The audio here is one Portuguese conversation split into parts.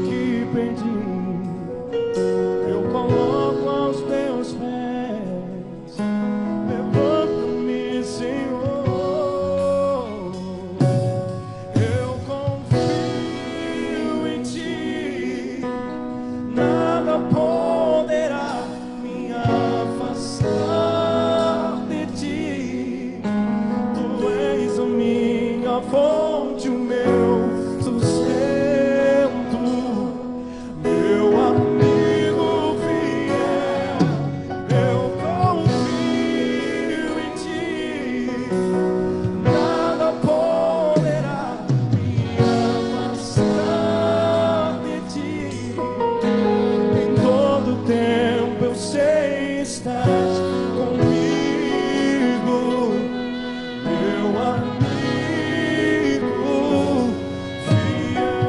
que perdi, eu coloco aos teus pés. Levanta-me, Senhor. Eu confio em ti. Nada poderá me afastar de ti. Tu és a minha fonte, o meu sustento, meu amigo fiel. Eu confio em ti. Nada poderá me afastar de ti. Em todo tempo eu sei estás comigo, meu amigo fiel.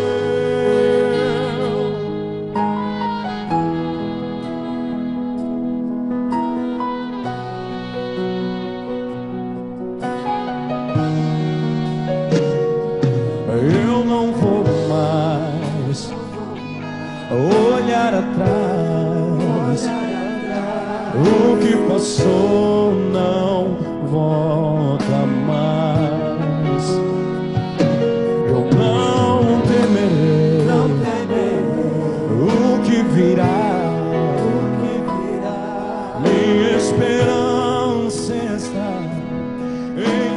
Eu não vou mais olhar atrás. O que passou não volta mais. Eu não temerei o que virá. Minha esperança está em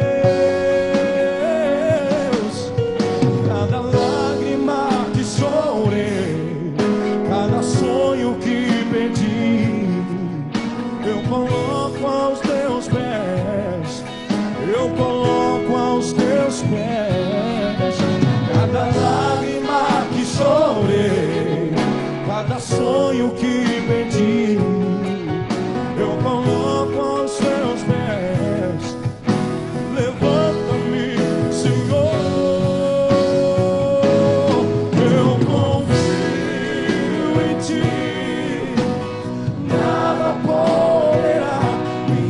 Deus. Cada lágrima que chorei, cada sonho que perdi, eu coloco aos teus pés. Eu coloco aos teus pés. Cada lágrima que chorei, cada sonho que perdi, eu coloco aos teus pés. Levanta-me, Senhor. Eu confio em ti. Nada poderá me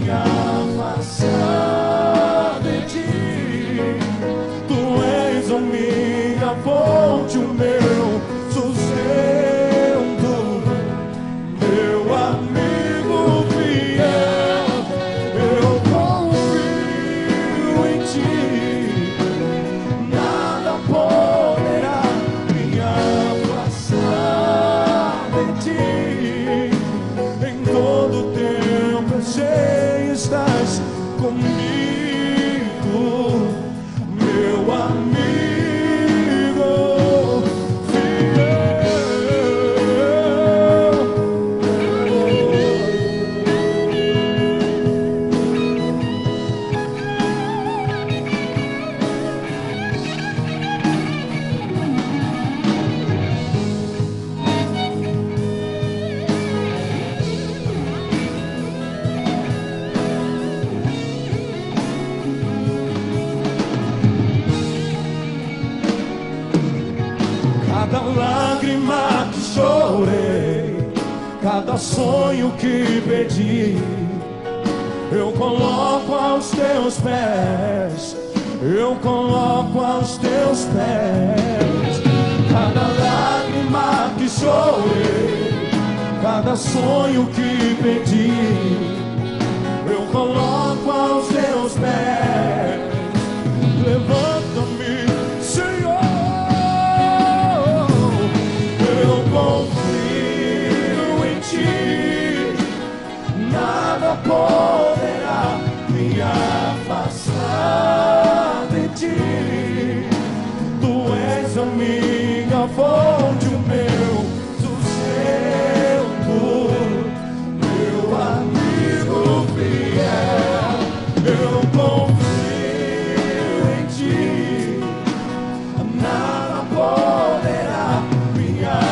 afastar de ti. Tu és a minha fonte, o meu sustento, meu amigo fiel. Eu confio em ti. Nada poderá me afastar de ti. Em todo tempo eu sei estás comigo, meu amigo fiel. Cada lágrima que chorei, cada sonho que perdi, eu coloco aos teus pés. Eu coloco aos teus pés. Cada lágrima que chorei, cada sonho que perdi, eu coloco aos teus pés. Levanta-me, Senhor. Eu confio em ti. Nada poderá me afastar de ti. Tu és a minha fonte, o meu sustento, meu amigo fiel. Eu confio em ti. Nada poderá me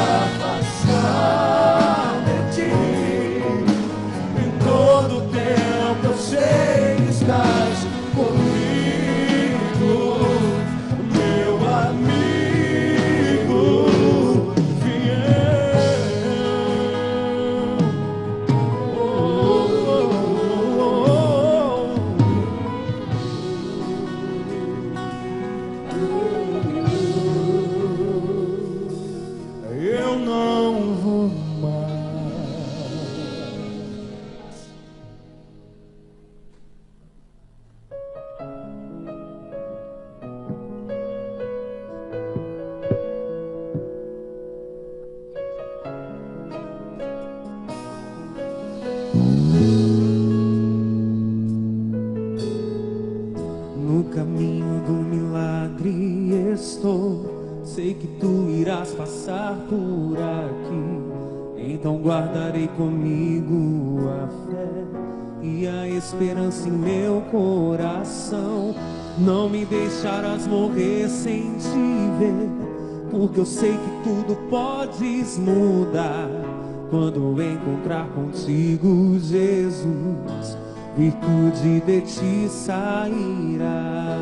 afastar de ti. Em todo tempo eu sei estás comigo, meu amigo irás passar por aqui, então guardarei comigo a fé e a esperança em meu coração. Não me deixarás morrer sem te ver, porque eu sei que tudo podes mudar quando encontrar contigo, Jesus. Virtude de ti sairá.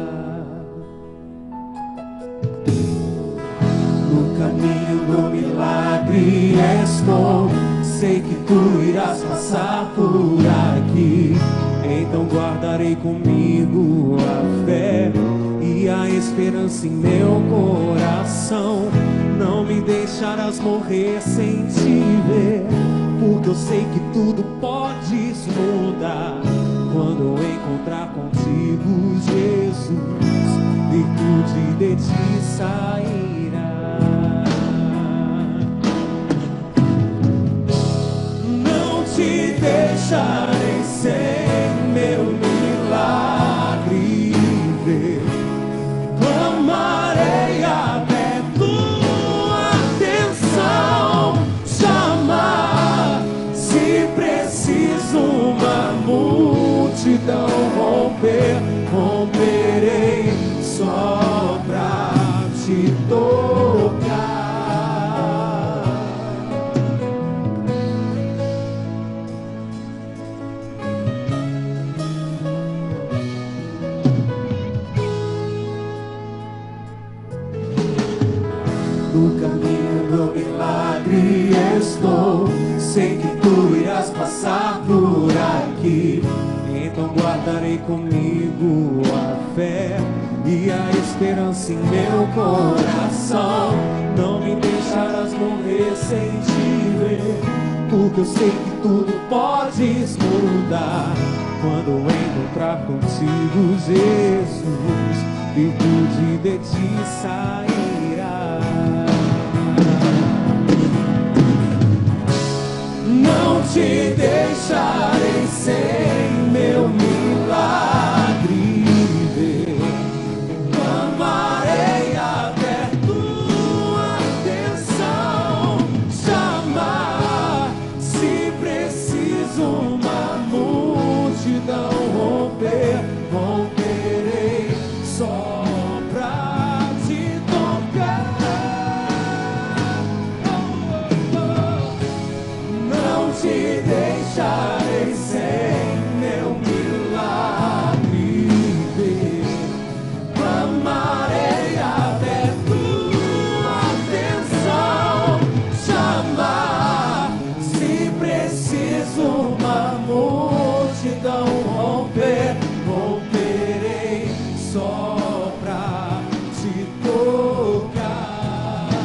No caminho do milagre estou, sei que tu irás passar por aqui, então guardarei comigo a fé e a esperança em meu coração. Não me deixarás morrer sem te ver, porque eu sei que tudo podes mudar quando eu encontrar contigo, Jesus. Virtude de ti sairá. Não te deixarei sem meu milagre ver. Clamarei até tua atenção chamar. Se preciso uma multidão romper, romperei só pra te tocar. No caminho do milagre estou, sei que tu irás passar por aqui, então guardarei comigo a fé e a esperança em meu coração. Não me deixarás morrer sem te ver, porque eu sei que tudo podes mudar quando eu encontrar contigo, Jesus. Virtude de ti sairá. Não te deixarei sem meu milagre ver. Clamarei até tua atenção chamar. Se preciso uma multidão romper, romperei só pra te tocar. Não te deixarei sem meu milagre ver. Clamarei até tua atenção chamar. Se preciso uma multidão romper, romperei só pra te tocar.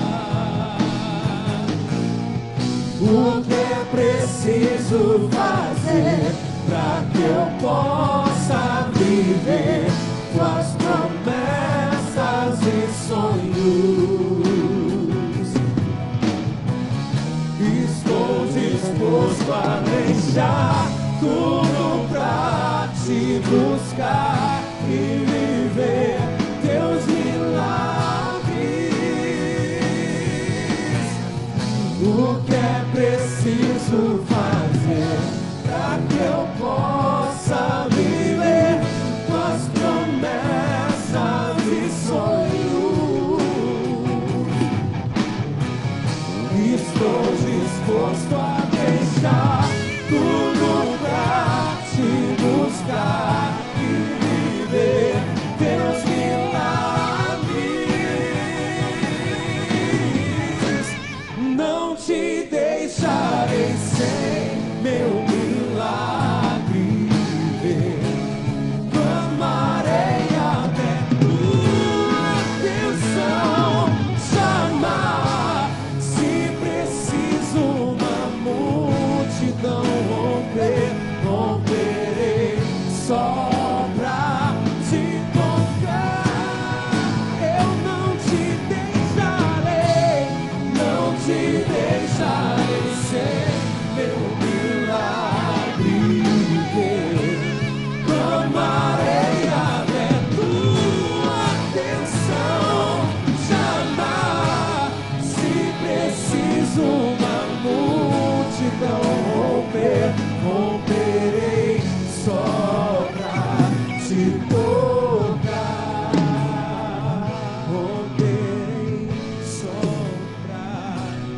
O que é preciso fazer pra que eu possa viver tuas promessas e sonhos? Estou disposto a deixar tudo pra te buscar e viver teus milagres. O que é preciso fazer pra que eu possa viver tuas promessas e sonhos? Estou disposto a deixar tudo pra te buscar e viver teus milagres. Não te deixarei sem meu milagre ver. Clamarei até tua atenção chamar. Se preciso uma multidão romper, romperei só pra te tocar. Eu não te deixarei, não te deixarei sem meu milagre ver. Clamarei até tua atenção chamar. Se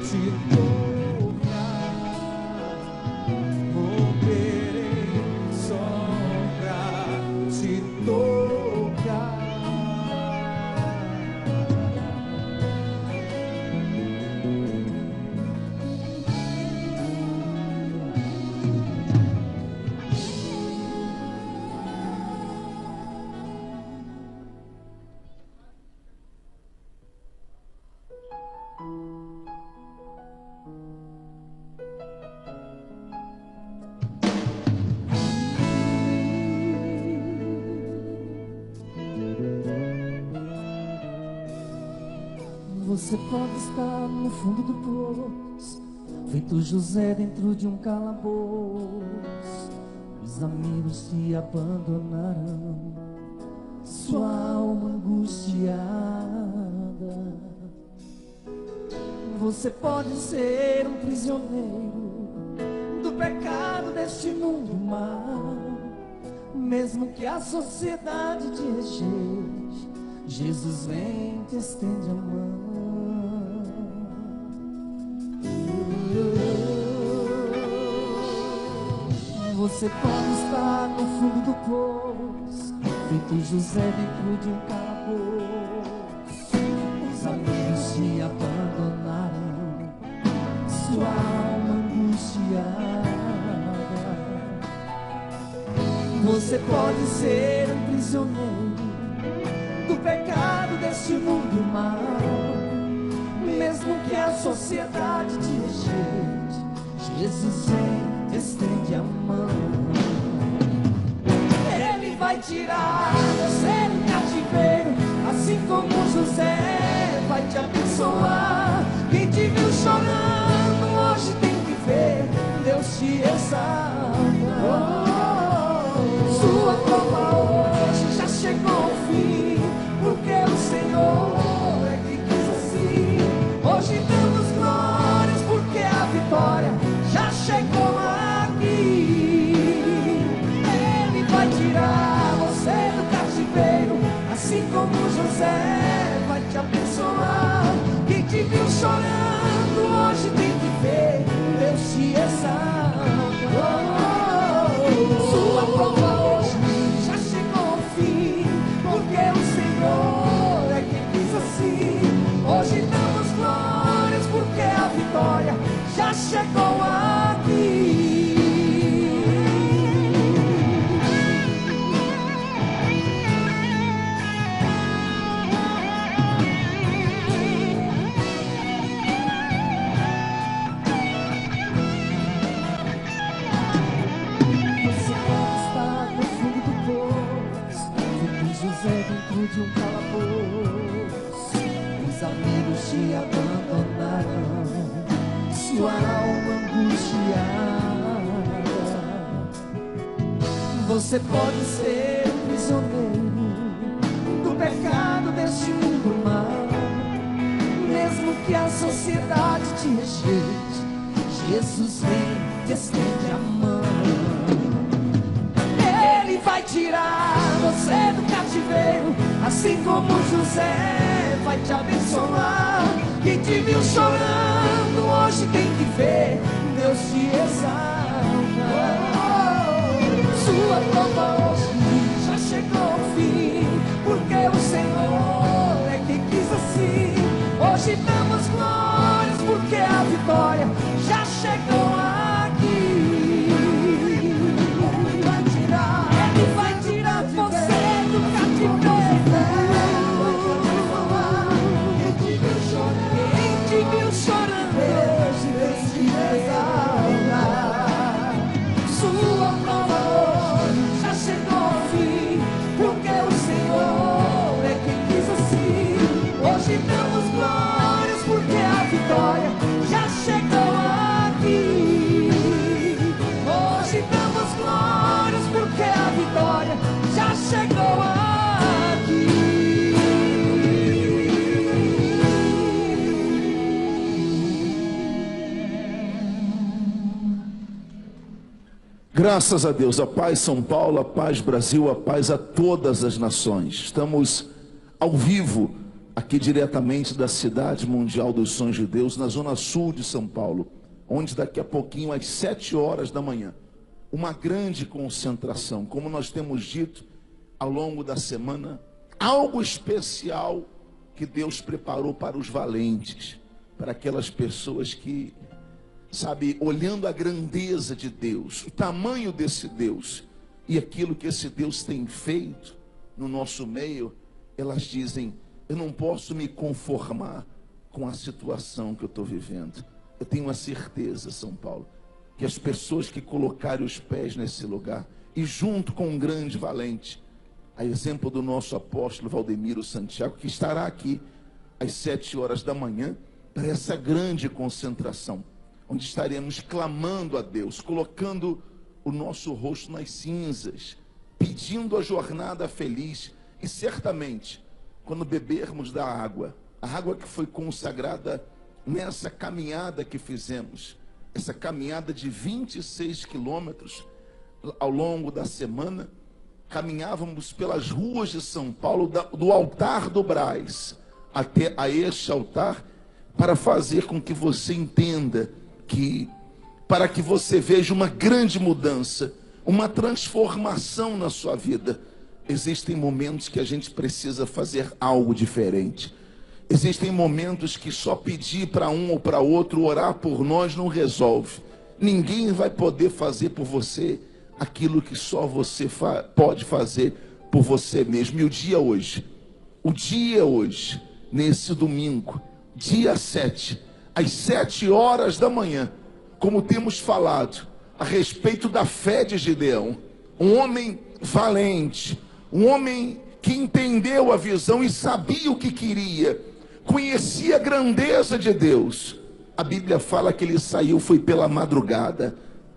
te tocar. Vou querer só pra te tocar. Você pode estar no fundo do poço, feito José dentro de um calabouço. Os amigos te abandonarão, sua alma angustiada. Você pode ser um prisioneiro do pecado deste mundo mau, mesmo que a sociedade te rejeite, Jesus vem, te estende a mão. Você pode estar no fundo do poço, feito José dentro de um calabouço. Os amigos te abandonaram, sua alma angustiada. Você pode ser um prisioneiro do pecado deste mundo mau, mesmo que a sociedade te rejeite, Jesus vem, te estende a mão. Ele vai tirar você do cativeiro, assim como José vai te abençoar. Quem te viu chorando hoje tem que ver Deus te exalta. Sua prova hoje já chegou ao fim, porque o Senhor é quem quis assim. Hoje damos glórias porque a vitória já chegou aqui. Ele vai tirar você do cativeiro, assim como José vai te abençoar. Quem te viu chorando hoje tem que ver Deus te exalta. Sua prova hoje já chegou ao fim, porque o Senhor é quem quis assim. Hoje damos glórias porque a vitória já chegou aqui. Você pode estar no fundo do poço, feito José dentro de um calabouço. Os amigos te abandonaram, sua alma angustiada. Você pode ser um prisioneiro do pecado deste mundo mau, mesmo que a sociedade te rejeite, Jesus vem, te estende a mão. Ele vai tirar você do cativeiro, assim como José vai te abençoar. Quem te viu chorando hoje tem que ver Deus te exalta. Sua prova hoje já chegou ao fim, porque o Senhor é quem quis assim. Hoje damos glórias porque a vitória já chegou aqui. Ele vai tirar você do cativeiro. Quem te viu chorando hoje Deus te exalta. Sua prova hoje já chegou ao fim, porque o Senhor é quem quis assim. Hoje damos glórias porque a vitória já chegou aqui. Hoje damos glórias porque a vitória já chegou aqui. Graças a Deus, a paz São Paulo, a paz Brasil, a paz a todas as nações. Estamos ao vivo aqui aqui diretamente da Cidade Mundial dos Sonhos de Deus, na zona sul de São Paulo, onde daqui a pouquinho, às 7 horas da manhã, uma grande concentração, como nós temos dito ao longo da semana, algo especial que Deus preparou para os valentes, para aquelas pessoas que, sabe, olhando a grandeza de Deus, o tamanho desse Deus e aquilo que esse Deus tem feito no nosso meio, elas dizem: eu não posso me conformar com a situação que eu estou vivendo. Eu tenho a certeza, São Paulo, que as pessoas que colocarem os pés nesse lugar, e junto com um grande valente, a exemplo do nosso apóstolo Valdemiro Santiago, que estará aqui às 7 horas da manhã, para essa grande concentração, onde estaremos clamando a Deus, colocando o nosso rosto nas cinzas, pedindo a jornada feliz, e certamente, quando bebermos da água, a água que foi consagrada nessa caminhada que fizemos, essa caminhada de 26 quilômetros ao longo da semana, caminhávamos pelas ruas de São Paulo, do altar do Brás até a este altar, para fazer com que você entenda que, para que você veja uma grande mudança, uma transformação na sua vida, existem momentos que a gente precisa fazer algo diferente. Existem momentos que só pedir para um ou para outro orar por nós não resolve. Ninguém vai poder fazer por você aquilo que só você pode fazer por você mesmo. E o dia hoje, nesse domingo, dia 7, às 7 horas da manhã, como temos falado a respeito da fé de Gideão, um homem valente, um homem que entendeu a visão e sabia o que queria, conhecia a grandeza de Deus. A Bíblia fala que ele saiu, foi pela madrugada.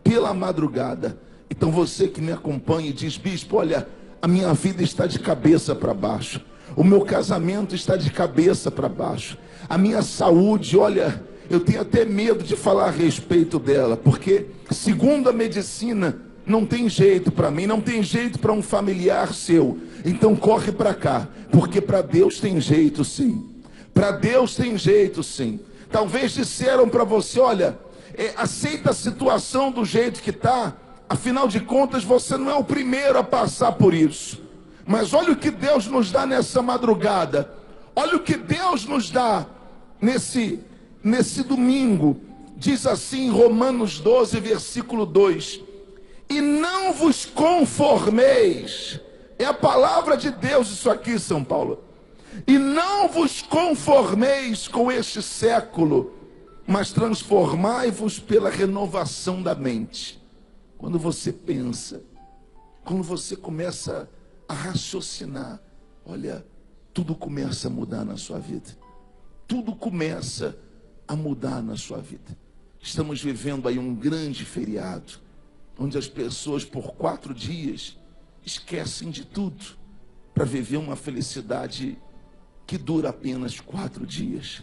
Então você que me acompanha e diz: bispo, olha, a minha vida está de cabeça para baixo, o meu casamento está de cabeça para baixo, a minha saúde, olha, eu tenho até medo de falar a respeito dela, porque segundo a medicina não tem jeito para mim, não tem jeito para um familiar seu. Então corre para cá, porque para Deus tem jeito sim. Para Deus tem jeito sim. Talvez disseram para você: olha, aceita a situação do jeito que está, afinal de contas você não é o primeiro a passar por isso. Mas olha o que Deus nos dá nessa madrugada, olha o que Deus nos dá nesse domingo. Diz assim em Romanos 12, versículo 2: e não vos conformeis, é a palavra de Deus isso aqui, São Paulo, e não vos conformeis com este século, mas transformai-vos pela renovação da mente. Quando você pensa, quando você começa a raciocinar, olha, tudo começa a mudar na sua vida. Tudo começa a mudar na sua vida. Estamos vivendo aí um grande feriado, onde as pessoas por 4 dias esquecem de tudo para viver uma felicidade que dura apenas 4 dias.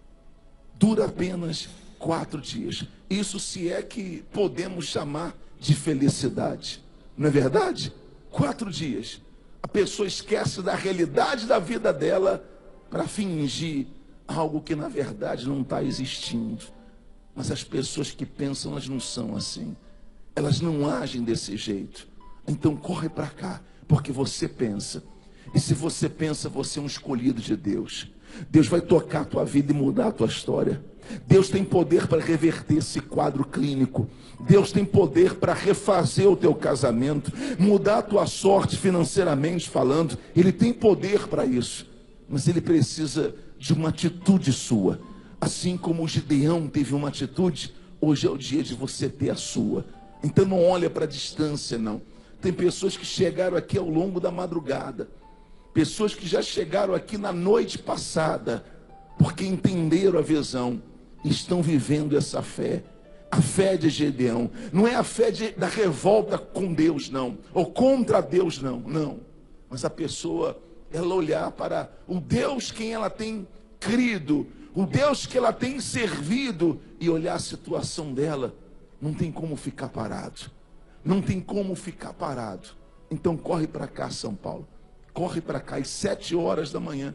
Dura apenas 4 dias. Isso se é que podemos chamar de felicidade. Não é verdade? 4 dias. A pessoa esquece da realidade da vida dela para fingir algo que na verdade não está existindo. Mas as pessoas que pensam, elas não são assim. Elas não agem desse jeito. Então corre para cá, porque você pensa. E se você pensa, você é um escolhido de Deus. Deus vai tocar a tua vida e mudar a tua história. Deus tem poder para reverter esse quadro clínico. Deus tem poder para refazer o teu casamento, mudar a tua sorte financeiramente falando. Ele tem poder para isso. Mas ele precisa de uma atitude sua. Assim como o Gideão teve uma atitude, hoje é o dia de você ter a sua. Então não olha para a distância, não. Tem pessoas que chegaram aqui ao longo da madrugada, pessoas que já chegaram aqui na noite passada, porque entenderam a visão, estão vivendo essa fé. A fé de Gideão não é a fé da revolta com Deus, não, ou contra Deus, não. Mas a pessoa, ela olhar para o Deus quem ela tem crido, o Deus que ela tem servido, e olhar a situação dela, não tem como ficar parado. Não tem como ficar parado. Então corre para cá, São Paulo. Corre para cá às 7 horas da manhã,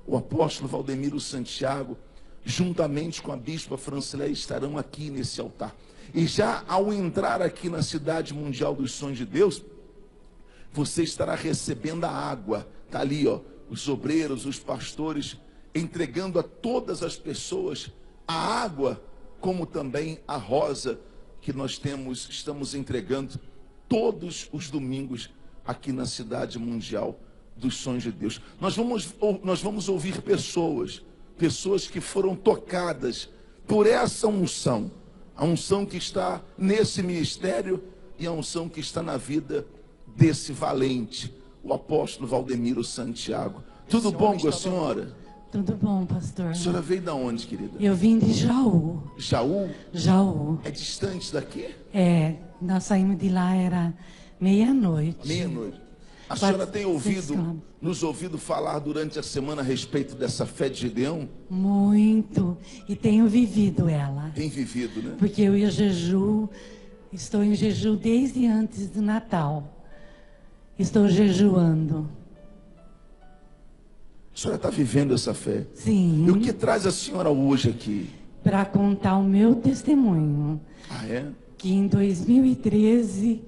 o apóstolo Valdemiro Santiago, juntamente com a bispa Francileia, estarão aqui nesse altar. E já ao entrar aqui na Cidade Mundial dos Sonhos de Deus, você estará recebendo a água. Está ali, ó, os obreiros, os pastores, entregando a todas as pessoas a água, como também a rosa que nós estamos entregando todos os domingos aqui na Cidade Mundial dos Sonhos de Deus. Nós vamos ouvir pessoas que foram tocadas por essa unção, a unção que está nesse ministério e a unção que está na vida desse valente, o apóstolo Valdemiro Santiago. Tudo bom com a senhora? Tudo bom, pastor. A senhora veio da onde, querida? Eu vim de Jaú. Jaú? Jaú. É distante daqui? É, nós saímos de lá, era meia-noite. Meia-noite. A Quase senhora tem nos ouvido falar durante a semana a respeito dessa fé de Gideão? Muito. E tenho vivido ela. Tem vivido, né? Porque eu ia jejum, estou em jejum desde antes do Natal. Estou jejuando. A senhora está vivendo essa fé? Sim. E o que traz a senhora hoje aqui? Para contar o meu testemunho. Ah, é? Que em 2013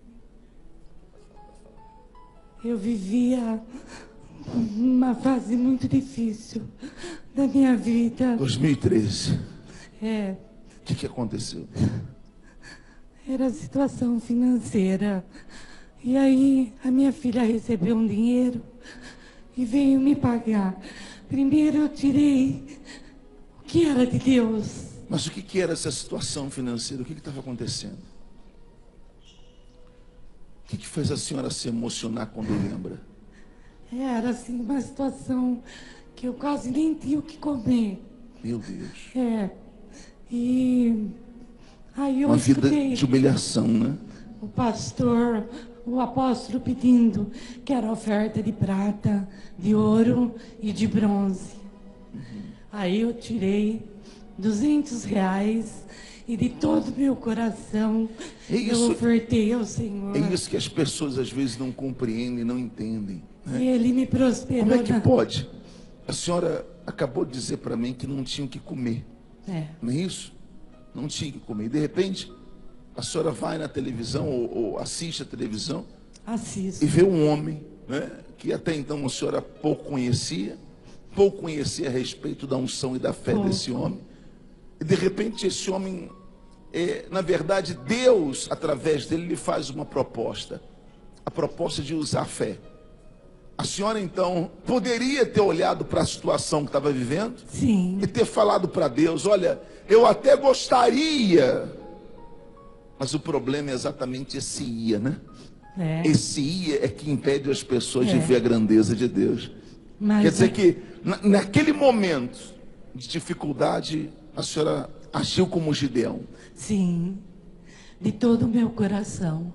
eu vivia uma fase muito difícil da minha vida. 2013. É, O que aconteceu? era a situação financeira. E aí a minha filha recebeu um dinheiro e veio me pagar. Primeiro eu tirei o que era de Deus. Mas o que era essa situação financeira? O que estava acontecendo? O que fez a senhora se emocionar quando lembra? Era assim uma situação que eu quase nem tinha o que comer. Meu Deus. É. E aí eu Uma vida escutei de humilhação, né? o pastor, o apóstolo pedindo que era oferta de prata, de ouro e de bronze. Aí eu tirei R$200 e de todo o meu coração eu ofertei ao Senhor. É isso que as pessoas às vezes não compreendem, não entendem, né? E Ele me prosperou. Como é que pode? A senhora acabou de dizer para mim que não tinha o que comer. É. Não é isso? Não tinha o que comer. E de repente, a senhora vai na televisão ou assiste a televisão Assisto. e vê um homem, né, que até então a senhora pouco conhecia a respeito da unção e da fé desse homem. E de repente esse homem, na verdade, Deus, através dele, lhe faz uma proposta. A proposta de usar a fé. A senhora, então, poderia ter olhado para a situação que estava vivendo? Sim. E ter falado para Deus, olha, eu até gostaria, mas o problema é exatamente esse ia, né? É. Esse ia é que impede as pessoas de ver a grandeza de Deus. Mas Quer dizer que, naquele momento de dificuldade, a senhora agiu como Gideão. Sim, de todo o meu coração.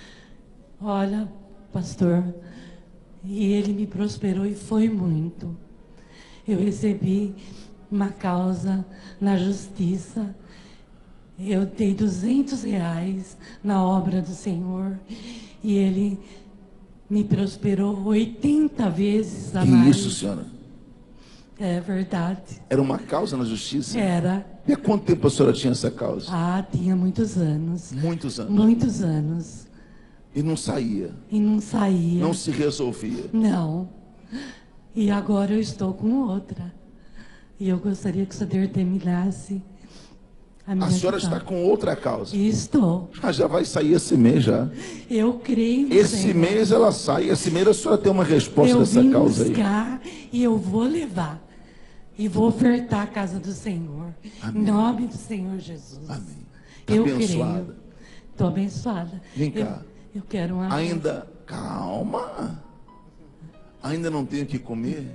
Olha, pastor, e Ele me prosperou e foi muito. Eu recebi uma causa na justiça. Eu dei R$200 na obra do Senhor e Ele me prosperou 80 vezes a Que mais. isso, senhora? É verdade. Era uma causa na justiça? Era. E há quanto tempo a senhora tinha essa causa? Ah, tinha muitos anos. Muitos anos. Muitos anos. E não saía. E não saía. Não se resolvia. Não. E agora eu estou com outra. E eu gostaria que o senhor terminasse a minha A senhora questão. está com outra causa. E estou. Já vai sair esse mês já. Eu creio no Esse Senhor. mês ela sai. Esse mês a senhora tem uma resposta Eu dessa vim causa aí. buscar e eu vou levar. E vou ofertar a casa do Senhor. Amém. Em nome do Senhor Jesus. Amém. Tá Eu abençoada. creio. Estou abençoada. Vem cá. Eu quero uma... Ainda, calma. Ainda não tenho o que comer?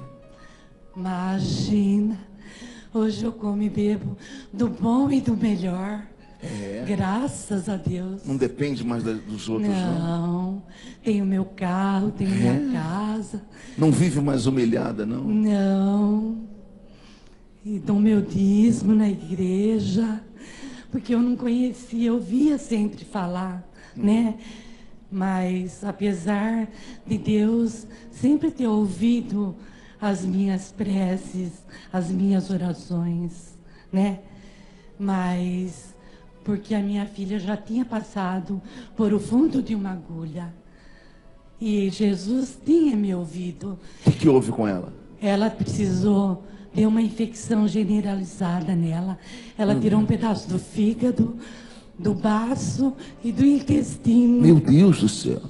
Imagina. Hoje eu como e bebo do bom e do melhor. É. Graças a Deus. Não depende mais dos outros, não. Não. Tenho meu carro, tenho minha casa. Não vive mais humilhada, não. Não. E dou meu dízimo na igreja. Porque eu não conhecia, eu via sempre falar, né? Mas apesar de Deus sempre ter ouvido as minhas preces, as minhas orações, né? Mas porque a minha filha já tinha passado por o fundo de uma agulha. E Jesus tinha me ouvido. O que houve com ela? Ela precisou ter uma infecção generalizada nela. Ela tirou um pedaço do fígado, do baço e do intestino. Meu Deus do céu.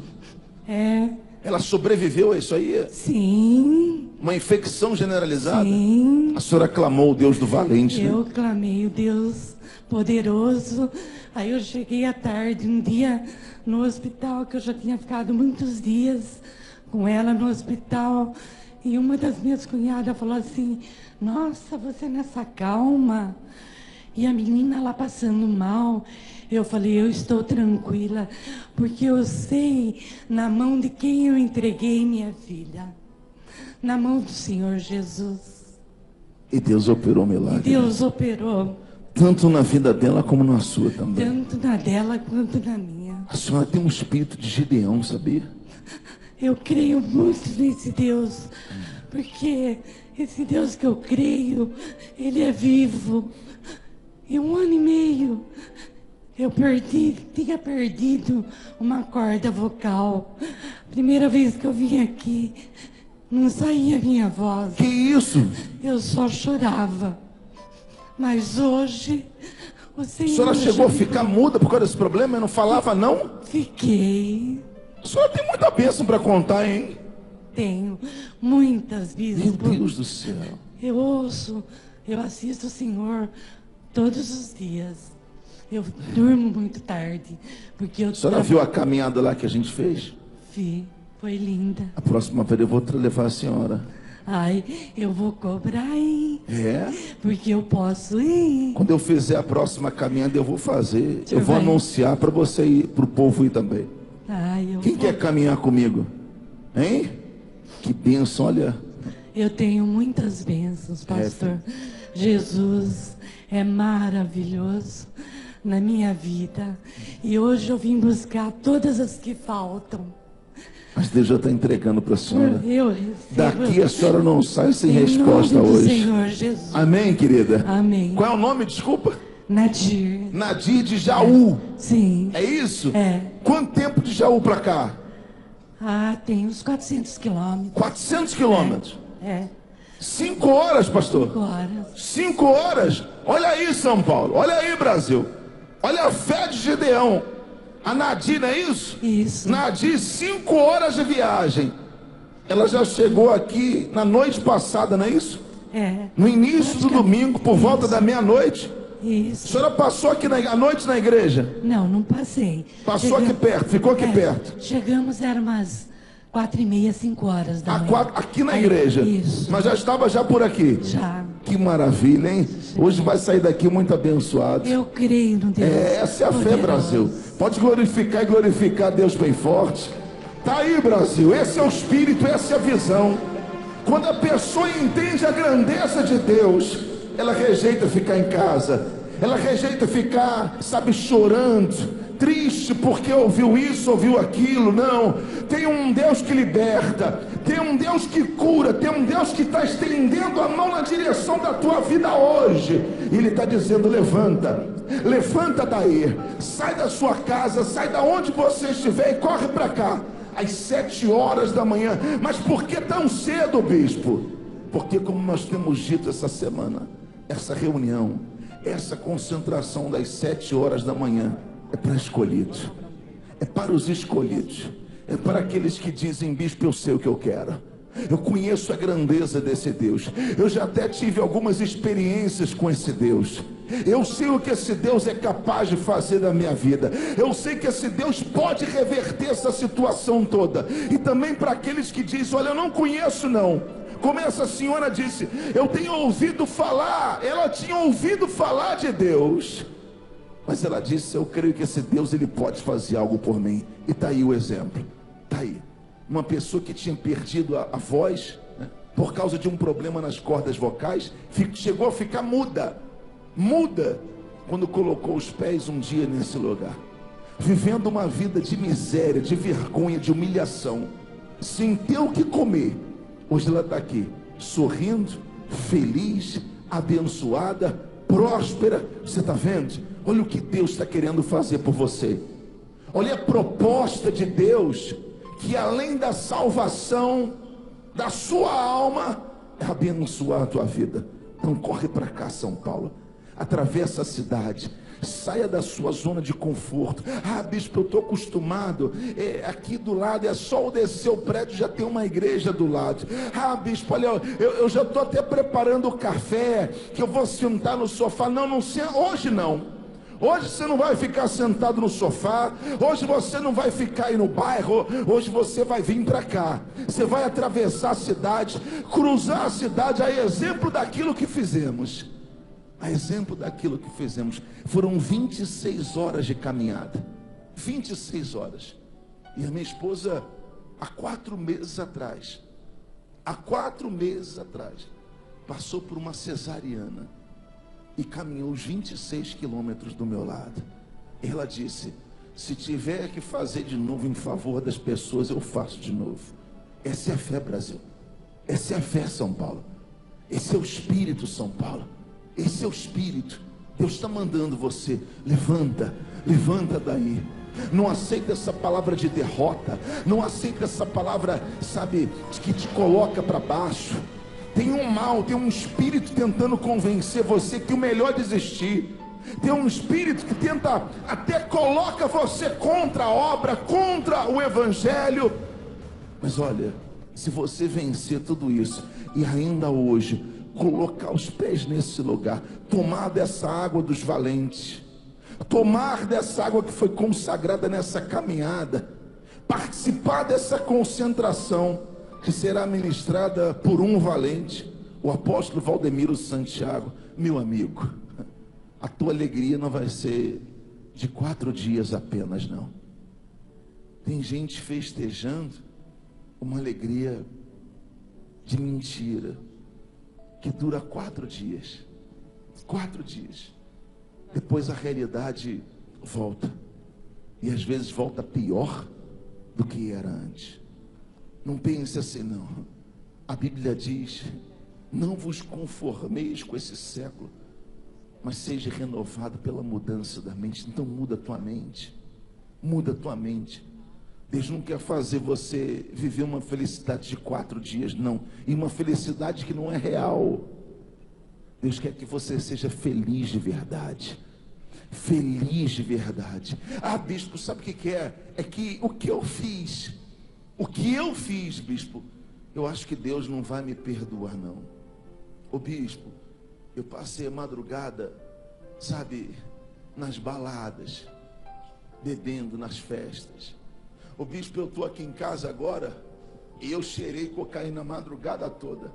É. Ela sobreviveu a isso aí? Sim. Uma infecção generalizada? Sim. A senhora clamou o Deus do valente, né? Eu clamei o Deus poderoso. Aí eu cheguei à tarde, um dia no hospital, que eu já tinha ficado muitos dias com ela no hospital. E uma das minhas cunhadas falou assim: nossa, você nessa calma. E a menina lá passando mal. Eu falei: eu estou tranquila, porque eu sei na mão de quem eu entreguei minha filha. Na mão do Senhor Jesus. E Deus operou milagre. E Deus operou. Tanto na vida dela como na sua também. Tanto na dela quanto na minha. A senhora tem um espírito de Gideão, sabia? Eu creio muito nesse Deus, porque esse Deus que eu creio, Ele é vivo. E 1 ano e meio, eu tinha perdido uma corda vocal. Primeira vez que eu vim aqui, não saía a minha voz. Que isso? Eu só chorava. Mas hoje, o Senhor... A senhora chegou a ficar muda por causa desse problema e não falava não? Fiquei. A senhora tem muita bênção para contar, hein? Tenho muitas, Meu bispo. Deus do céu. Eu ouço, eu assisto o Senhor todos os dias. Eu durmo muito tarde, porque eu... A senhora viu a caminhada lá que a gente fez? Vi, foi linda. A próxima vez eu vou levar a senhora. Ai, eu vou cobrar, hein? É? Porque eu posso ir. Quando eu fizer a próxima caminhada eu vou fazer. senhor Eu vou vai? anunciar para você ir, para o povo ir também. Ai, eu Quem vou. quer caminhar comigo? Hein? Que bênção, olha. Eu tenho muitas bênçãos, pastor. Jesus é maravilhoso na minha vida. E hoje eu vim buscar todas as que faltam. Mas Deus já está entregando para a senhora. Eu recebo. Daqui a senhora não sai sem Em resposta nome do hoje. Senhor Jesus. Amém, querida? Amém. Qual é o nome, desculpa? Nadir. Nadir de Jaú. Sim. É isso? É. Quanto tempo de Jaú para cá? Ah, tem uns 400 quilômetros. 400 quilômetros. É. 5 horas, pastor. Agora. 5 horas. Olha aí, São Paulo. Olha aí, Brasil. Olha a fé de Gideão. A Nadir, não é isso? Isso. Nadir, 5 horas de viagem. Ela já chegou aqui na noite passada, não é isso? É. No início do domingo, por volta da meia-noite. A Isso. senhora passou aqui à noite na igreja? Não, não passei. Passou aqui perto, ficou aqui É, perto. Chegamos, era umas 4h30, 5 horas da manhã. Aqui na Aí, igreja. Isso. Mas já estava já por aqui. Já. Que maravilha, hein? Hoje vai sair daqui muito abençoado. Eu creio no Deus. Essa é a fé, poderoso. Brasil. Pode glorificar e glorificar Deus bem forte. Tá aí, Brasil. Esse é o espírito, essa é a visão. Quando a pessoa entende a grandeza de Deus, ela rejeita ficar em casa. Ela rejeita ficar, sabe, chorando, triste porque ouviu isso, ouviu aquilo. Não. Tem um Deus que liberta. Tem um Deus que cura. Tem um Deus que está estendendo a mão na direção da tua vida hoje. E Ele está dizendo: levanta. Levanta daí. Sai da sua casa. Sai da onde você estiver e corre para cá. Às 7 horas da manhã. Mas por que tão cedo, bispo? Porque, como nós temos dito essa semana, essa reunião, essa concentração das 7 horas da manhã é para escolhidos, é para os escolhidos, é para aqueles que dizem: bispo, eu sei o que eu quero, eu conheço a grandeza desse Deus, eu já até tive algumas experiências com esse Deus, eu sei o que esse Deus é capaz de fazer na minha vida, eu sei que esse Deus pode reverter essa situação toda. E também para aqueles que dizem: olha, eu não conheço não, como essa senhora disse, eu tenho ouvido falar. Ela tinha ouvido falar de Deus, mas ela disse: eu creio que esse Deus, Ele pode fazer algo por mim. E está aí o exemplo. Está aí uma pessoa que tinha perdido a voz, né, por causa de um problema nas cordas vocais, chegou a ficar muda, quando colocou os pés um dia nesse lugar, vivendo uma vida de miséria, de vergonha, de humilhação, sem ter o que comer. Hoje ela está aqui, sorrindo, feliz, abençoada, próspera. Você está vendo? Olha o que Deus está querendo fazer por você. Olha a proposta de Deus, que além da salvação da sua alma, é abençoar a tua vida. Então corre para cá, São Paulo, atravessa a cidade, saia da sua zona de conforto. Ah, bispo, eu estou acostumado, aqui do lado é só eu descer o prédio, já tem uma igreja do lado. Ah, bispo, olha, eu já estou até preparando o café, que eu vou sentar no sofá. Não, hoje não. Hoje você não vai ficar sentado no sofá, hoje você não vai ficar aí no bairro, hoje você vai vir para cá, você vai atravessar a cidade, cruzar a cidade, a exemplo daquilo que fizemos. A exemplo daquilo que fizemos, foram 26 horas de caminhada, 26 horas, e a minha esposa, há 4 meses atrás, passou por uma cesariana, e caminhou os 26 quilômetros do meu lado. Ela disse: se tiver que fazer de novo em favor das pessoas, eu faço de novo. Essa é a fé, Brasil. Essa é a fé, São Paulo. Esse é o Espírito, São Paulo. Esse é o Espírito. Deus está mandando você, levanta daí. Não aceita essa palavra de derrota, não aceita essa palavra, sabe, que te coloca para baixo. Tem um mal, tem um espírito tentando convencer você que o melhor é desistir. Tem um espírito que tenta, até coloca você contra a obra, contra o evangelho. Mas olha, se você vencer tudo isso e ainda hoje colocar os pés nesse lugar, tomar dessa água dos valentes, tomar dessa água que foi consagrada nessa caminhada, participar dessa concentração que será ministrada por um valente, o apóstolo Valdemiro Santiago. Meu amigo, a tua alegria não vai ser de 4 dias apenas, não. Tem gente festejando uma alegria de mentira, que dura 4 dias. 4 dias. Depois a realidade volta, e às vezes volta pior do que era antes. Não pense assim, não. A Bíblia diz: não vos conformeis com esse século, mas seja renovado pela mudança da mente. Então muda a tua mente, muda a tua mente. Deus não quer fazer você viver uma felicidade de 4 dias, não, e uma felicidade que não é real. Deus quer que você seja feliz de verdade, feliz de verdade. Ah, bispo, sabe o que é? É que o que eu fiz, bispo, eu acho que Deus não vai me perdoar, não. Ô bispo, eu passei a madrugada, sabe, nas baladas, bebendo nas festas. Ô bispo, eu estou aqui em casa agora e eu cheirei cocaína a madrugada toda.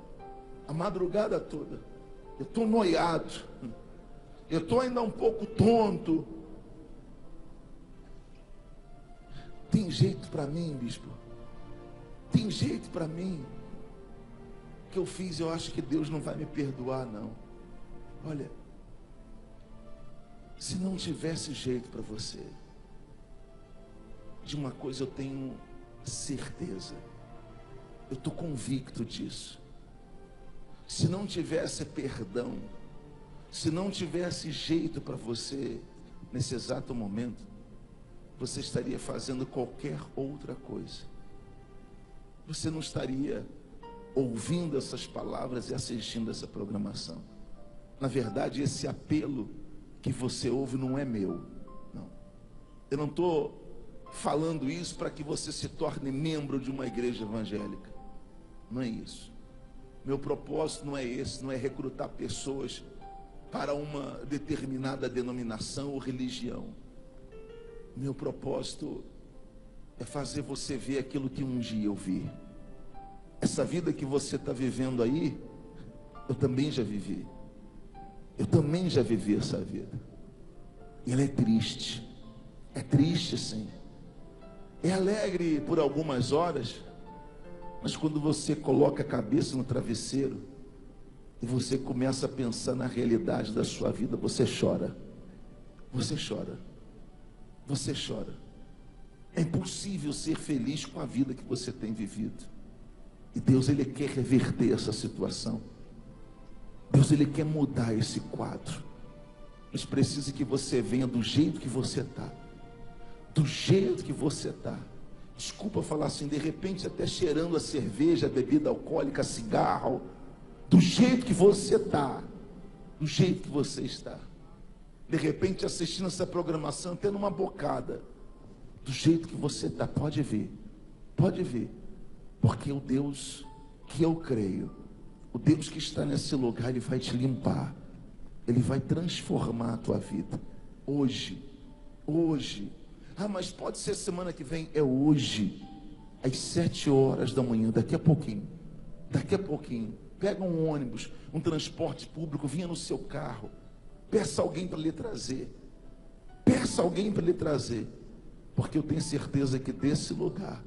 Eu estou noiado, eu estou ainda um pouco tonto. Tem jeito para mim, bispo? Tem jeito para mim? O que eu fiz, eu acho que Deus não vai me perdoar, não. Olha, se não tivesse jeito para você, de uma coisa eu tenho certeza, eu estou convicto disso. Se não tivesse perdão, se não tivesse jeito para você nesse exato momento, você estaria fazendo qualquer outra coisa. Você não estaria ouvindo essas palavras e assistindo essa programação. Na verdade, esse apelo que você ouve não é meu, não. Eu não estou falando isso para que você se torne membro de uma igreja evangélica. Não é isso. Meu propósito não é esse, não é recrutar pessoas para uma determinada denominação ou religião. Meu propósito é fazer você ver aquilo que um dia eu vi. Essa vida que você está vivendo aí, eu também já vivi. Eu também já vivi essa vida. E ela é triste. É triste, sim. É alegre por algumas horas, mas quando você coloca a cabeça no travesseiro e você começa a pensar na realidade da sua vida, você chora. Você chora. Você chora. É impossível ser feliz com a vida que você tem vivido. E Deus, Ele quer reverter essa situação. Deus, Ele quer mudar esse quadro. Mas precisa que você venha do jeito que você está. Do jeito que você está. Desculpa falar assim, de repente até cheirando a cerveja, a bebida alcoólica, cigarro. Do jeito que você está. Do jeito que você está. De repente assistindo essa programação, tendo uma bocada. Do jeito que você está, pode ver. Pode ver. Porque o Deus que eu creio, o Deus que está nesse lugar, Ele vai te limpar. Ele vai transformar a tua vida. Hoje. Hoje. Ah, mas pode ser semana que vem. É hoje. Às 7 horas da manhã. Daqui a pouquinho. Daqui a pouquinho. Pega um ônibus, um transporte público. Vinha no seu carro. Peça alguém para lhe trazer. Peça alguém para lhe trazer. Porque eu tenho certeza que desse lugar,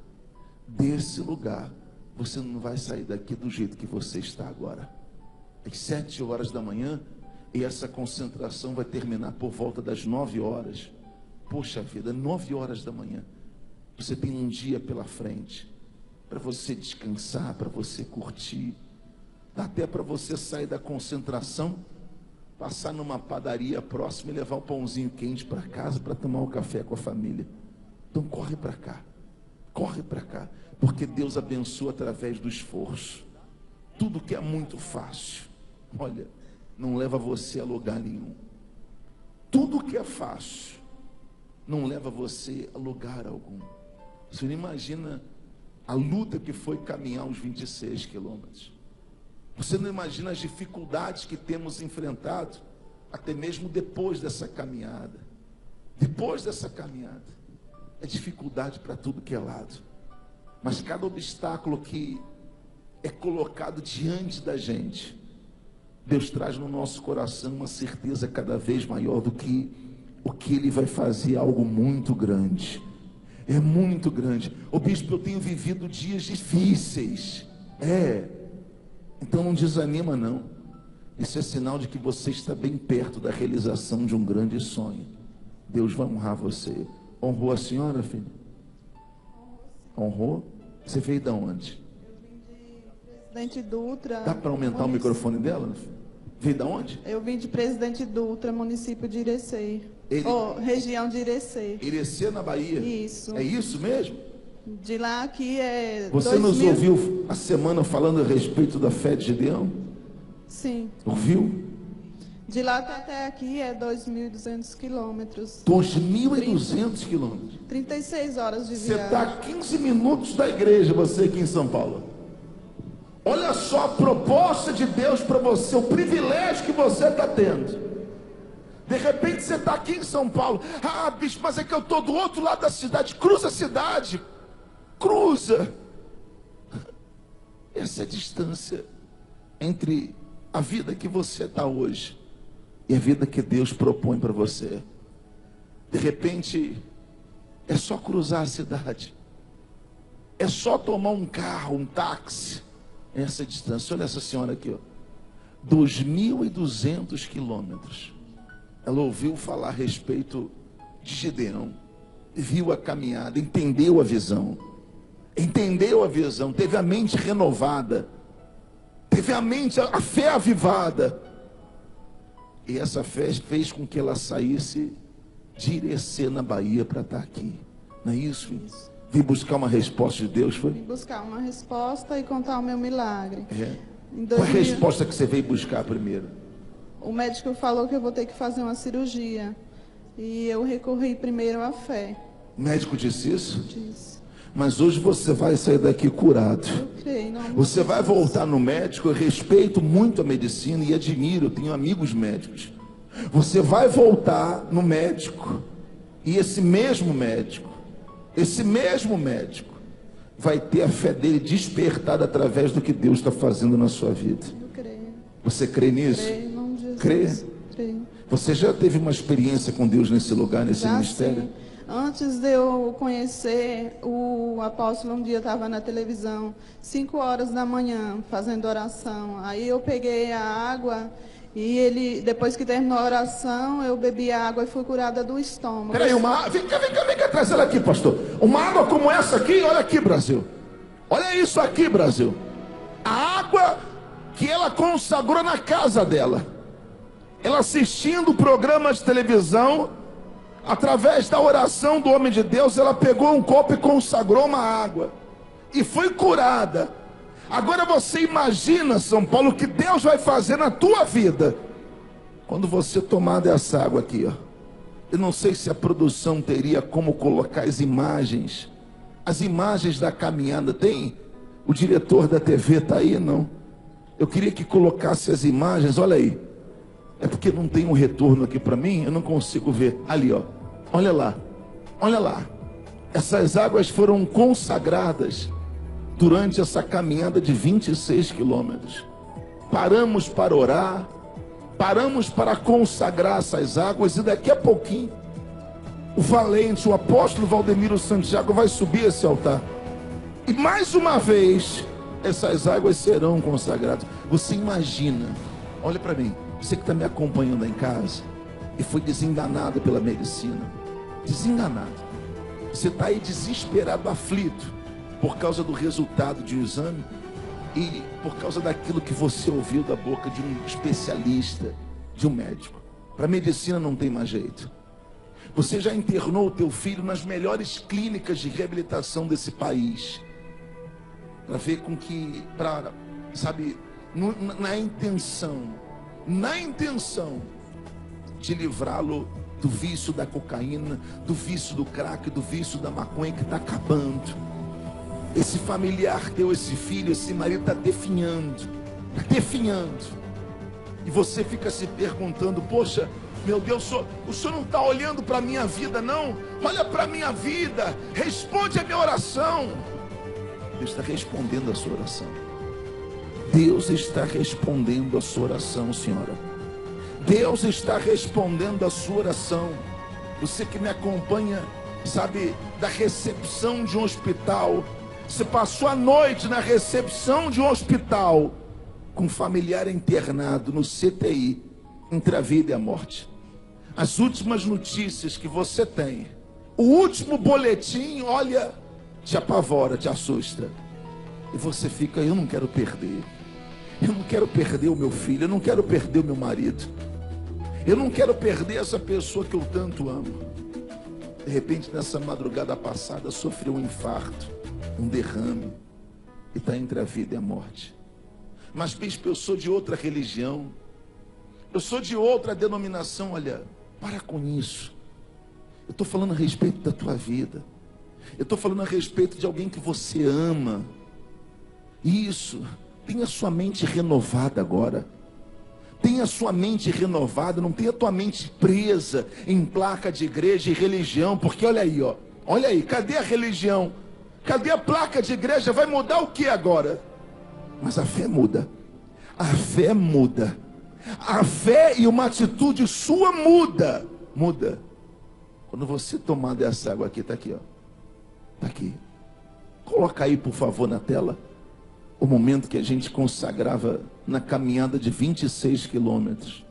você não vai sair daqui do jeito que você está agora. Às 7 horas da manhã, e essa concentração vai terminar por volta das 9 horas. Poxa vida, 9 horas da manhã. Você tem um dia pela frente, para você descansar, para você curtir. Dá até para você sair da concentração, passar numa padaria próxima e levar um pãozinho quente para casa, para tomar um café com a família. Então corre para cá. Corre para cá, porque Deus abençoa através do esforço. Tudo que é muito fácil, olha, não leva você a lugar nenhum. Tudo que é fácil não leva você a lugar algum. Você não imagina a luta que foi caminhar os 26 quilômetros. Você não imagina as dificuldades que temos enfrentado, até mesmo depois dessa caminhada. Depois dessa caminhada. É dificuldade para tudo que é lado. Mas cada obstáculo que é colocado diante da gente, Deus traz no nosso coração uma certeza cada vez maior do que o que Ele vai fazer, algo muito grande. É muito grande. Ô bispo, eu tenho vivido dias difíceis. Então não desanima não. Isso é sinal de que você está bem perto da realização de um grande sonho. Deus vai honrar você. Honrou a senhora, filho? Honrou? Você veio de onde? Eu vim de Presidente Dutra. Dá para aumentar o microfone dela? Veio de onde? Eu vim de Presidente Dutra, município de Irecê. Região de Irecê. Irecê, na Bahia? Isso. É isso mesmo? De lá aqui é... Você nos ouviu a semana falando a respeito da fé de Gideão? Sim. Ouviu? De lá até aqui é 2.200 quilômetros. 2.200 quilômetros. 36 horas de Você viagem. está a 15 minutos da igreja, você aqui em São Paulo. Olha só a proposta de Deus para você, o privilégio que você está tendo. De repente você está aqui em São Paulo. Ah, bicho, mas é que eu estou do outro lado da cidade. Cruza a cidade. Cruza. Essa é a distância entre a vida que você está hoje e a vida que Deus propõe para você. De repente, é só cruzar a cidade. É só tomar um carro, um táxi. Essa distância. Olha essa senhora aqui, ó. 2.200 quilômetros. Ela ouviu falar a respeito de Gideão. Viu a caminhada, entendeu a visão. Entendeu a visão, teve a mente renovada. Teve a mente, a fé avivada. E essa fé fez com que ela saísse de Irecê, na Bahia, para estar aqui. Não é isso? Isso. Vim buscar uma resposta de Deus, foi? Vim buscar uma resposta e contar o meu milagre. Qual a resposta que você veio buscar primeiro? O médico falou que eu vou ter que fazer uma cirurgia. E eu recorri primeiro à fé. O médico disse isso? Disse. Mas hoje você vai sair daqui curado. Eu creio, não. Você vai voltar no médico. Eu respeito muito a medicina e admiro, eu tenho amigos médicos. Você vai voltar no médico. E esse mesmo médico vai ter a fé dele despertada através do que Deus está fazendo na sua vida. Eu creio. Você crê nisso? Creio, em nome de Jesus. Crê? Creio. Você já teve uma experiência com Deus nesse lugar, nesse Já ministério? sim. Antes de eu conhecer o apóstolo, um dia estava na televisão, 5 horas da manhã, fazendo oração. Aí eu peguei a água e ele, depois que terminou a oração, eu bebi a água e fui curada do estômago. Peraí, vem cá, traz ela aqui, pastor. Uma água como essa aqui, olha aqui, Brasil. Olha isso aqui, Brasil. A água que ela consagrou na casa dela. Ela assistindo programas de televisão, através da oração do homem de Deus, ela pegou um copo e consagrou uma água. E foi curada. Agora você imagina, São Paulo, o que Deus vai fazer na tua vida quando você tomar dessa água aqui, ó. Eu não sei se a produção teria como colocar as imagens da caminhada. Tem? O diretor da TV está aí? Não. Eu queria que colocasse as imagens. Olha aí. É porque não tem um retorno aqui para mim, eu não consigo ver. Ali, ó. Olha lá. Olha lá. Essas águas foram consagradas durante essa caminhada de 26 quilômetros. Paramos para orar, paramos para consagrar essas águas, e daqui a pouquinho o valente, o apóstolo Valdemiro Santiago vai subir esse altar. E mais uma vez essas águas serão consagradas. Você imagina, olha para mim, você que está me acompanhando em casa e foi desenganado pela medicina, desenganado. Você está aí desesperado, aflito, por causa do resultado de um exame e por causa daquilo que você ouviu da boca de um especialista, de um médico. Para a medicina não tem mais jeito. Você já internou o teu filho nas melhores clínicas de reabilitação desse país, para ver com que, sabe, na intenção de livrá-lo do vício da cocaína, do vício do crack, do vício da maconha que está acabando. Esse familiar teu, esse filho, esse marido está definhando. E você fica se perguntando: poxa, meu Deus, o senhor não está olhando para a minha vida, não? Olha para a minha vida, responde a minha oração. Deus está respondendo a sua oração. Deus está respondendo a sua oração, senhora. Deus está respondendo a sua oração. Você que me acompanha, sabe, da recepção de um hospital. Você passou a noite na recepção de um hospital com um familiar internado no CTI, entre a vida e a morte. As últimas notícias que você tem, o último boletim, olha, te apavora, te assusta. E você fica: eu não quero perder. Eu não quero perder o meu filho, eu não quero perder o meu marido. Eu não quero perder essa pessoa que eu tanto amo. De repente, nessa madrugada passada, sofreu um infarto, um derrame, e está entre a vida e a morte. Mas, bispo, eu sou de outra religião, eu sou de outra denominação. Olha, para com isso. Eu estou falando a respeito da tua vida. Eu estou falando a respeito de alguém que você ama. Isso, tenha sua mente renovada agora. Tenha sua mente renovada, não tenha tua mente presa em placa de igreja e religião. Porque olha aí, ó, olha aí, cadê a religião? Cadê a placa de igreja? Vai mudar o que agora? Mas a fé muda. A fé muda. A fé e uma atitude sua muda. Muda. Quando você tomar dessa água aqui, está aqui, ó. Está aqui. Coloca aí, por favor, na tela o momento que a gente consagrava na caminhada de 26 quilômetros.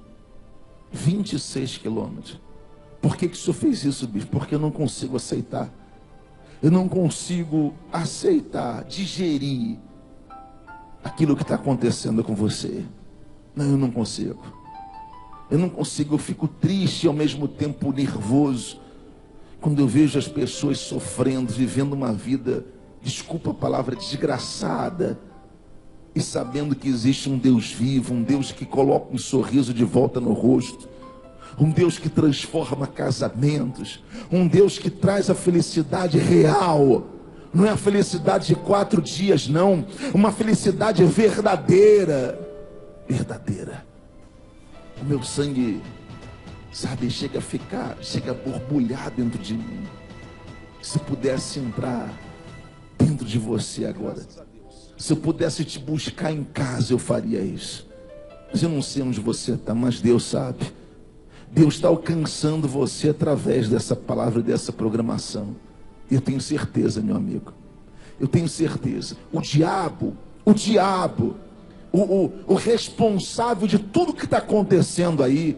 26 quilômetros. Por que o senhor fez isso, bispo? Porque eu não consigo aceitar. Eu não consigo aceitar, digerir aquilo que está acontecendo com você. Não, eu não consigo. Eu não consigo, eu fico triste e ao mesmo tempo nervoso quando eu vejo as pessoas sofrendo, vivendo uma vida, desculpa a palavra, desgraçada, e sabendo que existe um Deus vivo, um Deus que coloca um sorriso de volta no rosto, um Deus que transforma casamentos, um Deus que traz a felicidade real. Não é a felicidade de 4 dias, não. Uma felicidade verdadeira. Verdadeira. O meu sangue, sabe, chega a borbulhar dentro de mim. Se pudesse entrar dentro de você agora, se eu pudesse te buscar em casa, eu faria isso. Mas eu não sei onde você está, mas Deus sabe. Deus está alcançando você através dessa palavra e dessa programação. Eu tenho certeza, meu amigo. Eu tenho certeza. O diabo, o responsável de tudo que está acontecendo aí,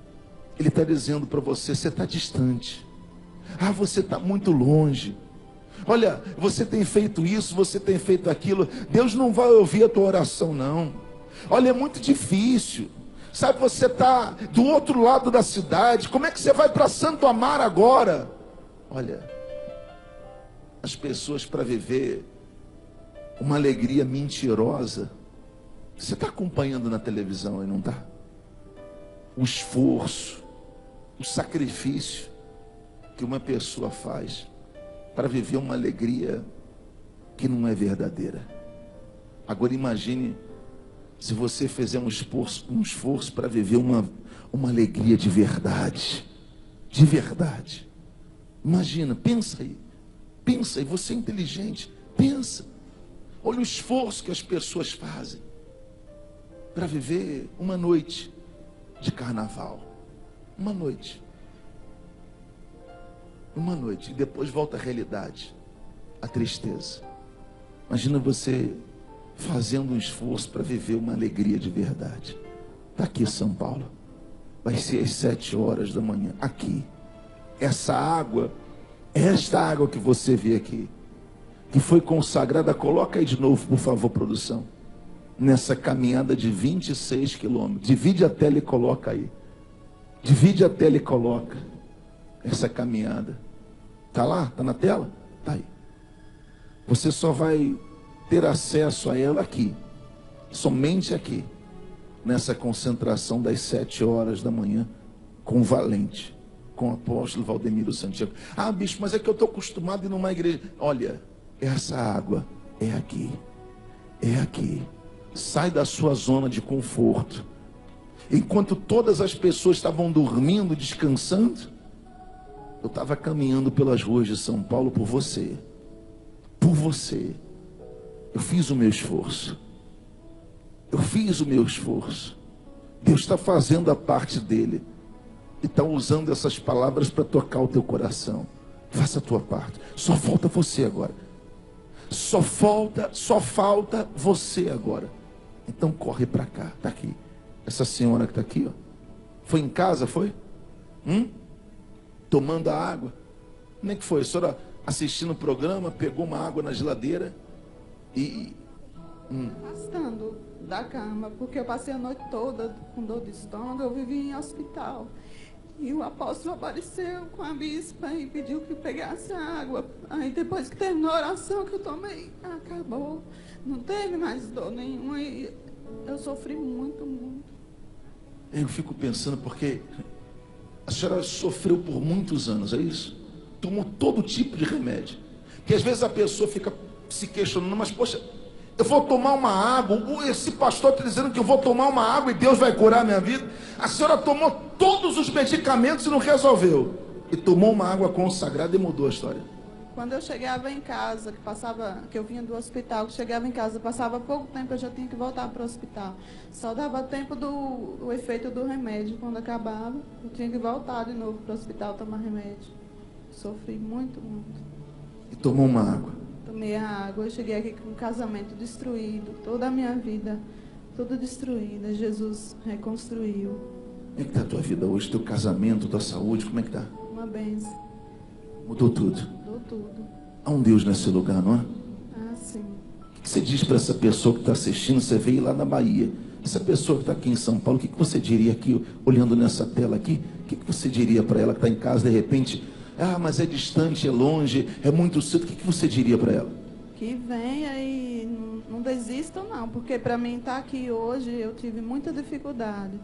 ele está dizendo para você: você está distante. Ah, você está muito longe. Olha, você tem feito isso, você tem feito aquilo. Deus não vai ouvir a tua oração, não. Olha, é muito difícil. Sabe, você está do outro lado da cidade. Como é que você vai para Santo Amaro agora? Olha, as pessoas, para viver uma alegria mentirosa, você está acompanhando na televisão aí, não está? O esforço, o sacrifício que uma pessoa faz para viver uma alegria que não é verdadeira. Agora imagine se você fizer um esforço para viver uma alegria de verdade. De verdade. Imagina, pensa aí, você é inteligente, pensa. Olha o esforço que as pessoas fazem para viver uma noite de carnaval. Uma noite, e depois volta a realidade, a tristeza. Imagina você fazendo um esforço para viver uma alegria de verdade. Está aqui São Paulo, vai ser às 7 horas da manhã, aqui. Esta água que você vê aqui, que foi consagrada, coloca aí de novo, por favor, produção. Nessa caminhada de 26 quilômetros, divide a tela e coloca aí. Divide a tela e coloca essa caminhada. Está lá? Está na tela? Está aí. Você só vai ter acesso a ela aqui. Somente aqui. Nessa concentração das 7 horas da manhã. Com o Valente. Com o apóstolo Valdemiro Santiago. Ah, bicho, mas é que eu estou acostumado a ir numa igreja. Olha, essa água é aqui. É aqui. Sai da sua zona de conforto. Enquanto todas as pessoas estavam dormindo, descansando, eu estava caminhando pelas ruas de São Paulo por você. Por você. Eu fiz o meu esforço. Deus está fazendo a parte dele. E está usando essas palavras para tocar o teu coração. Faça a tua parte. Só falta você agora. Só falta você agora. Então corre para cá. Está aqui. Essa senhora que está aqui, ó. Foi em casa, foi? Tomando a água. Como é que foi? A senhora assistindo o programa, pegou uma água na geladeira e... Afastando da cama, porque eu passei a noite toda com dor de estômago, eu vivi em hospital. E o apóstolo apareceu com a bispa e pediu que pegasse a água. Aí depois que terminou a oração que eu tomei, acabou. Não teve mais dor nenhuma e eu sofri muito, muito. Eu fico pensando porque a senhora sofreu por muitos anos, é isso? Tomou todo tipo de remédio. Porque às vezes a pessoa fica se questionando, mas poxa, eu vou tomar uma água, esse pastor está dizendo que eu vou tomar uma água e Deus vai curar a minha vida. A senhora tomou todos os medicamentos e não resolveu. E tomou uma água consagrada e mudou a história. Quando eu chegava em casa, que eu vinha do hospital, que chegava em casa, passava pouco tempo, eu já tinha que voltar para o hospital. Só dava tempo do efeito do remédio. Quando acabava, eu tinha que voltar de novo para o hospital tomar remédio. Sofri muito, muito. E tomou uma água. Tomei a água, eu cheguei aqui com um casamento destruído, toda a minha vida, tudo destruída. Jesus reconstruiu. Como é que está a tua vida hoje, teu casamento, tua saúde, como é que está? Uma bênção. Mudou tudo. Mudou tudo. Há um Deus nesse lugar, não é? Ah, sim. O que você diz para essa pessoa que está assistindo? Você veio lá na Bahia. Essa pessoa que está aqui em São Paulo, o que você diria aqui, olhando nessa tela aqui? O que você diria para ela que está em casa, de repente... Ah, mas é distante, é longe, é muito cedo. O que você diria para ela? Que venha e não desistam não, porque para mim estar aqui hoje eu tive muita dificuldade.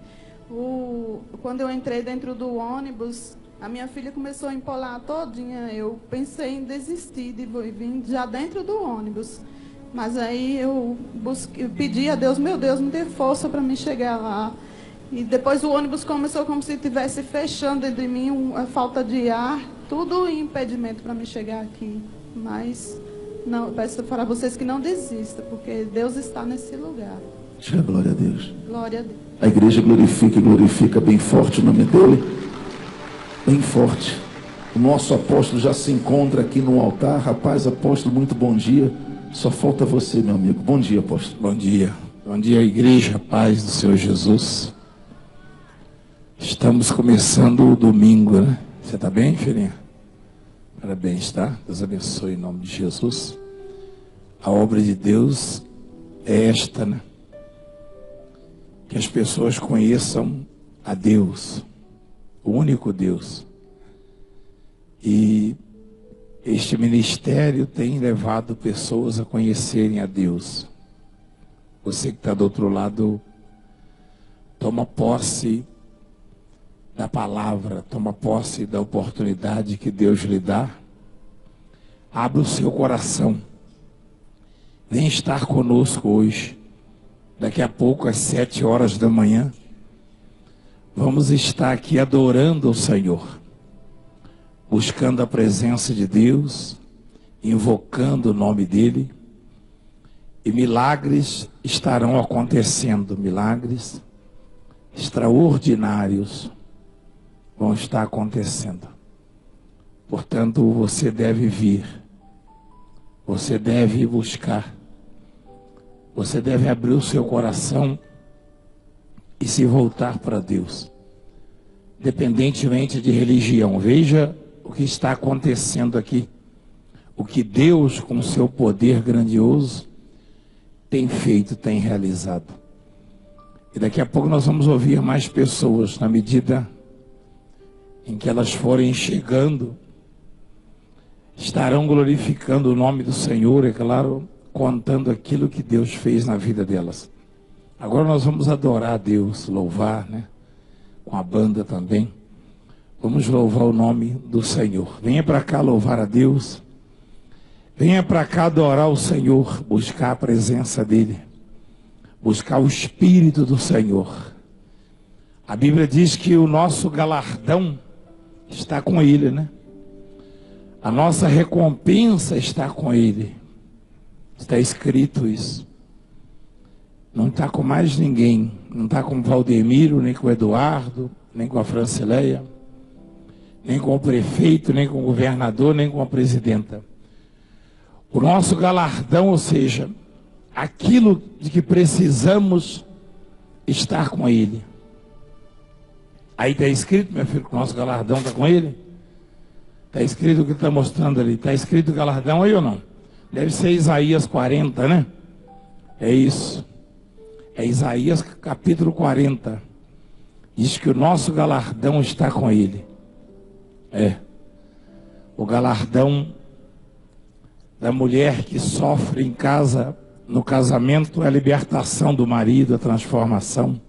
Quando eu entrei dentro do ônibus, a minha filha começou a empolar todinha. Eu pensei em desistir de vir já dentro do ônibus. Mas aí eu pedi a Deus, meu Deus, me dê força para me chegar lá. E depois o ônibus começou como se estivesse fechando dentro de mim, a falta de ar, tudo impedimento para me chegar aqui. Mas não, peço para vocês que não desistam, porque Deus está nesse lugar. Diga glória a Deus. Glória a Deus. A igreja glorifica bem forte o nome dele. Bem forte. O nosso apóstolo já se encontra aqui no altar. Rapaz, apóstolo, muito bom dia. Só falta você, meu amigo. Bom dia, apóstolo. Bom dia. Bom dia, igreja, paz do Senhor Jesus. Estamos começando o domingo, né? Você está bem, filhinha? Parabéns, tá? Deus abençoe em nome de Jesus. A obra de Deus é esta, né? Que as pessoas conheçam a Deus, o único Deus. E este ministério tem levado pessoas a conhecerem a Deus. Você que está do outro lado, toma posse da palavra, toma posse da oportunidade que Deus lhe dá. Abra o seu coração. Vem estar conosco hoje. Daqui a pouco, às 7 horas da manhã, vamos estar aqui adorando o Senhor, buscando a presença de Deus, invocando o nome dEle, e milagres estarão acontecendo, milagres extraordinários vão estar acontecendo. Portanto, você deve vir, você deve buscar, você deve abrir o seu coração e se voltar para Deus, independentemente de religião. Veja o que está acontecendo aqui, o que Deus, com seu poder grandioso, tem feito, tem realizado. E daqui a pouco nós vamos ouvir mais pessoas, na medida em que elas forem chegando, estarão glorificando o nome do Senhor, é claro, contando aquilo que Deus fez na vida delas. Agora nós vamos adorar a Deus, louvar, né? Com a banda também. Vamos louvar o nome do Senhor. Venha para cá louvar a Deus. Venha para cá adorar o Senhor, buscar a presença dEle, buscar o Espírito do Senhor. A Bíblia diz que o nosso galardão está com Ele, né? A nossa recompensa está com Ele. Está escrito isso. Não está com mais ninguém. Não está com o Valdemiro, nem com o Eduardo, nem com a Francileia, nem com o prefeito, nem com o governador, nem com a presidenta. O nosso galardão, ou seja, aquilo de que precisamos estar com Ele. Aí está escrito, meu filho, que o nosso galardão está com Ele? Está escrito o que está mostrando ali. Está escrito o galardão aí ou não? Deve ser Isaías 40, né? É isso. É Isaías capítulo 40. Diz que o nosso galardão está com Ele. É. O galardão da mulher que sofre em casa, no casamento, é a libertação do marido, a transformação.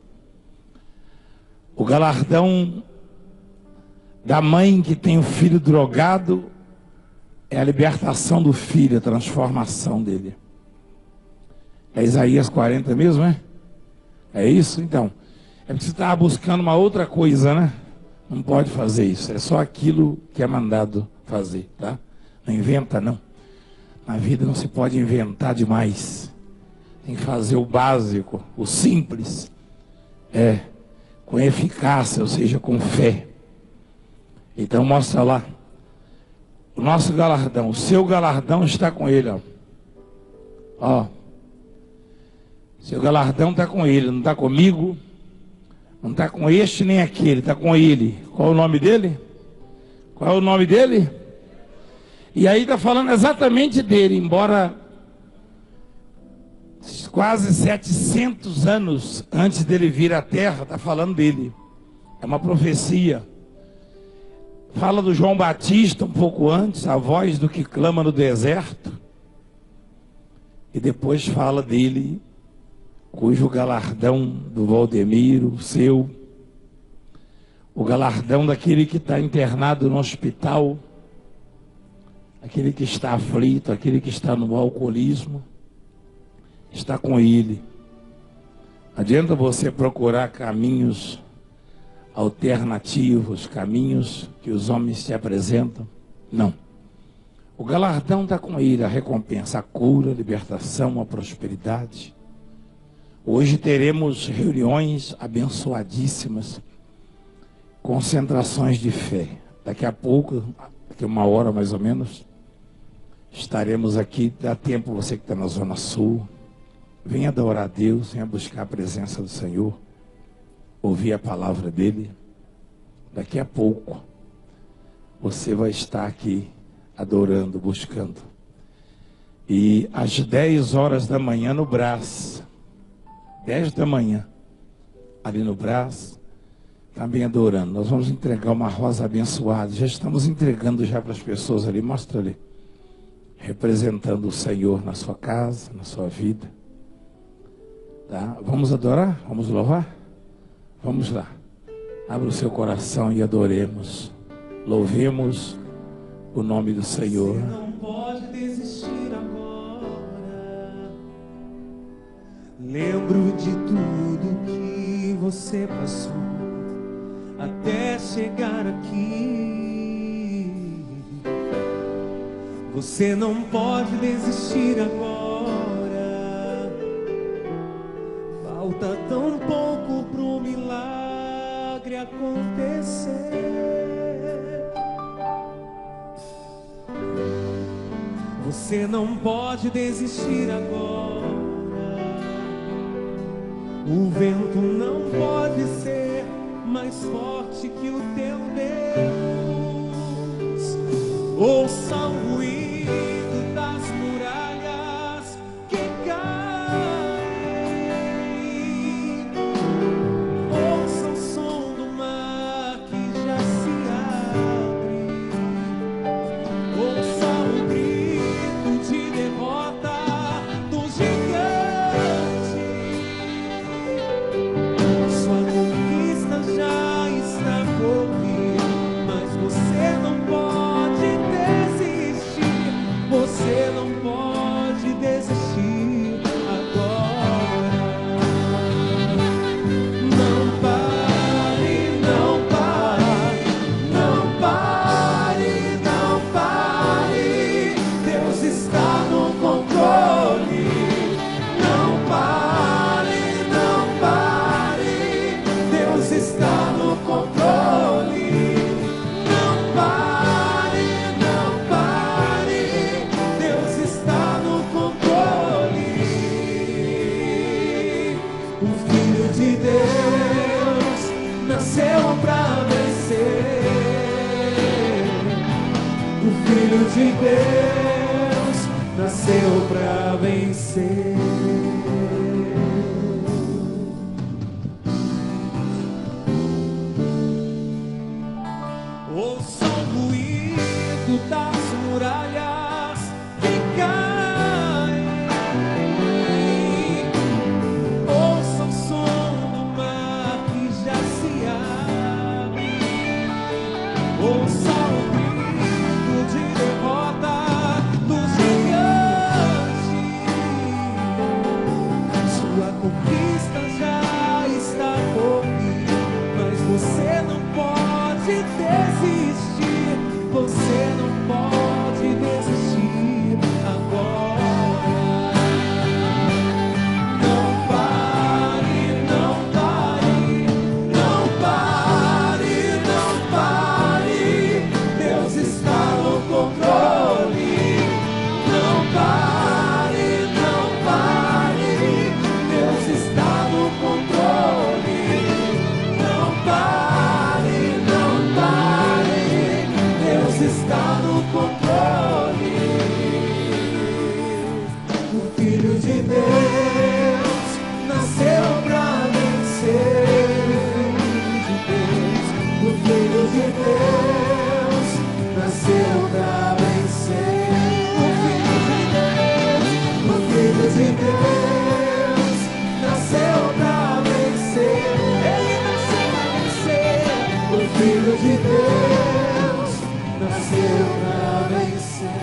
O galardão da mãe que tem o filho drogado é a libertação do filho, a transformação dele. É Isaías 40 mesmo, é? É isso? Então, é porque você estava buscando uma outra coisa, né? Não pode fazer isso, é só aquilo que é mandado fazer, tá? Não inventa, não. Na vida não se pode inventar demais. Tem que fazer o básico, o simples. Com eficácia, ou seja, com fé. Então mostra lá. O nosso galardão, o seu galardão está com Ele, ó. Ó. Seu galardão está com Ele, não está comigo. Não está com este nem aquele, está com Ele. Qual é o nome dele? Qual é o nome dele? E aí está falando exatamente dele, embora quase 700 anos antes dele vir à terra, está falando dele. É uma profecia. Fala do João Batista um pouco antes, a voz do que clama no deserto. E depois fala dele, cujo galardão do Valdemiro, seu, o galardão daquele que está internado no hospital, aquele que está aflito, aquele que está no alcoolismo, está com Ele. Adianta você procurar caminhos alternativos, caminhos que os homens te apresentam? Não. O galardão está com Ele, a recompensa, a cura, a libertação, a prosperidade. Hoje teremos reuniões abençoadíssimas, concentrações de fé. Daqui a pouco, daqui a 1 hora mais ou menos, estaremos aqui. Dá tempo, você que está na Zona Sul, venha adorar a Deus, venha buscar a presença do Senhor, ouvir a palavra dEle. Daqui a pouco, você vai estar aqui adorando, buscando. E às 10 horas da manhã no Brás, 10 da manhã, ali no Brás, também adorando. Nós vamos entregar uma rosa abençoada. Já estamos entregando já para as pessoas ali. Mostra ali. Representando o Senhor na sua casa, na sua vida. Tá? Vamos adorar? Vamos louvar? Vamos lá. Abra o seu coração e adoremos. Louvemos o nome do Senhor. Você não pode desistir agora. Lembro de tudo que você passou até chegar aqui. Você não pode desistir agora. Falta tão pouco pro milagre acontecer. Você não pode desistir agora. O vento não pode ser mais forte que o teu Deus. Ouça o ruído das muralhas que caem. Ouça o som do mar que já se abre. Ouça o grito de derrota do gigante. Sua conquista já está por vir, mas você não pode desistir. Você não pode desistir agora. Não pare, não pare, não pare, não pare. Deus está no controle. Não pare, não pare. Deus está no controle. Não pare, não pare. Deus está no controle. O Filho de Deus nasceu pra vencer. O Filho de Deus nasceu pra vencer. Ouça o ruído das muralhas que caem. Ouça o som do mar que já se abre. Ouça o grito de derrota do gigante. Sua conquista já está por vir, mas você não pode desistir. Você não pode desistir agora. Não pare, não pare, não pare, não pare. Deus está no controle. Não pare, não pare. Deus está no controle. Não pare, não pare. Deus está no controle. O Filho de Deus nasceu pra vencer. O Filho de Deus nasceu pra vencer. O Filho de Deus, o Filho de Deus nasceu pra vencer. Ele nasceu pra vencer. O Filho de Deus nasceu pra vencer.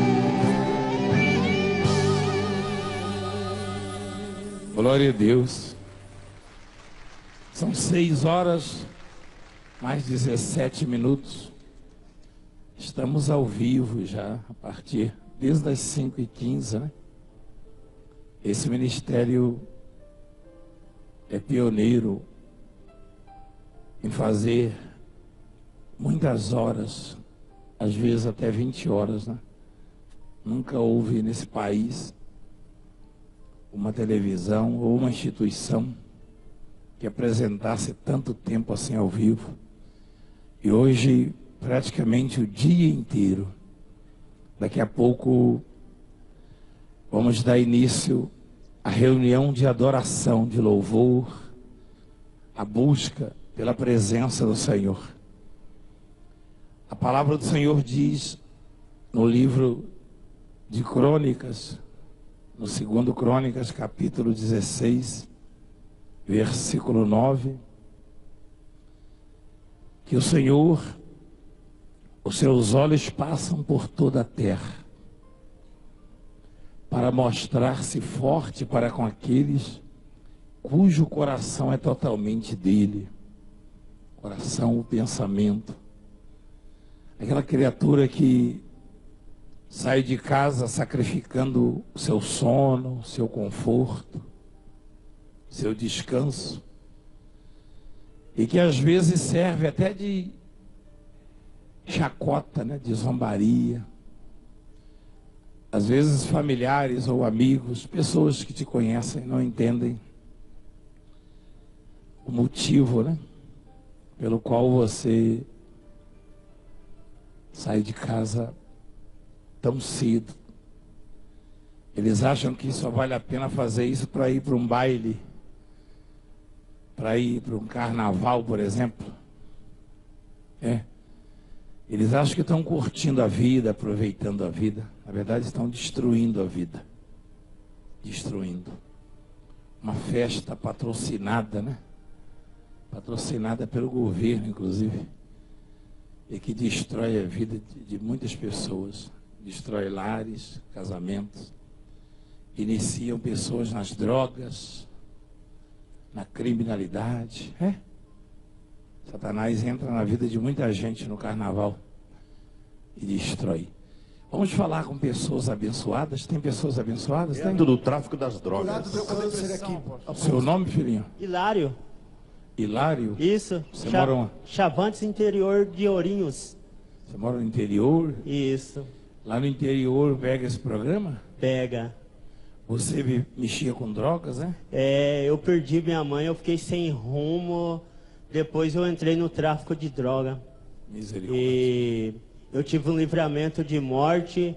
Glória a Deus. São 6 horas, mais 17 minutos. Estamos ao vivo já, a partir desde as 5h15, né? Esse ministério é pioneiro em fazer muitas horas, às vezes até 20 horas, né? Nunca houve nesse país uma televisão ou uma instituição que apresentasse tanto tempo assim ao vivo. E hoje, praticamente o dia inteiro, Daqui a pouco vamos dar início à reunião de adoração, de louvor, a busca pela presença do Senhor. A palavra do Senhor diz no livro de Crônicas, no 2 Crônicas, capítulo 16, versículo 9, que o Senhor, os seus olhos passam por toda a terra para mostrar-se forte para com aqueles cujo coração é totalmente dele. Coração, o pensamento. Aquela criatura que sai de casa sacrificando o seu sono, o seu conforto, seu descanso, e que às vezes serve até de chacota, né, de zombaria. Às vezes familiares ou amigos, pessoas que te conhecem, não entendem o motivo, né, pelo qual você sai de casa tão cedo. Eles acham que só vale a pena fazer isso para ir para um baile, para ir para um carnaval, por exemplo. Eles acham que estão curtindo a vida, aproveitando a vida. Na verdade, estão destruindo a vida. Destruindo. Uma festa patrocinada, né? Patrocinada pelo governo, inclusive. E que destrói a vida de muitas pessoas. Destrói lares, casamentos. Iniciam pessoas nas drogas, na criminalidade. Satanás entra na vida de muita gente no carnaval e destrói. Vamos falar com pessoas abençoadas. Tem pessoas abençoadas? Tem? Do tráfico das drogas. Seu nome, filhinho? Hilário. Hilário? Isso. Você mora onde? Chavantes, interior de Ourinhos. Você mora no interior? Isso. Lá no interior pega esse programa? Pega. Você mexia com drogas, né? Eu perdi minha mãe, eu fiquei sem rumo. Depois eu entrei no tráfico de droga. Misericórdia. E eu tive um livramento de morte.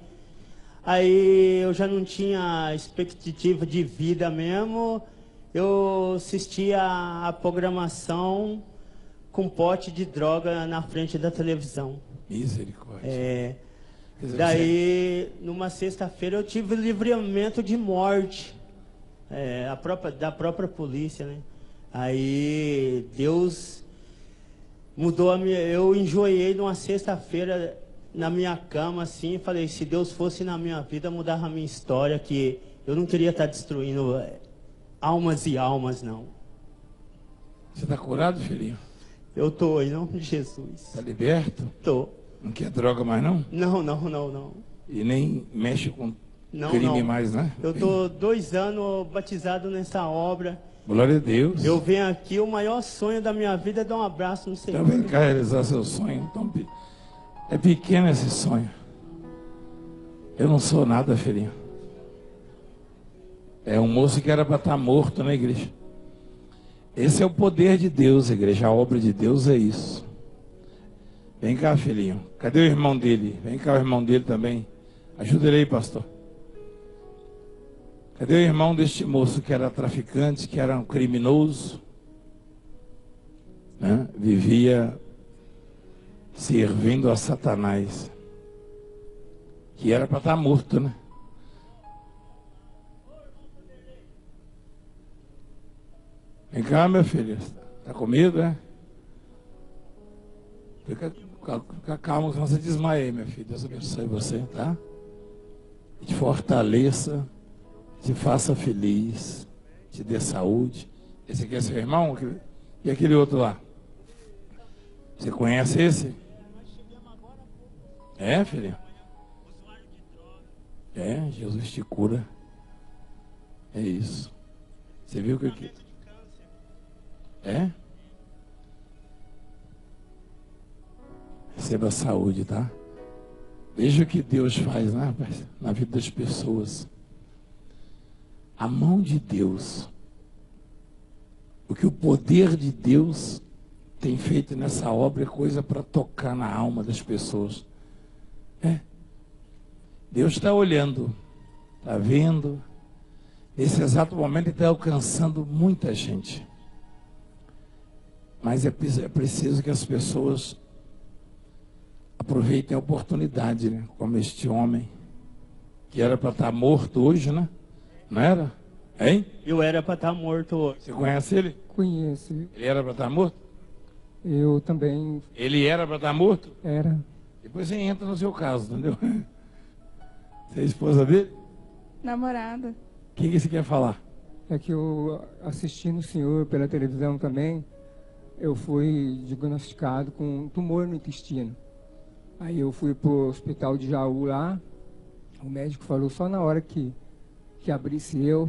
Aí eu já não tinha expectativa de vida mesmo. Eu assistia a programação com pote de droga na frente da televisão. Misericórdia. Dizer, daí, numa sexta-feira, eu tive livramento de morte. Da própria polícia, né? Aí Deus mudou a minha... Eu enjoei numa sexta-feira na minha cama assim, e falei, se Deus fosse na minha vida, mudava a minha história, que eu não queria estar destruindo almas e almas, não. Você está curado, filhinho? Eu tô, em nome de Jesus. Está liberto? Tô. Não quer droga mais, não? Não. E nem mexe com crime mais, né? Eu tô 2 anos batizado nessa obra. Glória a Deus. Eu venho aqui, o maior sonho da minha vida é dar um abraço no Senhor. Então vem cá realizar seu sonho. Então, é pequeno esse sonho. Eu não sou nada, filhinho. É um moço que era para estar morto na igreja. Esse é o poder de Deus, igreja. A obra de Deus é isso. Vem cá, filhinho. Cadê o irmão dele? Vem cá o irmão dele também. Ajuda ele aí, pastor. Cadê o irmão deste moço que era traficante, que era um criminoso, né? Vivia servindo a Satanás, que era para estar morto, né? Vem cá, meu filho. Está com medo, né? Fica calmo, senão você desmaia aí, meu filho. Deus abençoe você, tá? E te fortaleça. Te faça feliz, te dê saúde. Esse aqui é seu irmão? E aquele outro lá? Você conhece esse? Filho? Jesus te cura. É isso. Você viu que... Receba saúde, tá? Veja o que Deus faz, né, rapaz? Na vida das pessoas. A mão de Deus, o que o poder de Deus tem feito nessa obra é coisa para tocar na alma das pessoas. Deus está olhando, está vendo. Nesse exato momento ele está alcançando muita gente. Mas é preciso que as pessoas aproveitem a oportunidade, né? Como este homem, que era para estar morto hoje, né? Não era? Hein? Eu era para estar morto hoje. Você conhece ele? Conheço. Ele era para estar morto? Eu também Ele era para estar morto? era. Depois você entra no seu caso, entendeu? Você é esposa dele? Namorada. O que você quer falar? É que eu, assistindo o senhor pela televisão também, eu fui diagnosticado com um tumor no intestino. Aí eu fui pro hospital de Jaú lá, o médico falou só na hora que abrisse eu.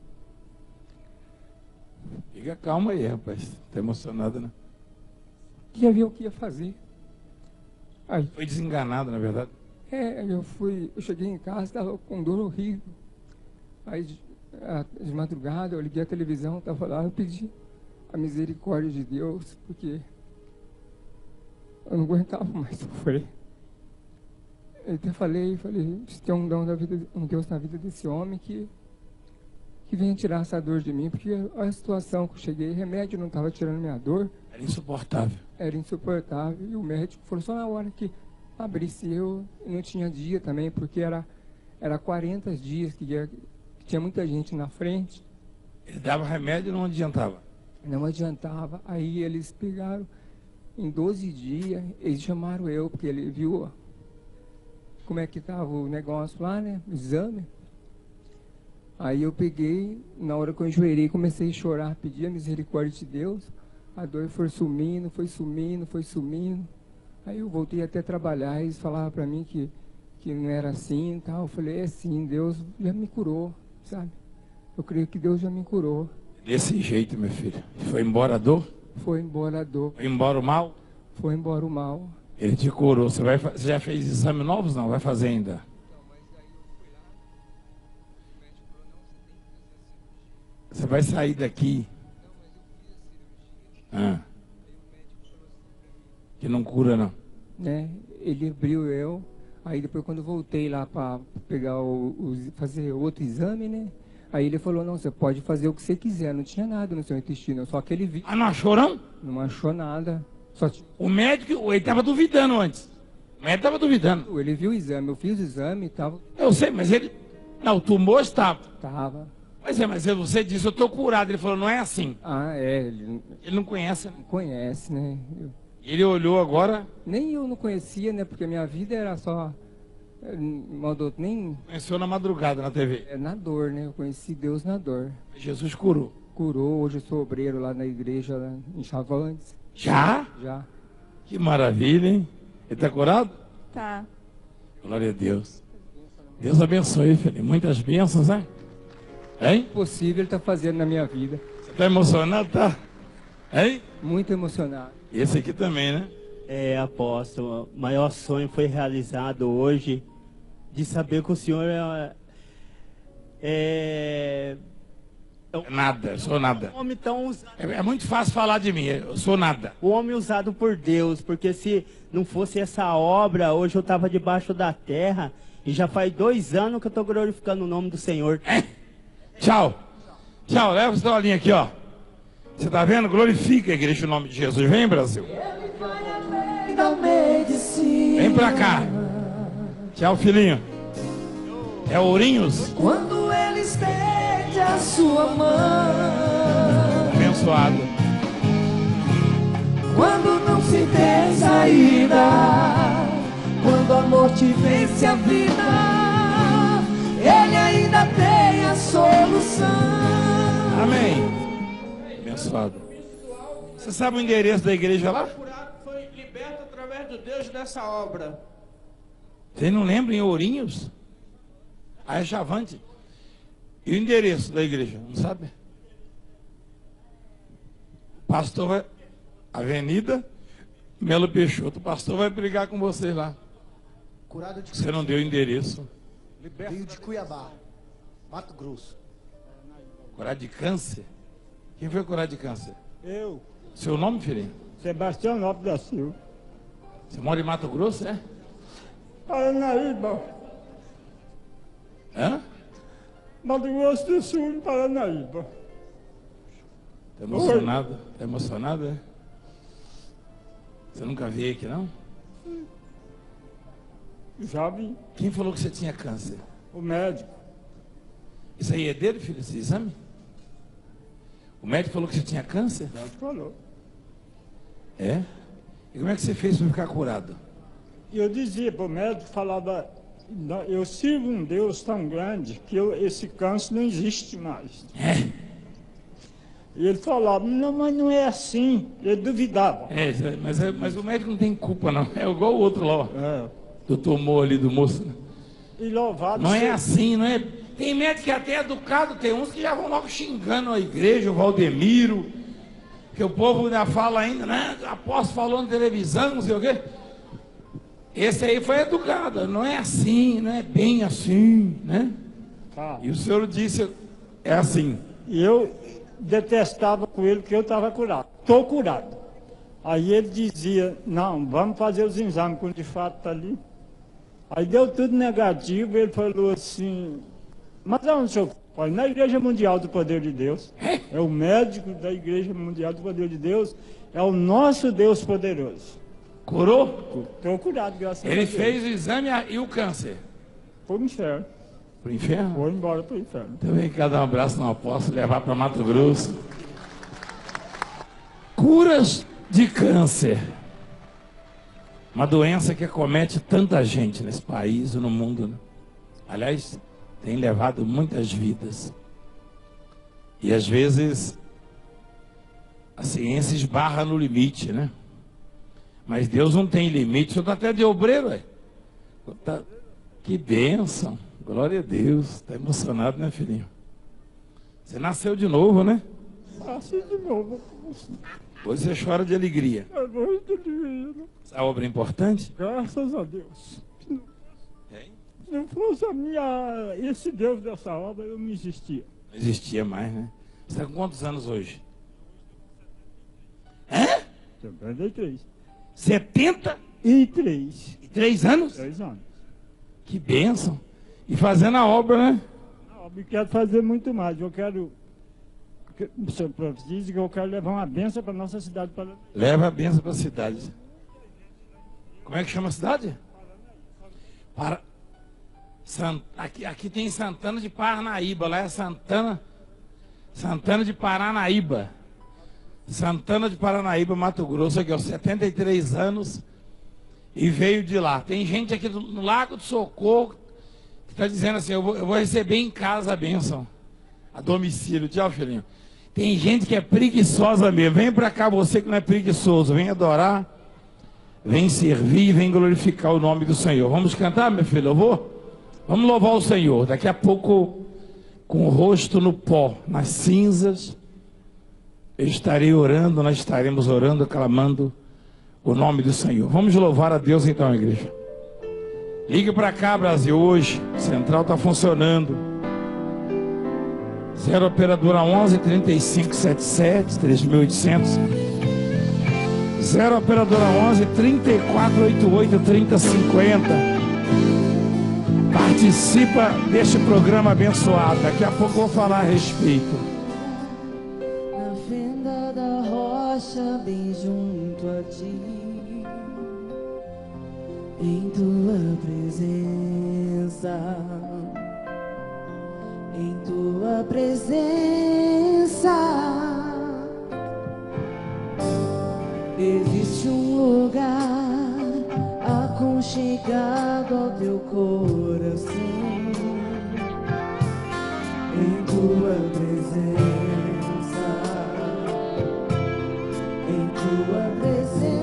Fica calma aí, rapaz. Tá emocionado, né? Ia ver o que ia fazer. Aí, Foi desenganado, na verdade. eu cheguei em casa, estava com dor horrível. Aí de madrugada eu liguei a televisão, estava lá, eu pedi a misericórdia de Deus, porque eu não aguentava mais sofrer. Eu até falei, se tem um Deus na vida desse homem que venha tirar essa dor de mim, porque a situação que eu cheguei, remédio não estava tirando minha dor. Era insuportável. Era insuportável. E o médico falou só na hora que abrisse eu não tinha dia também, porque era 40 dias que tinha muita gente na frente. Ele dava remédio e não adiantava. Não adiantava. Aí eles pegaram, em 12 dias, eles chamaram eu, porque ele viu como é que estava o negócio lá, né? O exame. Aí eu peguei, na hora que eu enjoelhei, comecei a chorar, pedir a misericórdia de Deus. A dor foi sumindo, foi sumindo, foi sumindo. Aí eu voltei até a trabalhar, eles falavam para mim que não era assim e tal. Eu falei, é sim, Deus já me curou, sabe? Eu creio que Deus já me curou. Desse jeito, meu filho. Foi embora a dor? Foi embora a dor. Foi embora o mal? Foi embora o mal. Ele te curou. Você já fez exames novos? Não, vai fazer ainda. Você vai sair daqui. Que não cura, não. Né? Ele abriu eu. Aí depois quando eu voltei lá para pegar fazer outro exame, né? Aí ele falou, não, você pode fazer o que você quiser. Não tinha nada no seu intestino, só que ele viu. Ah, não achou, não? Não achou nada. Só O médico, ele estava duvidando antes. O médico estava duvidando. Ele viu o exame, eu fiz o exame e tal. Eu sei, mas ele... Não, o tumor estava. Tava. Mas você disse, eu estou curado. Ele falou, não é assim. Ele não conhece, né? Conhece, né? Ele olhou agora... Nem eu não conhecia, né? Porque minha vida era só... Nem... Conheceu na madrugada na TV. Na dor, né? Eu conheci Deus na dor. Jesus curou. Curou. Hoje eu sou obreiro lá na igreja, lá em Chavantes. Já? Já. Que maravilha, hein? Ele está curado? Tá. Glória a Deus. Deus abençoe, filho. Muitas bênçãos, né? Hein? Possível ele está fazendo na minha vida. Você está emocionado, tá? Hein? Muito emocionado. Esse aqui também, né? Apóstolo, o maior sonho foi realizado hoje, de saber que o senhor Nada, eu sou nada. O homem tão usado. É muito fácil falar de mim, eu sou nada. O homem usado por Deus, porque se não fosse essa obra, hoje eu estava debaixo da terra, e já faz 2 anos que eu estou glorificando o nome do Senhor. Tchau. Tchau, leva essa toalhinha aqui, ó. Você tá vendo? Glorifica a igreja o nome de Jesus. Vem, Brasil. Vem pra cá. Tchau, filhinho. É Ourinhos? Quando ele estende a sua mão, Abençoado. quando não se tem saída, quando a morte vence a vida, ele ainda tem a solução. Amém. Abençoado. Você sabe o endereço da igreja lá? Foi liberto através do Deus dessa obra. Você não lembra em Ourinhos? Ah, é Chavante. E o endereço da igreja, não sabe? Pastor vai... Avenida Melo Peixoto. O pastor vai brigar com você lá. Curado de Você não deu o endereço. Veio de Cuiabá, Mato Grosso. Curado de câncer? Quem foi curado de câncer? Eu. Seu nome, filhinho? Sebastião Lopes da Silva. Você mora em Mato Grosso, é? Paranaíba. Hã? Mato Grosso do Sul, em Paranaíba. Tá emocionado? Tá emocionado, é? Você nunca veio aqui, não? Já vi. Quem falou que você tinha câncer? O médico. Isso aí é dele, filho, esse exame? O médico falou que você tinha câncer? Já falou. É? E como é que você fez para ficar curado? Eu dizia para o médico, falava, eu sirvo um Deus tão grande que esse câncer não existe mais. É? E ele falava, não, mas não é assim. Ele duvidava. Mas o médico não tem culpa, não. É igual o outro lá, ó. Do tumor ali do moço. E louvado não é assim, não é? Tem médico que até é educado, tem uns que já vão logo xingando a igreja, o Valdemiro, que o povo ainda fala ainda, né? Apóstolo falou na televisão, não sei o quê. Esse aí foi educado, não é assim, não é bem assim, né? Tá. E o senhor disse, é assim. E eu detestava com ele que eu estava curado. Estou curado. Aí ele dizia, não, vamos fazer os exames, quando de fato está ali. Aí deu tudo negativo, ele falou assim, mas aonde o senhor foi? Na Igreja Mundial do Poder de Deus. É o médico da Igreja Mundial do Poder de Deus, é o nosso Deus poderoso. Curou? Estou curado, graças a Deus. Ele fez o exame e o câncer? Foi pro inferno. Pro inferno? Foi embora pro inferno. Também quero dar um abraço no apóstolo, levar para Mato Grosso. Curas de câncer. Uma doença que acomete tanta gente nesse país e no mundo, né? Aliás, tem levado muitas vidas. E às vezes a ciência esbarra no limite, né? Mas Deus não tem limite. O senhor está até de obreiro, ué. Que bênção. Glória a Deus. Está emocionado, né, filhinho? Você nasceu de novo, né? Nasci de novo. Hoje você chora de alegria. É muito divino. Essa obra é importante? Graças a Deus. Se não fosse esse Deus dessa obra, eu não existia. Não existia mais, né? Você está com quantos anos hoje? Hã? 73. 73? E 3 anos? 3 anos. Que bênção. E fazendo a obra, né? A obra, eu quero fazer muito mais. Eu quero... O senhor diz que eu quero levar uma bênção para a nossa cidade. Leva a bênção para a cidade. Como é que chama a cidade? Aqui tem Santana de Paranaíba. Lá é Santana de Paranaíba. Santana de Paranaíba, Mato Grosso, aqui, ó, 73 anos. E veio de lá. Tem gente aqui no Lago do Socorro que está dizendo assim, eu vou receber em casa a bênção. A domicílio. Tchau, filhinho. Tem gente que é preguiçosa mesmo. Vem para cá, você que não é preguiçoso. Vem adorar, vem servir, vem glorificar o nome do Senhor. Vamos cantar, meu filho? Eu vou? Vamos louvar o Senhor. Daqui a pouco, com o rosto no pó, nas cinzas, eu estarei orando, nós estaremos orando, clamando o nome do Senhor. Vamos louvar a Deus então, igreja. Ligue para cá, Brasil, hoje. A central está funcionando. 0 operadora 11 35 77 3800. 0 operadora 11 34 88 30 50. Participa deste programa abençoado. Daqui a pouco eu vou falar a respeito. Na fenda da rocha, bem junto a ti, em tua presença. Em tua presença existe um lugar aconchegado ao teu coração. Em tua presença, em tua presença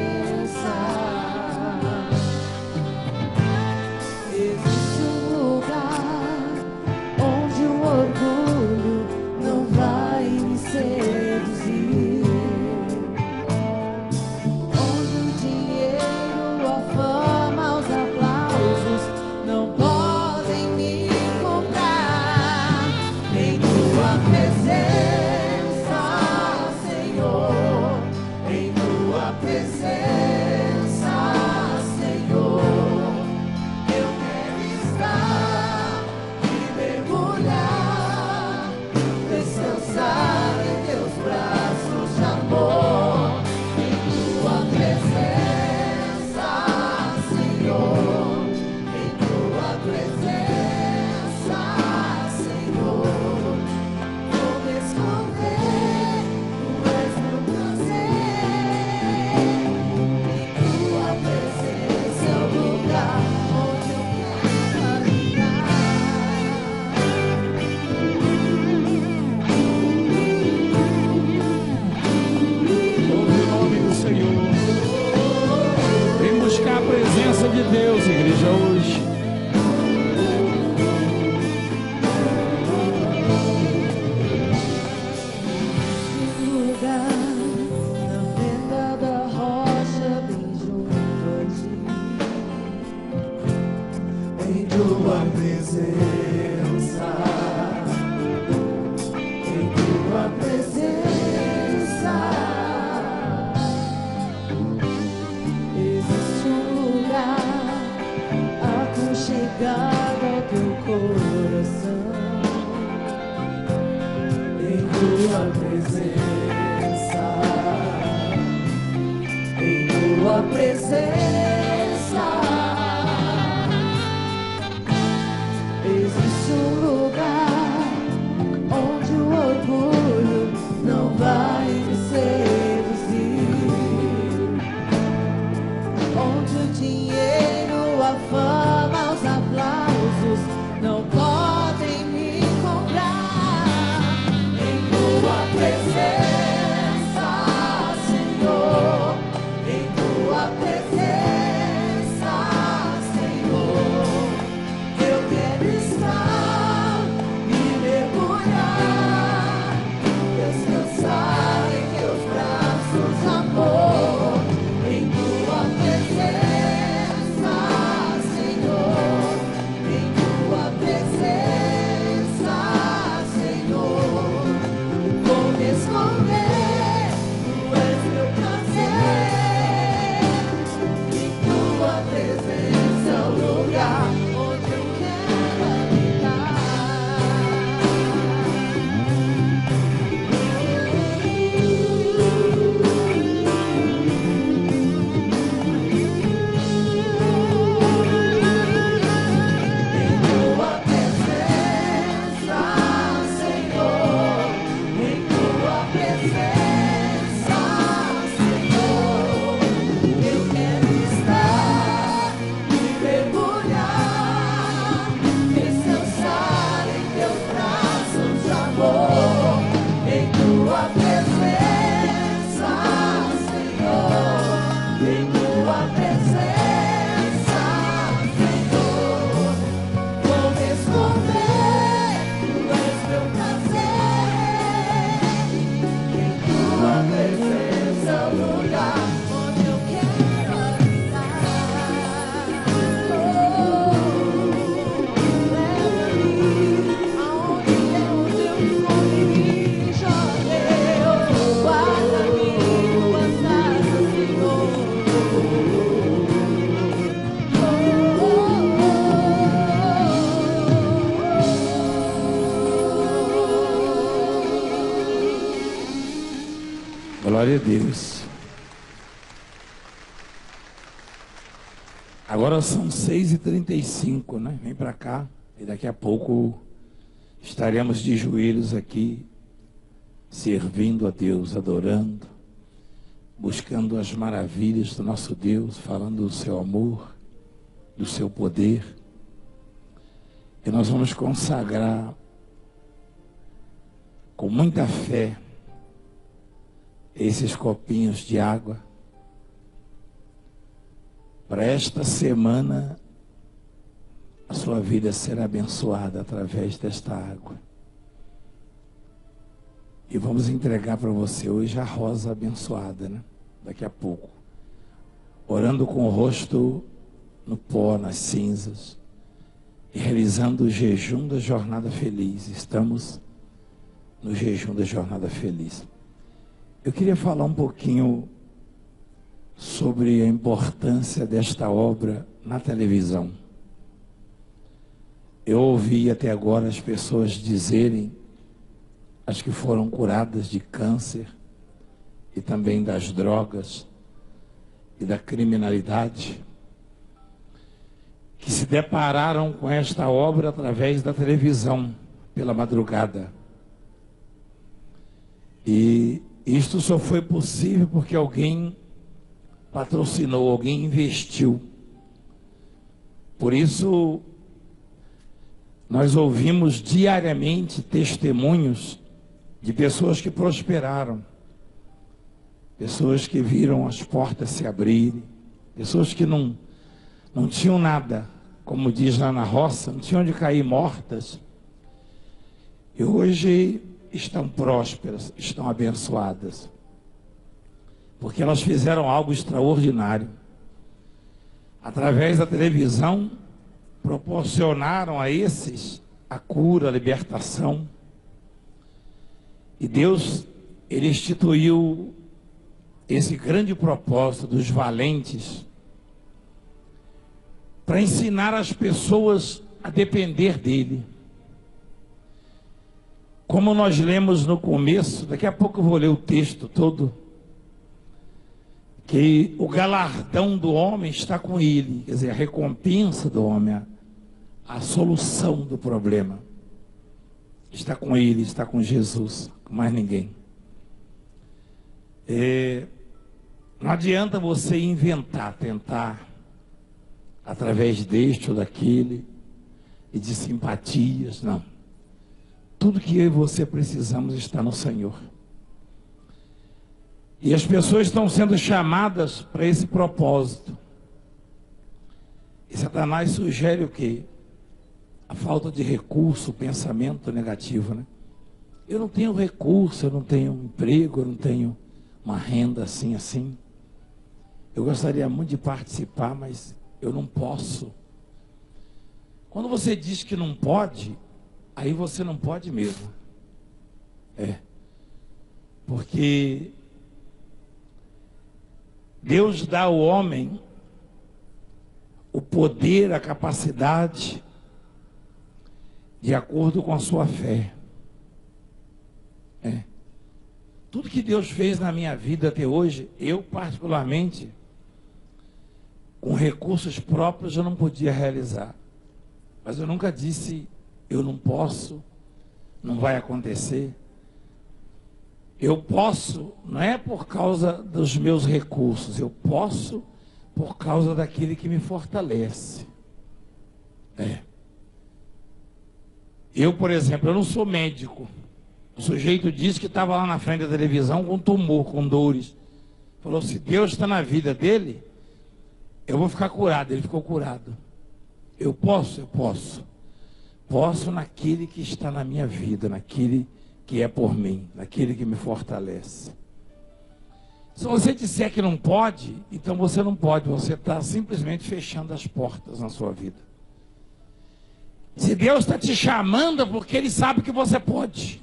existe um lugar onde o orgulho não vai me seduzir, onde o dinheiro, a fama, os aplausos não podem me comprar. Em tua presença Deus, igreja, hoje. Tua presença, em tua presença, existe um lugar aconchegado ao teu coração. em tua presença, em tua presença. Existe um lugar onde o orgulho não vai me seduzir, onde o dinheiro, a fama, os aplausos não podem me comprar. Em tua presença, Senhor, em tua presença, Senhor, eu quero estar e mergulhar, descansar em teus braços, amor. Em tua presença, Senhor, em tua presença, Senhor, vou me esconder, tu és meu prazer. Em tua presença é o lugar onde eu quero habitar. Em tua presença, Senhor, em tua presença, Senhor, eu quero estar e mergulhar, descansar em teus braços de amor. Em tua presença, Senhor, em tua presença, Senhor, vou me esconder, tu és meu prazer. Em tua presença é o lugar onde eu quero habitar. Leva-me aonde eu for me joguei, guarda-me tuas asas, Senhor. Glória a Deus. Agora são 6h35, né? Vem para cá e daqui a pouco estaremos de joelhos aqui, servindo a Deus, adorando, buscando as maravilhas do nosso Deus, falando do seu amor, do seu poder. E nós vamos consagrar com muita fé esses copinhos de água para esta semana a sua vida ser abençoada através desta água. E vamos entregar para você hoje a rosa abençoada, né? Daqui a pouco, orando com o rosto no pó, nas cinzas, e realizando o jejum da jornada feliz. Estamos no jejum da jornada feliz. Eu queria falar um pouquinho sobre a importância desta obra na televisão. Eu ouvi até agora as pessoas dizerem, as que foram curadas de câncer e também das drogas e da criminalidade, que se depararam com esta obra através da televisão, pela madrugada. E isto só foi possível porque alguém patrocinou, alguém investiu. Por isso, nós ouvimos diariamente testemunhos de pessoas que prosperaram, pessoas que viram as portas se abrirem, pessoas que não não tinham nada, como diz lá na roça, não tinham onde cair mortas. E hoje estão prósperas, estão abençoadas. Porque elas fizeram algo extraordinário. Através da televisão, proporcionaram a esses a cura, a libertação. E Deus, Ele instituiu esse grande propósito dos valentes para ensinar as pessoas a depender dEle. Como nós lemos no começo, daqui a pouco eu vou ler o texto todo, que o galardão do homem está com ele, quer dizer, a recompensa do homem, a solução do problema está com ele, está com Jesus, com mais ninguém. Não adianta você inventar, tentar, através deste ou daquele, e de simpatias, não. Tudo que eu e você precisamos está no Senhor. E as pessoas estão sendo chamadas para esse propósito. E Satanás sugere o quê? A falta de recurso, o pensamento negativo, né? Eu não tenho recurso, eu não tenho emprego, eu não tenho uma renda assim. Eu gostaria muito de participar, mas eu não posso. Quando você diz que não pode, aí você não pode mesmo. Porque Deus dá ao homem o poder, a capacidade, de acordo com a sua fé. Tudo que Deus fez na minha vida até hoje, eu particularmente, com recursos próprios, eu não podia realizar. Mas eu nunca disse, eu não posso, não vai acontecer. Eu posso, não é por causa dos meus recursos, eu posso por causa daquele que me fortalece. Eu, por exemplo, eu não sou médico. O sujeito disse que estava lá na frente da televisão com tumor, com dores. Falou, se Deus está na vida dele, eu vou ficar curado. Ele ficou curado. Eu posso? Eu posso. Posso naquele que está na minha vida, naquele que é por mim, naquele que me fortalece. Se você disser que não pode, então você não pode, você está simplesmente fechando as portas na sua vida. Se Deus está te chamando é porque Ele sabe que você pode.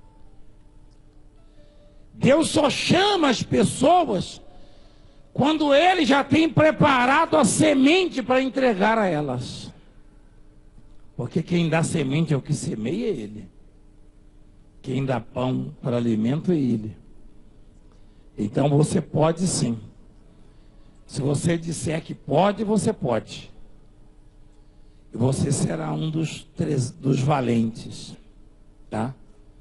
Deus só chama as pessoas quando Ele já tem preparado a semente para entregar a elas. Porque quem dá semente é o que semeia, é Ele. Quem dá pão para alimento é Ele. Então você pode sim. Se você disser que pode, você pode. E você será um dos valentes. Tá?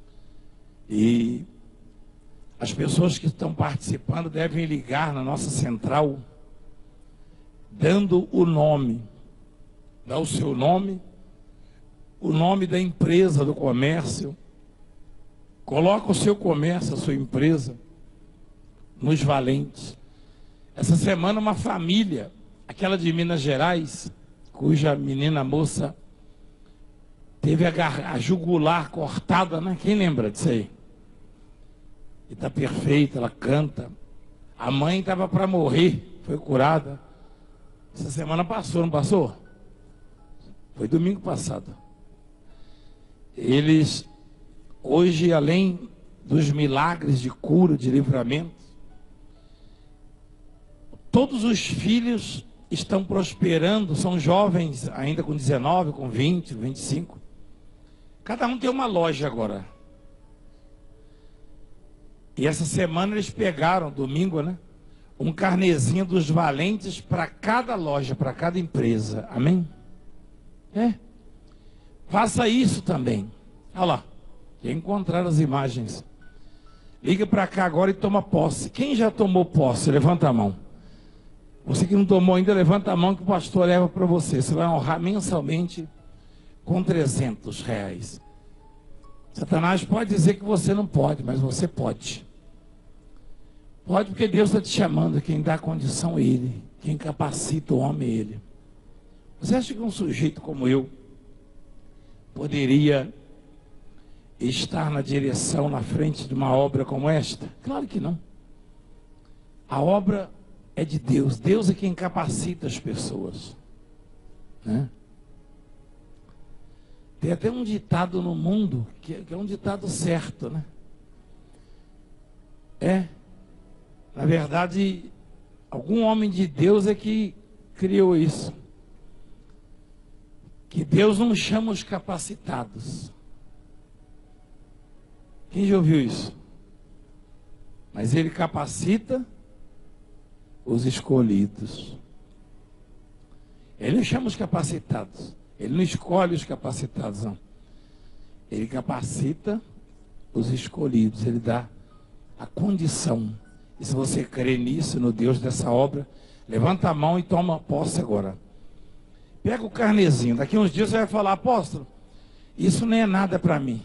E as pessoas que estão participando devem ligar na nossa central, dando o nome. Dá o seu nome, o nome da empresa, do comércio. Coloca o seu comércio, a sua empresa, nos valentes. Essa semana uma família, aquela de Minas Gerais, cuja menina moça teve a jugular cortada, né? Quem lembra disso aí? E está perfeita, ela canta. A mãe estava para morrer, foi curada. Essa semana passou, não passou? Foi domingo passado. Eles, hoje, além dos milagres de cura, de livramento, todos os filhos estão prosperando, são jovens ainda com 19, com 20, 25. Cada um tem uma loja agora. E essa semana eles pegaram, domingo, né? Um carnezinho dos valentes para cada loja, para cada empresa. Amém? Faça isso também. Olha lá. Já encontraram as imagens. Liga para cá agora e toma posse. Quem já tomou posse? Levanta a mão. Você que não tomou ainda, levanta a mão que o pastor leva para você. Você vai honrar mensalmente com R$300. Satanás pode dizer que você não pode, mas você pode. Pode porque Deus está te chamando. Quem dá condição é Ele. Quem capacita o homem é Ele. Você acha que um sujeito como eu poderia estar na direção, na frente de uma obra como esta? Claro que não. A obra é de Deus. Deus é quem capacita as pessoas, né? Tem até um ditado no mundo, que é um ditado certo, né? Na verdade, algum homem de Deus é que criou isso. Que Deus não chama os capacitados. Quem já ouviu isso? Mas Ele capacita os escolhidos. Ele não chama os capacitados. Ele não escolhe os capacitados, não. Ele capacita os escolhidos. Ele dá a condição. E se você crê nisso, no Deus dessa obra, levanta a mão e toma posse agora. Pega o carnezinho. Daqui uns dias você vai falar: apóstolo, isso não é nada para mim.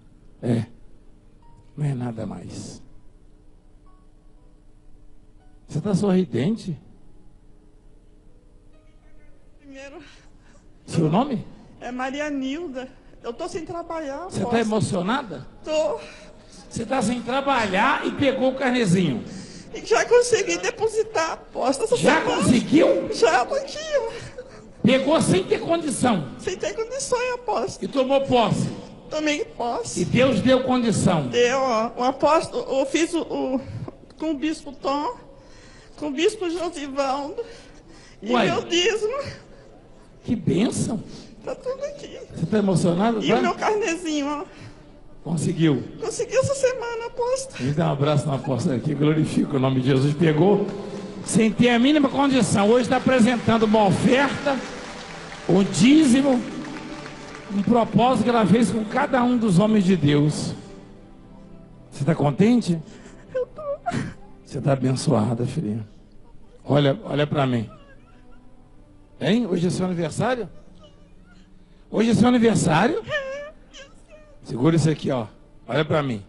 Não é nada mais. Você está sorridente? Primeiro, seu nome? É Maria Nilda. Eu estou sem trabalhar. Você está emocionada? Estou. Você está sem trabalhar e pegou o carnezinho. E já consegui depositar a aposta essa Já semana. conseguiu? Já, aqui. Pegou sem ter condição. Sem ter condição, eu aposto. E tomou posse. Tomei posse. E Deus deu condição. Deu, ó. O apóstolo, eu fiz com o bispo Tom, com o bispo Josivaldo. E Uai. meu dízimo. Que bênção. Tá tudo aqui. Você está emocionado? E o meu carnezinho, ó. Conseguiu. Consegui essa semana, aposto. Me dá um abraço na aposta aqui, glorifica o nome de Jesus. Pegou sem ter a mínima condição. Hoje está apresentando uma oferta, um dízimo, um propósito que ela fez com cada um dos homens de Deus. Você está contente? Eu tô. Você está abençoada, filhinha. Olha para mim. Hein? Hoje é seu aniversário? Hoje é seu aniversário? Segura isso aqui, ó. Olha para mim.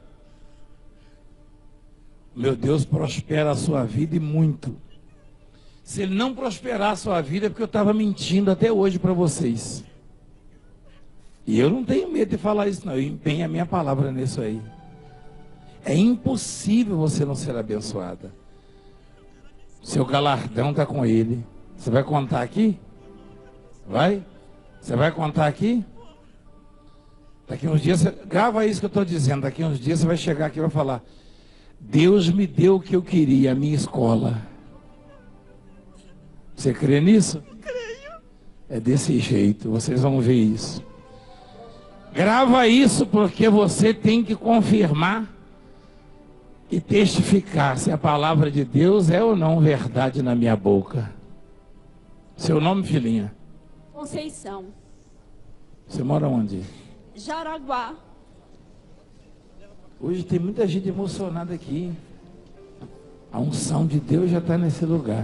Meu Deus prospera a sua vida e muito. Se Ele não prosperar a sua vida é porque eu estava mentindo até hoje para vocês. E eu não tenho medo de falar isso, não. Eu empenho a minha palavra nisso aí. É impossível você não ser abençoada. Seu galardão está com Ele. Você vai contar aqui? Vai? Você vai contar aqui? Daqui uns dias, grava isso que eu estou dizendo. Daqui uns dias você vai chegar aqui e vai falar: Deus me deu o que eu queria, a minha escola. Você crê nisso? Creio. É desse jeito, vocês vão ver isso. Grava isso porque você tem que confirmar e testificar se a palavra de Deus é ou não verdade na minha boca. Seu nome, filhinha? Conceição. Você mora onde? Jaraguá. Hoje tem muita gente emocionada aqui. A unção de Deus já está nesse lugar.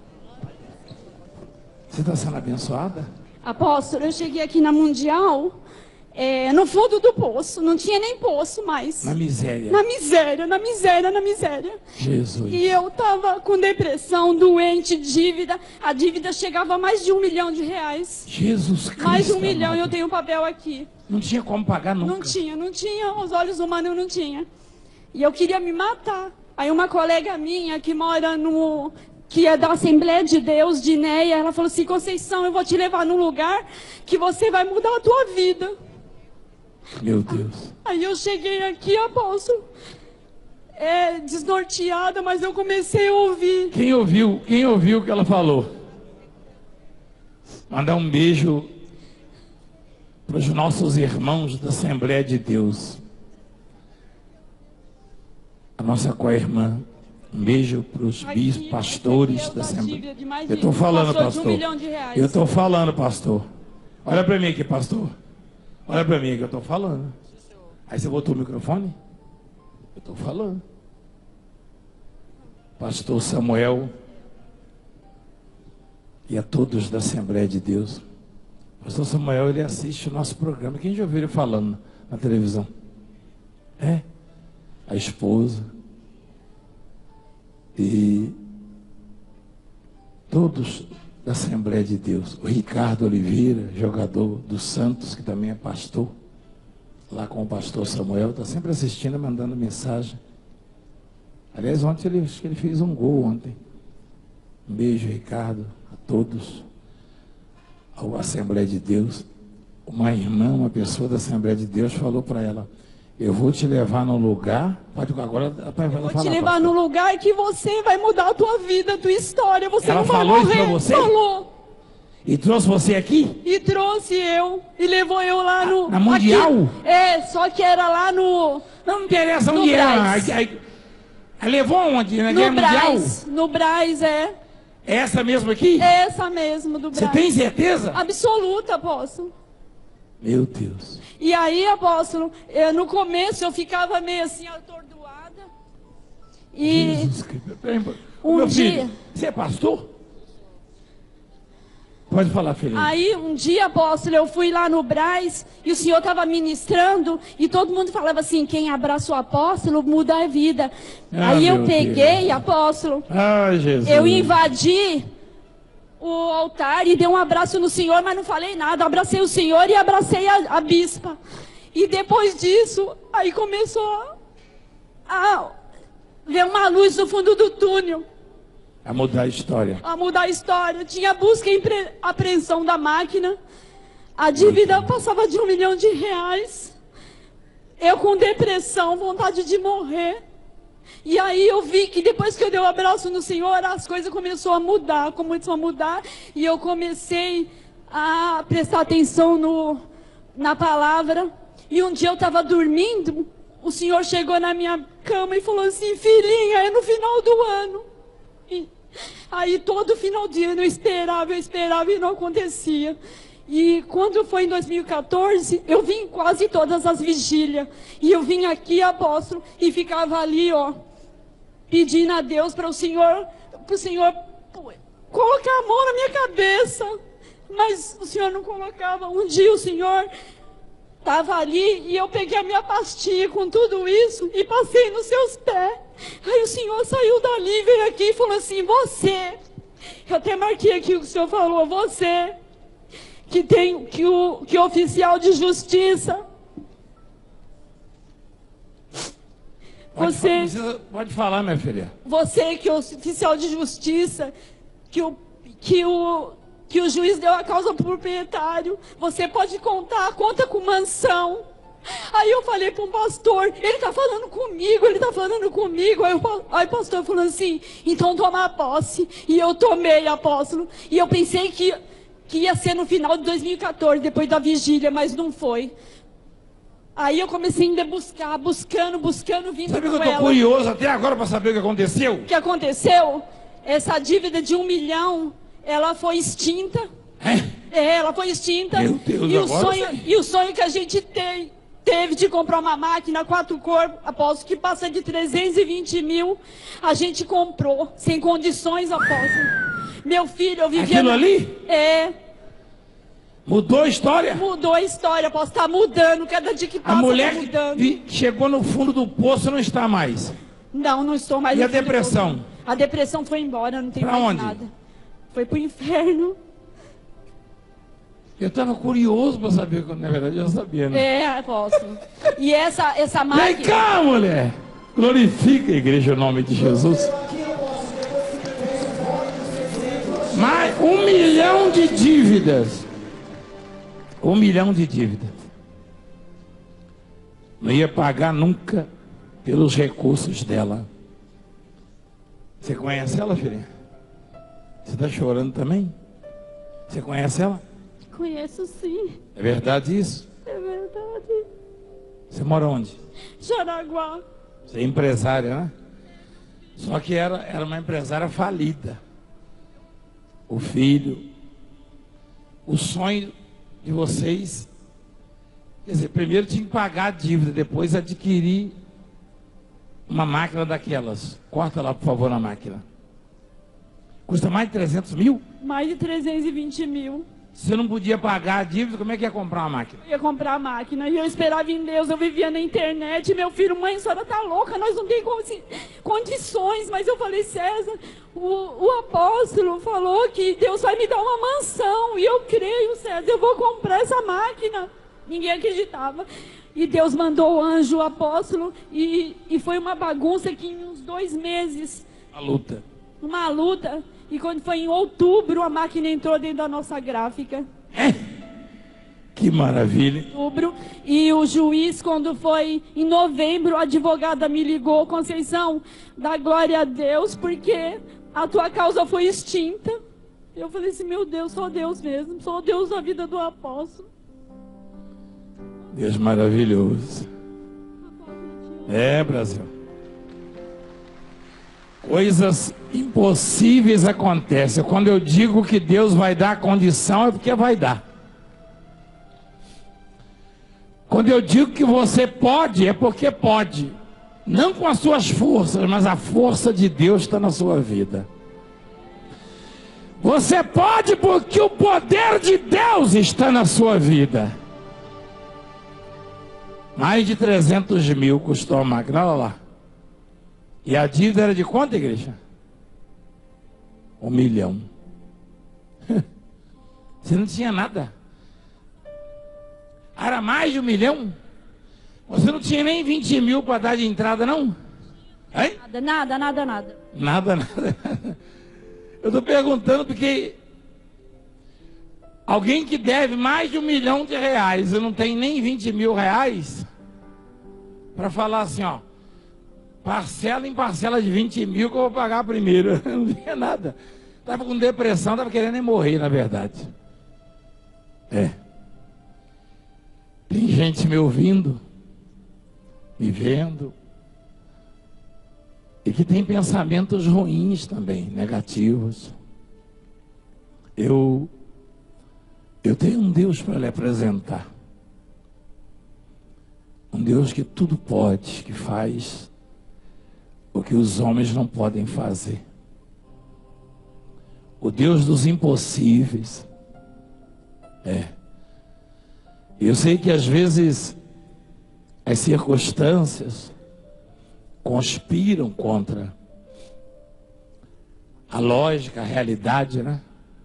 Você está sendo abençoada? Apóstolo, eu cheguei aqui na Mundial, no fundo do poço. Não tinha nem poço mais. Na miséria. Na miséria, na miséria, na miséria. Jesus. E eu estava com depressão, doente, dívida. A dívida chegava a mais de R$1 milhão. Jesus Cristo. Mais de 1 milhão, eu tenho um papel aqui. Não tinha como pagar nunca. Não tinha. Os olhos humanos eu não tinha. E eu queria me matar. Aí uma colega minha que mora que é da Assembleia de Deus, de Neia, ela falou assim: Conceição, eu vou te levar num lugar que você vai mudar a tua vida. Meu Deus. Aí eu cheguei aqui, apóstolo, desnorteada, mas eu comecei a ouvir. Quem ouviu o que ela falou? Mandar um beijo para os nossos irmãos da Assembleia de Deus. A nossa co-irmã. Um beijo para os bispos, pastores da Assembleia. Eu estou falando, pastor. Eu estou falando, pastor. Olha para mim aqui, pastor. Olha para mim que eu estou falando. Aí você botou o microfone? Eu estou falando. Pastor Samuel e a todos da Assembleia de Deus. Pastor Samuel, ele assiste o nosso programa. Quem já ouviu ele falando na televisão? A esposa. E todos da Assembleia de Deus. O Ricardo Oliveira, jogador do Santos, que também é pastor, lá com o pastor Samuel, está sempre assistindo, mandando mensagem. Aliás, ontem acho que ele fez um gol ontem. Um beijo, Ricardo, a todos, à Assembleia de Deus. Uma irmã, uma pessoa da Assembleia de Deus falou para ela: eu vou te levar num lugar, agora vou te levar num lugar que você vai mudar a tua vida, a tua história, você ela não vai falou morrer. Isso pra você? Falou. E trouxe você aqui? E trouxe eu, e levou eu lá no... Na Mundial? Aqui, só que era lá no... Não interessa onde era. Levou onde? Na Guerra Mundial? No Brás, é. Essa mesmo aqui? Essa mesmo, do Brás. Você tem certeza? Absoluta, apóstolo. Meu Deus. E aí, apóstolo, no começo eu ficava meio assim, atordoada. E Jesus, um meu dia... filho, você é pastor? Pode falar, filho. Aí, um dia, apóstolo, eu fui lá no Brás e o senhor estava ministrando e todo mundo falava assim, quem abraça o apóstolo muda a vida. Aí eu peguei, Deus. Apóstolo, Jesus. Eu invadi o altar e dei um abraço no senhor, mas não falei nada. Abracei o senhor e abracei a bispa. E depois disso, aí começou a ver uma luz no fundo do túnel. A mudar a história. A mudar a história. Tinha busca e apreensão da máquina. A dívida passava de R$1 milhão. Eu com depressão, vontade de morrer. E aí eu vi que depois que eu dei o abraço no Senhor, as coisas começaram a mudar. E eu comecei a prestar atenção na palavra. E um dia eu estava dormindo, o Senhor chegou na minha cama e falou assim, filhinha, é no final do ano. Aí todo final de ano eu esperava e não acontecia. E quando foi em 2014, eu vim em quase todas as vigílias. E eu vim aqui, apóstolo, e ficava ali, ó, pedindo a Deus para o Senhor colocar a mão na minha cabeça. Mas o Senhor não colocava. Um dia o Senhor estava ali e eu peguei a minha pastinha com tudo isso e passei nos seus pés. Aí o Senhor saiu dali, veio aqui e falou assim, você, eu até marquei aqui o que o Senhor falou, você, que o oficial de justiça, você... Pode falar, minha filha. Você que é o oficial de justiça, que o juiz deu a causa pro proprietário, você pode conta com mansão. Aí eu falei para um pastor, ele está falando comigo. Aí o pastor falou assim, então toma posse. E eu tomei, apóstolo. E eu pensei que ia ser no final de 2014, depois da vigília, mas não foi. Aí eu comecei ainda a buscar, buscando, vindo com ela. Sabe que eu estou curioso até agora para saber o que aconteceu? O que aconteceu? Essa dívida de R$1 milhão, ela foi extinta. Ela foi extinta. Meu Deus, e o sonho que a gente teve de comprar uma máquina 4 corpos, apóstolo, que passa de 320 mil, a gente comprou, sem condições, apóstolo. Meu filho, eu vivia... Aquilo ali? Mudou a história? Mudou a história, apóstolo, está mudando, cada dia que passa a mulher tá mudando. Que chegou no fundo do poço não está mais? Não estou mais. E a depressão? A depressão foi embora, não tem pra mais onde? Nada. Foi pro inferno. Eu estava curioso para saber, na verdade eu já sabia, né? Apóstolo. E essa máquina... Vem cá, mulher! Glorifica a igreja o nome de Jesus. Mais 1 milhão de dívidas. 1 milhão de dívidas. Não ia pagar nunca pelos recursos dela. Você conhece ela, filha? Você está chorando também? Você conhece ela? Conheço, sim. É verdade isso? É verdade. Você mora onde? Jaraguá. Você é empresária, né? Só que era uma empresária falida. O filho, o sonho de vocês, quer dizer, primeiro tinha que pagar a dívida, depois adquirir uma máquina daquelas. Corta lá, por favor, na máquina. Custa mais de 300 mil? Mais de 320 mil. Você não podia pagar a dívida, como é que ia comprar uma máquina? Eu ia comprar a máquina e eu esperava em Deus, eu vivia na internet. Meu filho, mãe, a senhora tá louca, nós não temos condições. Mas eu falei, César, o apóstolo falou que Deus vai me dar uma mansão. E eu creio, César, eu vou comprar essa máquina. Ninguém acreditava. E Deus mandou o anjo, o apóstolo, e foi uma bagunça que em uns 2 meses... Uma luta. E quando foi em outubro, a máquina entrou dentro da nossa gráfica. Que maravilha. Outubro. E o juiz, quando foi em novembro, a advogada me ligou, Conceição, dá glória a Deus, porque a tua causa foi extinta. Eu falei assim, meu Deus, só Deus mesmo, só Deus da vida do apóstolo. Deus maravilhoso. Brasil. Coisas impossíveis acontecem. Quando eu digo que Deus vai dar a condição, é porque vai dar. Quando eu digo que você pode, é porque pode. Não com as suas forças, mas a força de Deus está na sua vida. Você pode porque o poder de Deus está na sua vida. Mais de 300 mil custou a máquina, olha lá. E a dívida era de quanto, igreja? 1 milhão. Você não tinha nada. Era mais de 1 milhão? Você não tinha nem 20 mil para dar de entrada, não? Hein? Nada. Nada. Eu estou perguntando porque alguém que deve mais de 1 milhão de reais e não tem nem 20 mil reais, para falar assim, ó, parcela em parcela de 20 mil que eu vou pagar primeiro. Eu não tinha nada. Estava com depressão, estava querendo morrer, na verdade. Tem gente me ouvindo, me vendo, e que tem pensamentos ruins também, negativos. Eu tenho um Deus para lhe apresentar. Um Deus que tudo pode, que faz o que os homens não podem fazer. O Deus dos impossíveis. Eu sei que às vezes as circunstâncias conspiram contra a lógica, a realidade, né?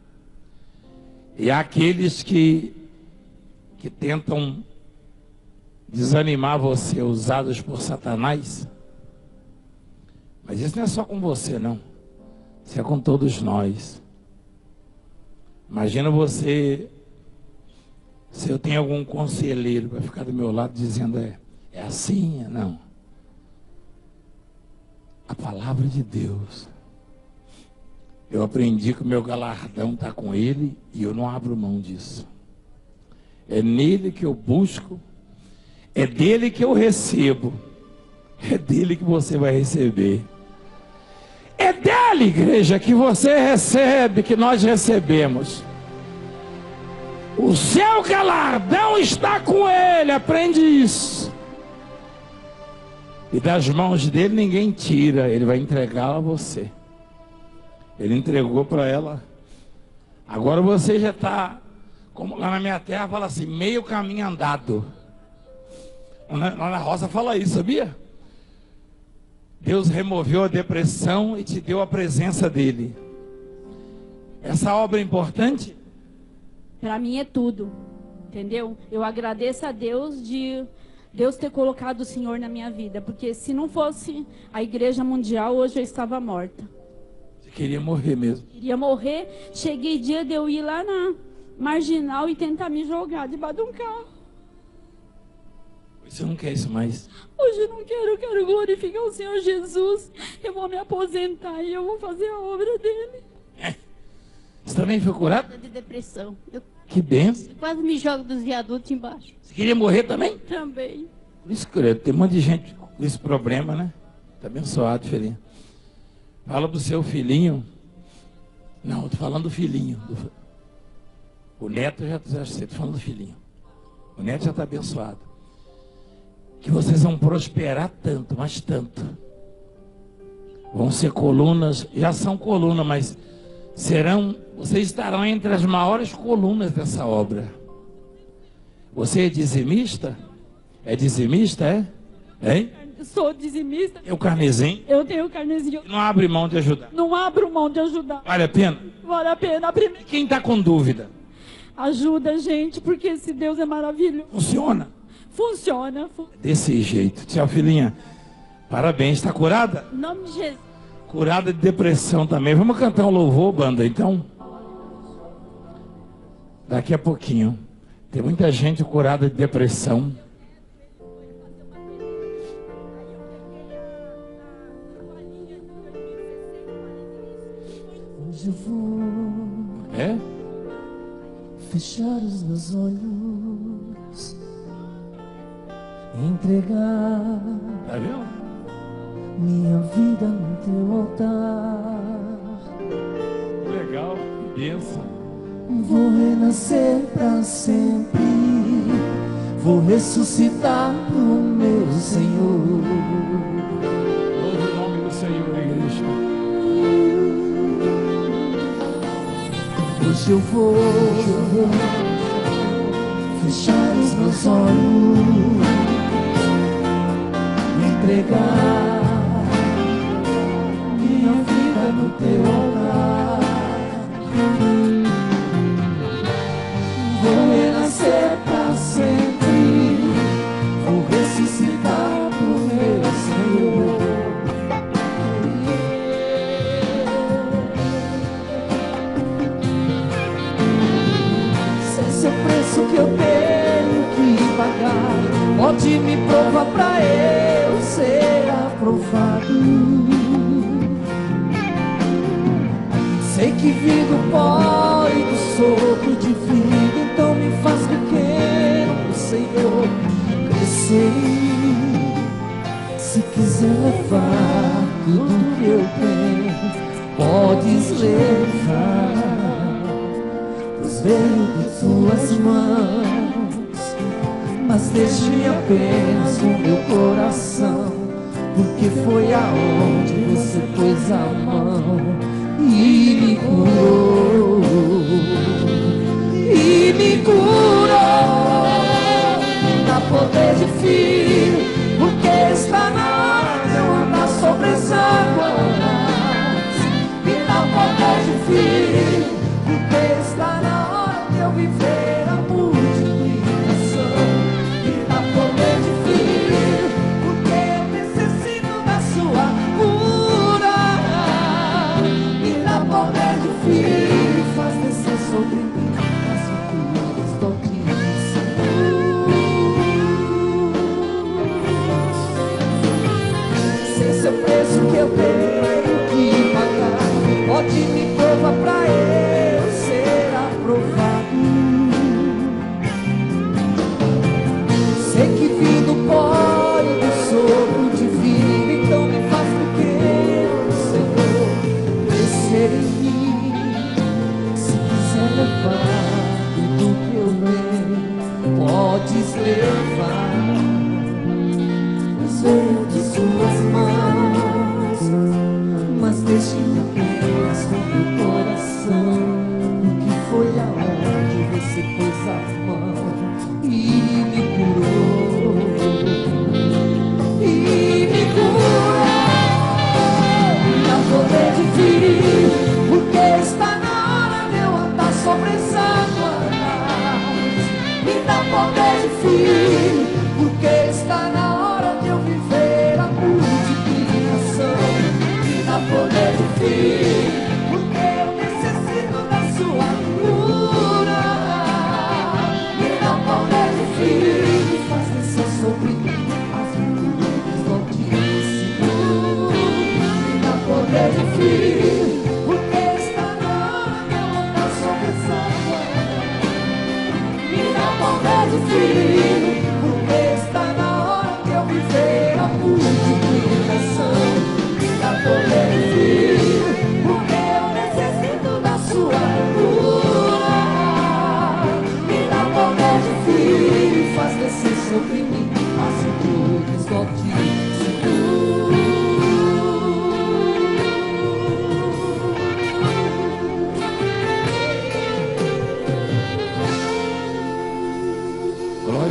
E há aqueles que tentam desanimar você, usados por Satanás. Mas isso não é só com você, não. Isso é com todos nós. Imagina você, se eu tenho algum conselheiro para ficar do meu lado dizendo, é assim, não. A palavra de Deus. Eu aprendi que o meu galardão está com Ele e eu não abro mão disso. É nele que eu busco, é dele que eu recebo, é dele que você vai receber. É dele, igreja, que você recebe, que nós recebemos. O seu galardão está com Ele, aprende isso. E das mãos dele ninguém tira, Ele vai entregá-la a você. Ele entregou para ela. Agora você já está, como lá na minha terra fala assim, meio caminho andado. Lá na roça fala isso, sabia? Deus removeu a depressão e te deu a presença dele. Essa obra é importante? Para mim é tudo, entendeu? Eu agradeço a Deus de Deus ter colocado o Senhor na minha vida, porque se não fosse a Igreja Mundial, hoje eu estava morta. Você queria morrer mesmo? Queria morrer. Cheguei dia de eu ir lá na Marginal e tentar me jogar debaixo de um carro. Você não quer isso mais? Hoje eu não quero, eu quero glorificar o Senhor Jesus. Eu vou me aposentar e eu vou fazer a obra dele. Você também foi curado? De depressão. Que benção. Quase me jogo dos viadutos embaixo. Você queria morrer também? Também. Por isso, credo, tem um monte de gente com esse problema, né? Está abençoado, filhinho. Fala pro seu filhinho. Não, eu tô falando do filhinho. O neto já sei, tô falando do filhinho. O neto já está abençoado. Que vocês vão prosperar tanto, mas tanto. Vão ser colunas, já são colunas, mas Vocês estarão entre as maiores colunas dessa obra. Você é dizimista? É dizimista, é? Hein? Sou dizimista. É o carnezinho? Eu tenho o carnezinho. Não abre mão de ajudar. Não abro mão de ajudar. Vale a pena? Vale a pena. Quem está com dúvida? Ajuda a gente, porque esse Deus é maravilhoso. Funciona? Funciona. Desse jeito. Tchau, filhinha. Parabéns. Está curada? Em nome de Jesus. Curada de depressão também. Vamos cantar um louvor, banda, então? Daqui a pouquinho. Tem muita gente curada de depressão. Hoje eu vou fechar os meus olhos, entregar minha vida no teu altar. Legal, benção. Vou renascer pra sempre, vou ressuscitar pro meu Senhor. Louve o nome do Senhor, igreja. Hoje eu vou fechar os meus olhos, entregar minha vida no teu altar. Vou renascer pra sempre, vou ressuscitar pro meu Senhor. Esse é o preço que eu tenho que pagar, pode me provar pra eu ser aprovado. Sei que vivo pó e do sopro de vida, então me faz pequeno, Senhor, crescer em mim. Se quiser levar tudo que eu tenho, podes levar, pois veio de tuas mãos. Mas deixe apenas o meu coração, porque foi aonde você pôs a mão e me curou, e me curou. Dá poder de filho, porque está na hora de eu andar sobre as águas. Me dá poder de filho, porque está na hora de eu viver a multiplicação. Me dá poder de filho, porque eu necessito da sua cura. Poder de filho, faz descer sobre mim as virtudes todinhas. Se esse é o preço que eu tenho que pagar, pode me provar pra eu ser aprovado. Sei que vim do pó e do sopro de vida, então me faz pequeno, Senhor, crescer em mim. Se quiser levar tudo que eu tenho, podes levar, pois veio de suas mãos. Mas deixe-me apenas com meu coração, o que foi aonde você pôs a mão e me curou, e me curou. Dá poder de filho, porque está na hora de eu andar sobre as águas. Me dá poder de filho, porque está na hora de eu viver a multiplicação. Me dá poder de filho, porque eu necessito da sua cura. Me dá poder de filho, faz descer sobre mim as virtudes do Altíssimo. Me dá poder de filho, porque está na hora de eu andar sobre as águas. Me dá poder de filho, porque está na hora de eu viver a multiplicação. Me dá poder de filho, porque eu necessito da sua cura. Me dá poder de filho, faz descer sobre mim as virtudes do Altíssimo.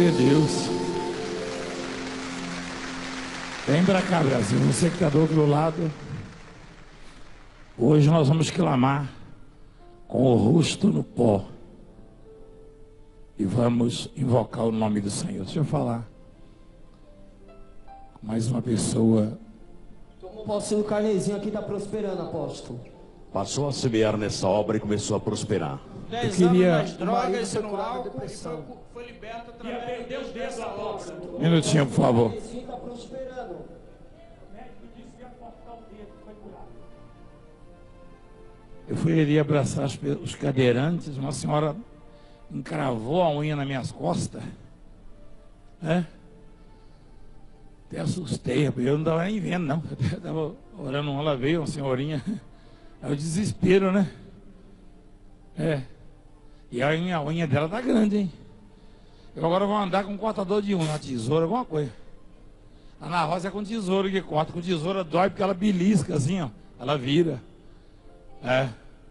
Glória a Deus. Vem pra cá, Brasil. Você que está do outro lado. Hoje nós vamos clamar com o rosto no pó. E vamos invocar o nome do Senhor. Deixa eu falar. Mais uma pessoa. O apóstolo Carnezinho aqui está prosperando, apóstolo. Passou a semear nessa obra e começou a prosperar. 10 queria- anos nas drogas e no álcool, foi liberto através de Deus dessa obra. Um minutinho, por favor. Carnezinho está prosperando. Eu fui abraçar os cadeirantes. Uma senhora encravou a unha nas minhas costas. Né? Até assustei, eu não estava nem vendo, não. Eu estava orando, ela veio, uma senhorinha. É o desespero, né? É. E a unha dela tá grande, hein? Eu agora vou andar com um cortador de unha, uma tesoura, alguma coisa. A Ana Rosa é com tesoura que corta. Com tesoura dói porque ela belisca assim, ó. Ela vira. É.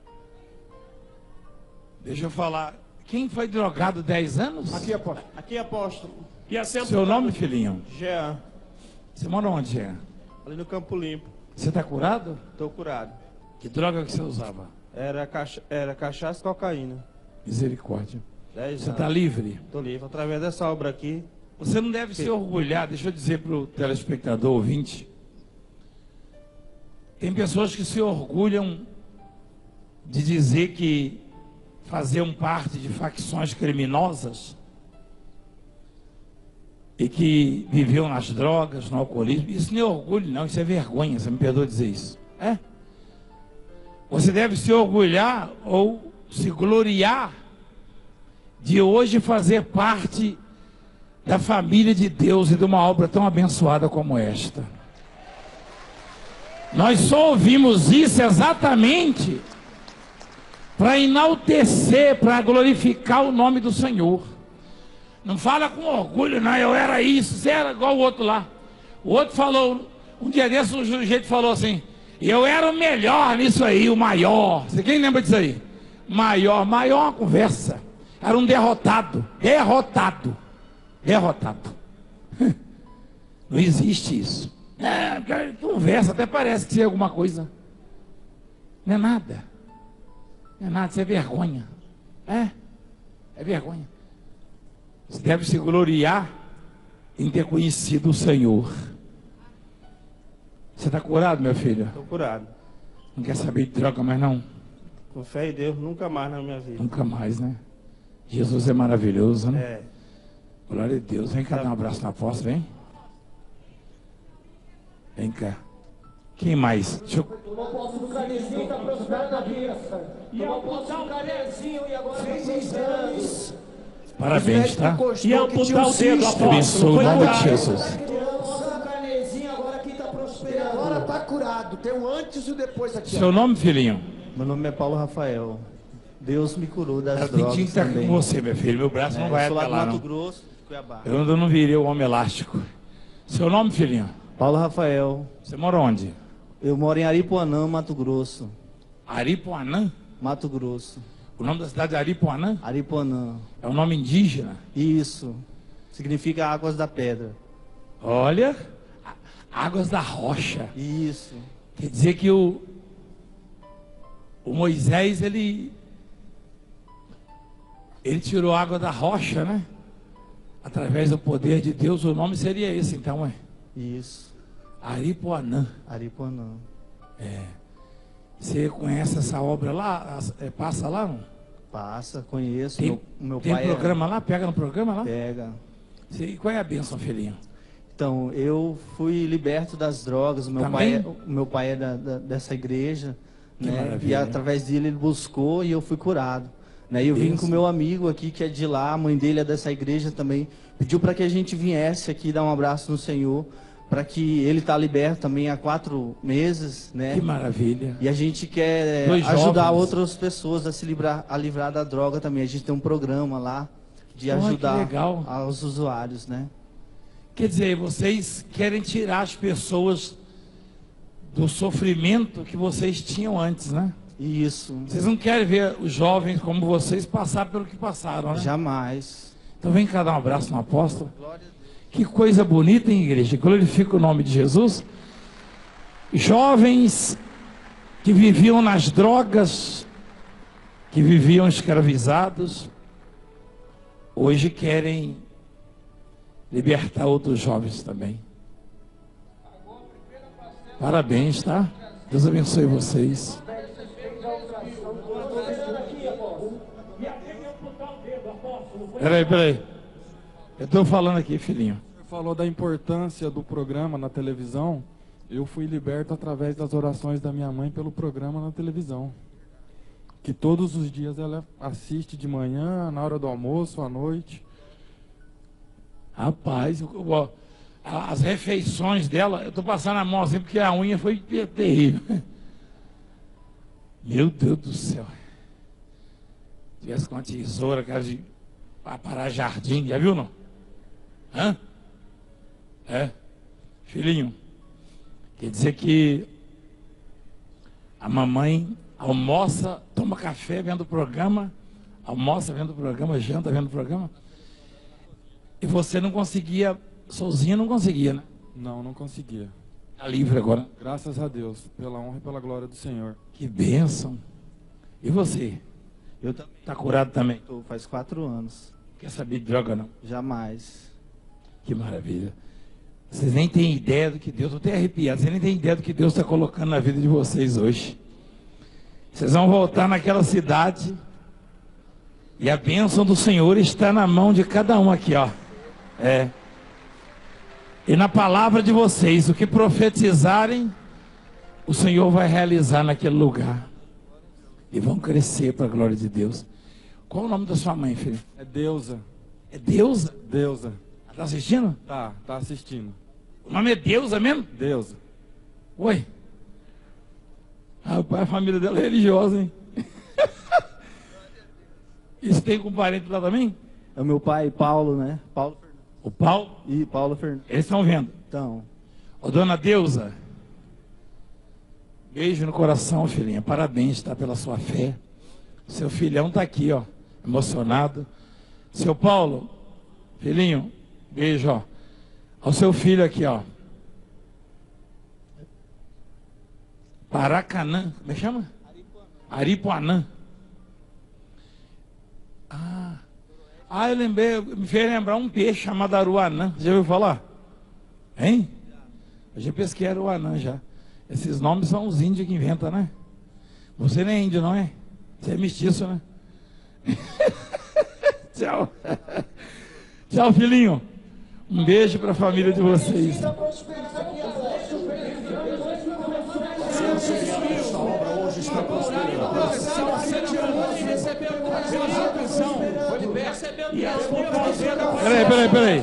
Deixa eu falar. Quem foi drogado 10 anos? Aqui, apóstolo. Aqui, apóstolo. E a Seu nome, filhinho? Jean. Você mora onde, Jean? Ali no Campo Limpo. Você está curado? Estou curado. Que droga que você usava? Era cachaça e cocaína. Misericórdia. 10 Você anos. está livre? Estou livre. Através dessa obra aqui. Você não deve se orgulhar, deixa eu dizer para o telespectador ouvinte. Tem pessoas que se orgulham de dizer que faziam parte de facções criminosas e que viviam nas drogas, no alcoolismo. Isso não é orgulho, não, isso é vergonha, você me perdoa dizer isso. É? Você deve se orgulhar ou se gloriar de hoje fazer parte da família de Deus e de uma obra tão abençoada como esta. Nós só ouvimos isso exatamente para enaltecer, para glorificar o nome do Senhor. Não fala com orgulho, não, eu era isso, você era igual o outro lá. O outro falou, um dia desses o sujeito falou assim, eu era o melhor nisso aí, o maior. Você quem lembra disso aí? Maior é uma conversa. Era um derrotado. Não existe isso. Conversa, até parece que é alguma coisa. Não é nada. Não é nada, isso é vergonha. É vergonha. Você deve se gloriar em ter conhecido o Senhor. Você está curado, meu filho? Estou curado. Não quer saber de droga mais não? Com fé em Deus, nunca mais na minha vida. Nunca mais, né? Jesus é maravilhoso, né? É. Glória a Deus. Vem cá dar um abraço na apóstolo, vem. Vem cá. Quem mais? Deixa eu... O apóstolo Carnezinho está prosperando aqui. E o apóstolo Carnezinho e agora fez exames. Parabéns, tá? E amputar o dedo, apóstolo. Abençoe o nome de Jesus. O apóstolo Carnezinho agora aqui está prosperando. Agora está curado. Tem um antes e o depois aqui. Seu nome, filhinho? Meu nome é Paulo Rafael. Deus me curou das Eu drogas tenho que estar também. com você, meu filho. Meu braço não vai eu sou até lá lá, do não. Mato Grosso, Cuiabá. Eu ainda não virei o homem elástico. Seu nome, filhinho? Paulo Rafael. Você mora onde? Eu moro em Aripuanã, Mato Grosso. Aripuanã? Mato Grosso. O nome da cidade é Aripuanã? Aripuanã. É um nome indígena? Isso. Significa águas da pedra. Olha, águas da rocha. Isso. Quer dizer que o Moisés, ele tirou água da rocha, né? Através do poder de Deus, o nome seria esse, então, é? Isso. Aripuanã. Aripuanã. É. Você conhece essa obra lá? Passa lá, não? Passa, conheço. Tem, meu tem pai programa lá? Pega no programa lá? Pega. E qual é a bênção, filhinho? Então, eu fui liberto das drogas. O meu pai é dessa igreja. Que Né? maravilha. E através dele ele buscou e eu fui curado. Né? E eu vim com meu amigo aqui, que é de lá, a mãe dele é dessa igreja também. Pediu para que a gente viesse aqui dar um abraço no Senhor, para que ele está liberto também há 4 meses, né? Que maravilha. E a gente quer ajudar outras pessoas a se livrar da droga também. A gente tem um programa lá de ajudar aos usuários, né? Quer dizer, vocês querem tirar as pessoas do sofrimento que vocês tinham antes, né? Isso. Vocês não querem ver os jovens como vocês passar pelo que passaram, né? Jamais. Então vem cá dar um abraço no apóstolo. Que coisa bonita, hein, igreja? Glorifica o nome de Jesus. Jovens que viviam nas drogas, que viviam escravizados, hoje querem libertar outros jovens também. Parabéns, tá? Deus abençoe vocês. Peraí. Eu estou falando aqui, filhinho. Você falou da importância do programa na televisão. Eu fui liberto através das orações da minha mãe pelo programa na televisão. Que todos os dias ela assiste de manhã, na hora do almoço, à noite. Rapaz, as refeições dela, eu estou passando a mão assim porque a unha foi terrível. Meu Deus do céu. Se tivesse com uma tesoura, cara, de parar jardim, já viu não? Hã? É. Filhinho, quer dizer que a mamãe almoça, toma café vendo o programa, almoça vendo o programa, janta vendo o programa, e você não conseguia, sozinha não conseguia, né? Não conseguia. Está livre agora. Graças a Deus, pela honra e pela glória do Senhor. Que bênção. E você? Eu também. Está curado também? Tô, faz 4 anos. Quer saber de droga não? Jamais. Que maravilha. Vocês nem têm ideia do que Deus, eu estou até arrepiado, vocês nem têm ideia do que Deus está colocando na vida de vocês hoje. Vocês vão voltar naquela cidade e a bênção do Senhor está na mão de cada um aqui, ó. É. E na palavra de vocês, o que profetizarem, o Senhor vai realizar naquele lugar. E vão crescer para a glória de Deus. Qual o nome da sua mãe, filho? É Deusa. É Deusa? Deusa. Tá assistindo? Tá assistindo. O nome é Deusa mesmo? Deusa. Oi. Rapaz, a família dela é religiosa, hein? Isso tem com parente lá também? É o meu pai, Paulo, né? Paulo Fernandes. O Paulo? E Paulo Fernandes. Eles estão vendo? Então. Ô, dona Deusa, beijo no coração, filhinha. Parabéns, tá, pela sua fé. Seu filhão tá aqui, ó, emocionado. Seu Paulo, filhinho, beijo, ó. Ao seu filho aqui, ó. Paracanã, como é que chama? Aripuanã. Eu lembrei, me fez lembrar um peixe chamado aruanã. Já ouviu falar? Hein? Eu já pesquei aruanã já. Esses nomes são os índios que inventam, né? Você nem é índio, não é? Você é mestiço, né? Tchau. Tchau, filhinho. Um beijo para a família de vocês. Peraí.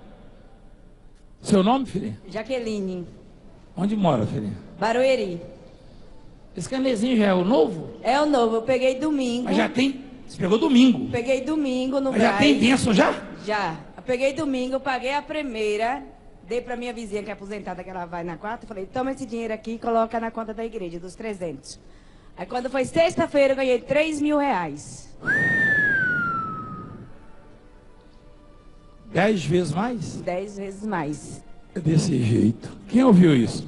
Seu nome, filha? Jaqueline. Onde mora, filha? Barueri. Esse canezinho já é o novo? É o novo, eu peguei domingo. Mas já tem? Você pegou domingo? Peguei domingo no Mas já tem bênção já? Já. Eu peguei domingo, paguei a primeira, dei pra minha vizinha que é aposentada, que ela vai na quarta, falei, toma esse dinheiro aqui e coloca na conta da igreja, dos 300. Aí quando foi sexta-feira eu ganhei 3 mil reais. 10 vezes mais? 10 vezes mais. É desse jeito. Quem ouviu isso?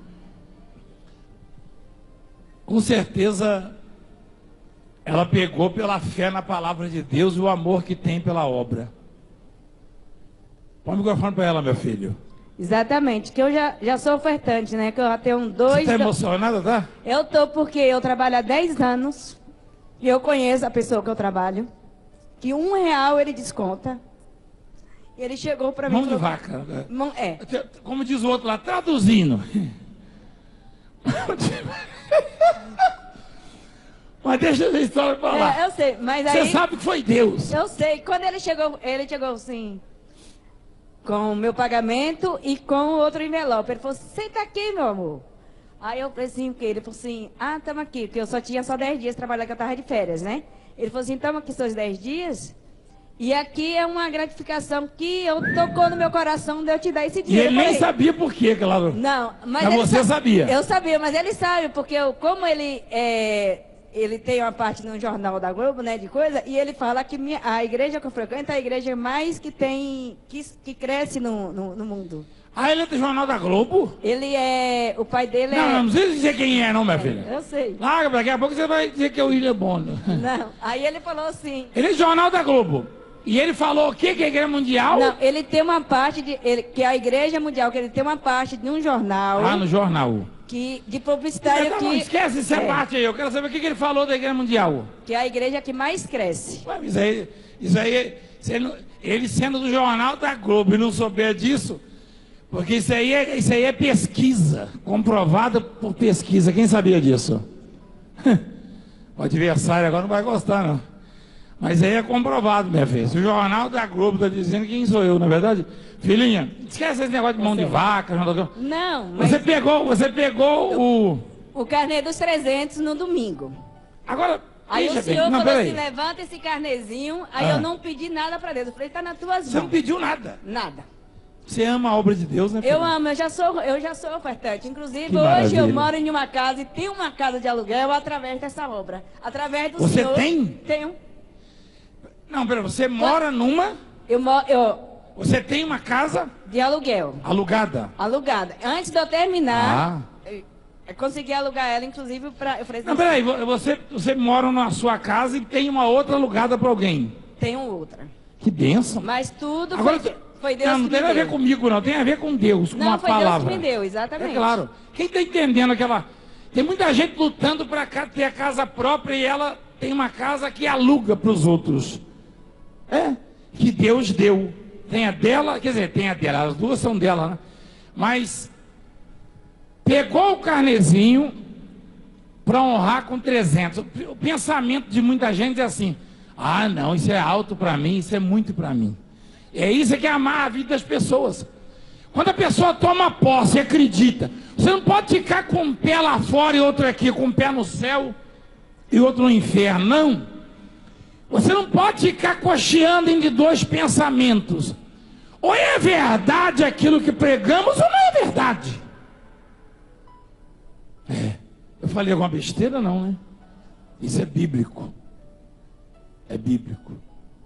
Com certeza ela pegou pela fé na palavra de Deus e o amor que tem pela obra. Põe o microfone para ela, meu filho. Exatamente, que eu já sou ofertante, né? Que eu já tenho 2... Você está emocionada, tá? Eu tô porque eu trabalho há 10 anos e eu conheço a pessoa que eu trabalho, que R$1 ele desconta. E ele chegou para mim... Mão de vaca. É. Como diz o outro lá, traduzindo. Mas deixa essa história pra lá. Eu sei, mas aí... Você sabe que foi Deus. Eu sei. Quando ele chegou assim, com o meu pagamento e com o outro envelope. Ele falou, senta aqui, meu amor. Aí eu falei assim, o quê? Ele falou assim, tamo aqui, porque eu tinha só 10 dias trabalhando, que eu tava de férias, né? Ele falou assim, tamo aqui seus 10 dias... E aqui é uma gratificação que tocou no meu coração de eu te dar esse dinheiro. E ele nem sabia por quê, claro. Não, mas você sabia. Eu sabia, mas ele sabe, porque como ele ele tem uma parte no Jornal da Globo, né, de coisa, e ele fala que a igreja que eu frequento é a igreja mais que tem, que cresce no mundo. Ah, ele é do Jornal da Globo? Ele é, o pai dele não precisa dizer quem é não, minha filha. Eu sei. Larga, daqui a pouco você vai dizer que é o William Bonner. Não, aí ele falou assim... Ele é do Jornal da Globo. E ele falou o quê? Que a Igreja Mundial? Não, ele tem uma parte, que a Igreja Mundial, que ele tem uma parte de um jornal... Ah, no jornal. De publicitário então, que... Esquece essa parte aí, eu quero saber o que ele falou da Igreja Mundial. Que é a igreja que mais cresce. Ué, isso aí ele sendo do Jornal da Globo e não souber disso... Porque isso aí é pesquisa, comprovada por pesquisa. Quem sabia disso? O adversário agora não vai gostar, não. Mas aí é comprovado, minha filha. Se o Jornal da Globo está dizendo, quem sou eu, na verdade? Filhinha, esquece esse negócio de mão de vaca. Não, mas... Você pegou o carnê dos 300 no domingo. Agora... Aí o senhor falou assim, levanta esse carnezinho, aí eu não pedi nada para Deus. Eu falei, tá nas tuas mãos. Você não pediu nada? Nada. Você ama a obra de Deus, né, filho? Eu amo, eu já sou ofertante. Inclusive, hoje eu moro em uma casa e tenho uma casa de aluguel através dessa obra. Através do senhor. Você tem? Tenho. Não, pera, você mora numa... Você tem uma casa? De aluguel. Alugada? Alugada. Antes de eu terminar, eu consegui alugar ela, inclusive, para... Não, peraí, você mora na sua casa e tem uma outra alugada para alguém? Tenho outra. Que bênção. Mas tudo agora, foi Deus não que me deu. Não tem a ver comigo, não. Tem a ver com Deus, com uma palavra. Não, foi Deus que me deu, exatamente. É claro. Quem está entendendo aquela... Tem muita gente lutando para ter a casa própria e ela tem uma casa que aluga para os outros. Que Deus deu. Tem a dela, quer dizer, tem a dela. As duas são dela, né? Mas pegou o carnezinho para honrar com 300. O pensamento de muita gente é assim: ah, não, isso é alto para mim, isso é muito para mim. É isso que é amar a vida das pessoas. Quando a pessoa toma posse e acredita, você não pode ficar com um pé lá fora e outro aqui, com um pé no céu e outro no inferno, não. Você não pode ficar cocheando entre dois pensamentos. Ou é verdade aquilo que pregamos, ou não é verdade. Eu falei alguma besteira? Não, né? Isso é bíblico. É bíblico.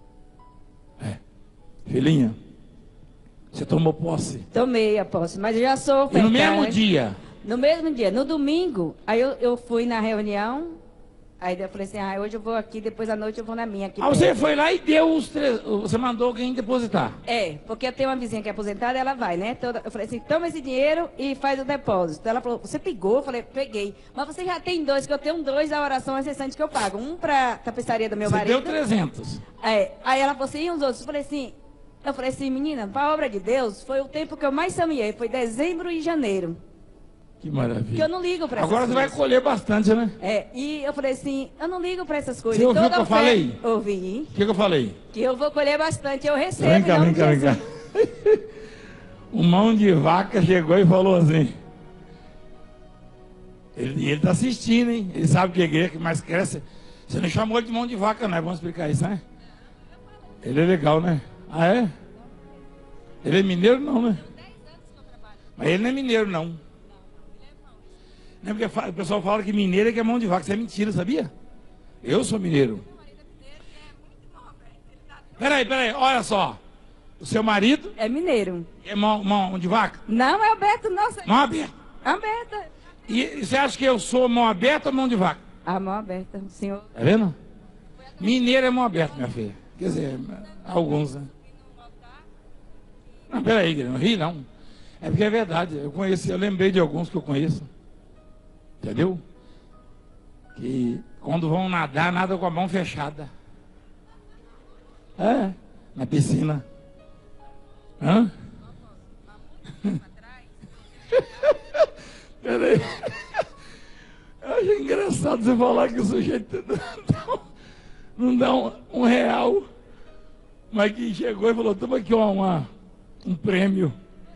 Filhinha, você tomou posse? Tomei a posse, mas eu já sou ofertante. E no mesmo dia? No mesmo dia. No domingo, aí eu fui na reunião, aí eu falei assim, hoje eu vou aqui, depois à noite eu vou na minha. Aqui você foi lá e deu os você mandou alguém depositar? Porque eu tenho uma vizinha que é aposentada, ela vai, né? Eu falei assim, toma esse dinheiro e faz o depósito. Ela falou, você pegou? Eu falei, peguei. Mas você já tem 2, que eu tenho 2 da oração incessante que eu pago. Um pra tapeçaria do meu marido. Você deu 300. Aí ela falou assim, e os outros? Eu falei assim, menina, para a obra de Deus, foi o tempo que eu mais semeei, foi dezembro e janeiro. Que maravilha. Porque eu não ligo para essas coisas. Agora você vai colher bastante, né? E eu falei assim, eu não ligo para essas coisas. Você ouviu o que eu falei? Ouvi. O que eu falei? Que eu vou colher bastante, eu recebo. Vem cá. O mão de vaca chegou e falou assim, ele está assistindo, hein? Ele sabe que a igreja que mais cresce. Você não chamou ele de mão de vaca, não é? Vamos explicar isso, né? Ele é legal, né? Ah, é? Ele é mineiro, não, né? Mas ele não é mineiro, não. Não é porque o pessoal fala que mineiro é que é mão de vaca. Isso é mentira, sabia? Eu sou mineiro. Peraí, olha só. O seu marido? É mineiro. É mão de vaca? Não, é aberto, nossa. Mão aberta? Aberta. E você acha que eu sou mão aberta ou mão de vaca? Mão aberta, o senhor. Tá vendo? Mineiro é mão aberta, minha filha. Quer dizer, alguns, né? Não, peraí, não ri não. É porque é verdade. Eu lembrei de alguns que eu conheço. Entendeu? Que quando vão nadar, nadam com a mão fechada. Na piscina. Hã? Peraí. Eu acho engraçado você falar que o sujeito não dá um real. Mas que chegou e falou, toma aqui um prêmio.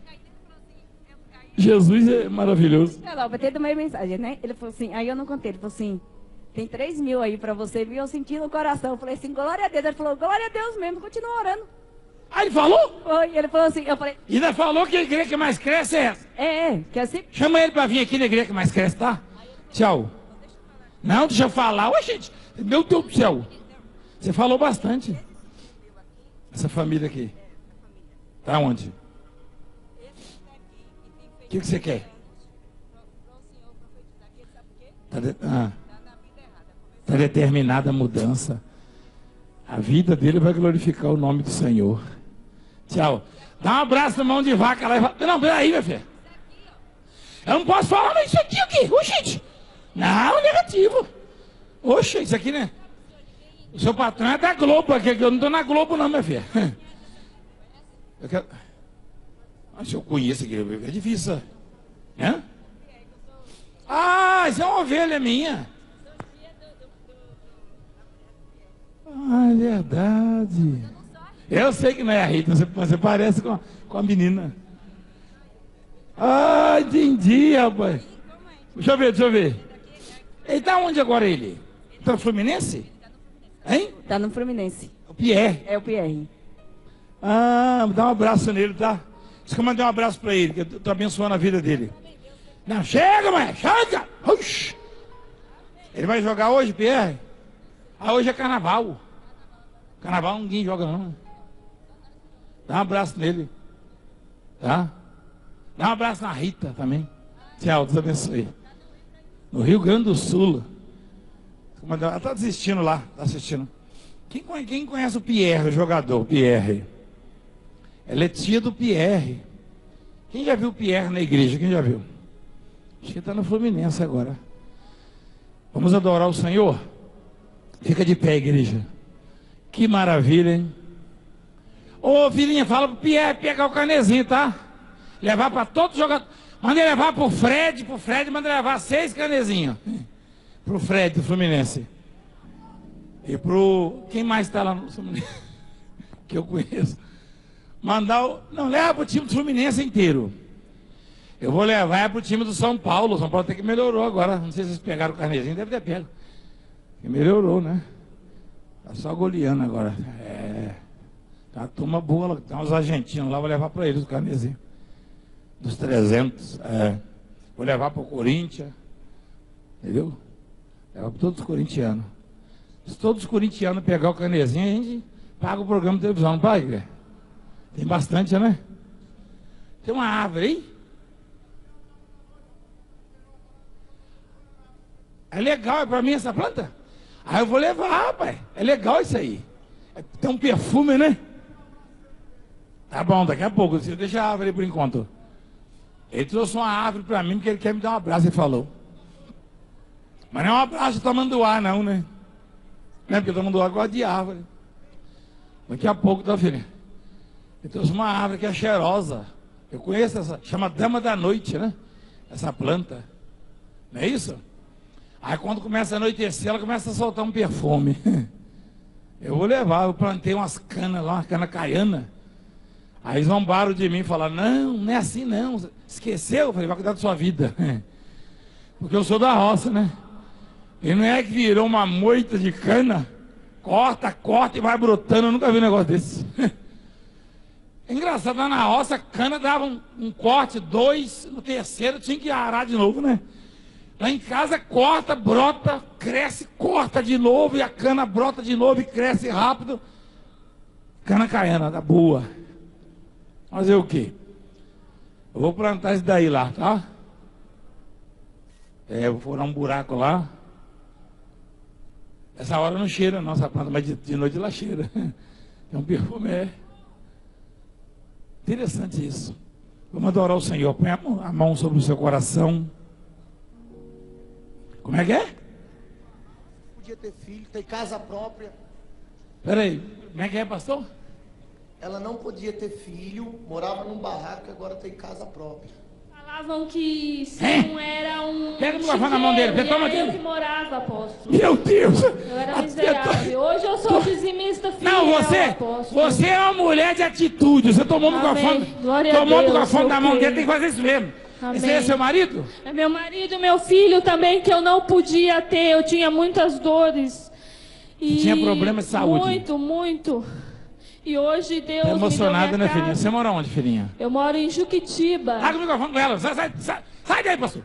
Jesus é maravilhoso. Vai ter uma mensagem, né? Ele falou assim, aí eu não contei, ele falou assim, tem 3 mil aí pra você, viu? Eu senti no coração. Eu falei assim, glória a Deus. Ele falou, glória a Deus mesmo, continua orando. Ah, ele falou? Foi, ele falou assim, eu falei... E ainda falou que a igreja que mais cresce é essa. Que assim... Chama ele pra vir aqui na igreja que mais cresce, tá? Tchau. Não, deixa eu falar. Ué, gente, meu Deus do céu. Você falou bastante. Essa família aqui. Tá onde? O que você quer? Tá determinada a mudança. A vida dele vai glorificar o nome do Senhor. Tchau. Dá um abraço na mão de vaca lá e fala, não, peraí, minha filha. Eu não posso falar mais isso aqui. Oxente. Não, negativo. Oxe, isso aqui, né? O seu patrão é da Globo aqui, que eu não tô na Globo não, minha filha. Eu quero... Mas eu conheço aqui, é difícil. Hã? Ah, isso é uma ovelha minha. Ah, é verdade. Eu sei que não é a Rita, mas você parece com a menina. Ah, entendi, rapaz. Deixa eu ver. Ele tá onde agora, ele? Tá no Fluminense? Hein? Tá no Fluminense. O Pierre? É o Pierre. Ah, dá um abraço nele, tá? Diz que eu mandei um abraço pra ele, que eu tô abençoando a vida dele. Não, chega, mãe, chega! Oxi. Ele vai jogar hoje, Pierre? Ah, hoje é carnaval. Carnaval ninguém joga não. Dá um abraço nele. Tá? Dá um abraço na Rita também. Tchau, Deus abençoe. No Rio Grande do Sul. Ela tá assistindo lá, tá assistindo. Quem conhece o Pierre, o jogador, Pierre? Ela é tia do Pierre. Quem já viu o Pierre na igreja? Quem já viu? Acho que está no Fluminense agora. Vamos adorar o Senhor? Fica de pé, igreja. Que maravilha, hein? Ô, filhinha, fala pro Pierre pegar o canezinho, tá? Levar para todos os jogadores. Manda ele levar pro Fred, manda ele levar 6 canezinhos. Pro Fred do Fluminense. E pro... Quem mais está lá no Fluminense? Que eu conheço. Mandar o... Não, leva pro time do Fluminense inteiro. Eu vou levar pro time do São Paulo. O São Paulo até que melhorou agora. Não sei se vocês pegaram o carnezinho, deve ter pego. Que melhorou, né? Tá só goleando agora. É... Tá uma turma boa, tem uns argentinos lá, vou levar para eles o carnezinho. Dos 300. É. Vou levar pro Corinthians. Entendeu? Levar para todos os corintianos. Se todos os corintianos pegar o canezinho, a gente paga o programa de televisão, não paga? Tem bastante, né? Tem uma árvore aí. É legal, é para mim essa planta? Ah, eu vou levar, rapaz. É legal isso aí. Tem um perfume, né? Tá bom, daqui a pouco. Você deixa a árvore aí por enquanto. Ele trouxe uma árvore para mim porque ele quer me dar um abraço, ele falou. Mas não é um abraço de tamanduá, não, né? Não é porque tamanduá gosta de árvore. Daqui a pouco, tá, filho? Ele trouxe uma árvore que é cheirosa. Eu conheço essa, chama Dama da Noite, né? Essa planta. Não é isso? Aí quando começa a anoitecer, ela começa a soltar um perfume. Eu vou levar, eu plantei umas canas lá, uma cana caiana. Aí zombaram de mim e falaram, não é assim não. Esqueceu? Eu falei, vai cuidar da sua vida. Porque eu sou da roça, né? E não é que virou uma moita de cana, corta e vai brotando. Eu nunca vi um negócio desse. É engraçado, lá na roça, a cana dava um corte, 2, no terceiro tinha que arar de novo, né? Lá em casa corta, brota, cresce, corta de novo, e a cana brota de novo e cresce rápido. Cana caiana, tá boa. Fazer o quê? Eu vou plantar isso daí lá, tá? Eu vou furar um buraco lá. Essa hora não cheira não, essa planta, mas de noite ela cheira. É um perfume, Interessante isso. Vamos adorar o Senhor. Põe a mão sobre o seu coração. Como é que é? Podia ter filho, ter casa própria. Peraí, como é que é, pastor? Ela não podia ter filho, morava num barraco, agora tem casa própria. Falavam que não era um... Pega o microfone na mão dele, toma eu dele. que morava, apóstolo. Meu Deus! Eu era miserável. Hoje eu sou dizimista fiel, Não, apóstolo. você é uma mulher de atitude. Você tomou o microfone. Tomou o microfone da mão dele, tem que fazer isso mesmo. Amém. Esse é seu marido? É meu marido, meu filho também, que eu não podia ter. Eu tinha muitas dores. E tinha problema de saúde. Muito. E hoje Deus tá emocionada, me deu né, minha filhinha? casa. Você mora onde, filhinha? Eu moro em Juquitiba. Larga o microfone com ela. Sai daí, pastor.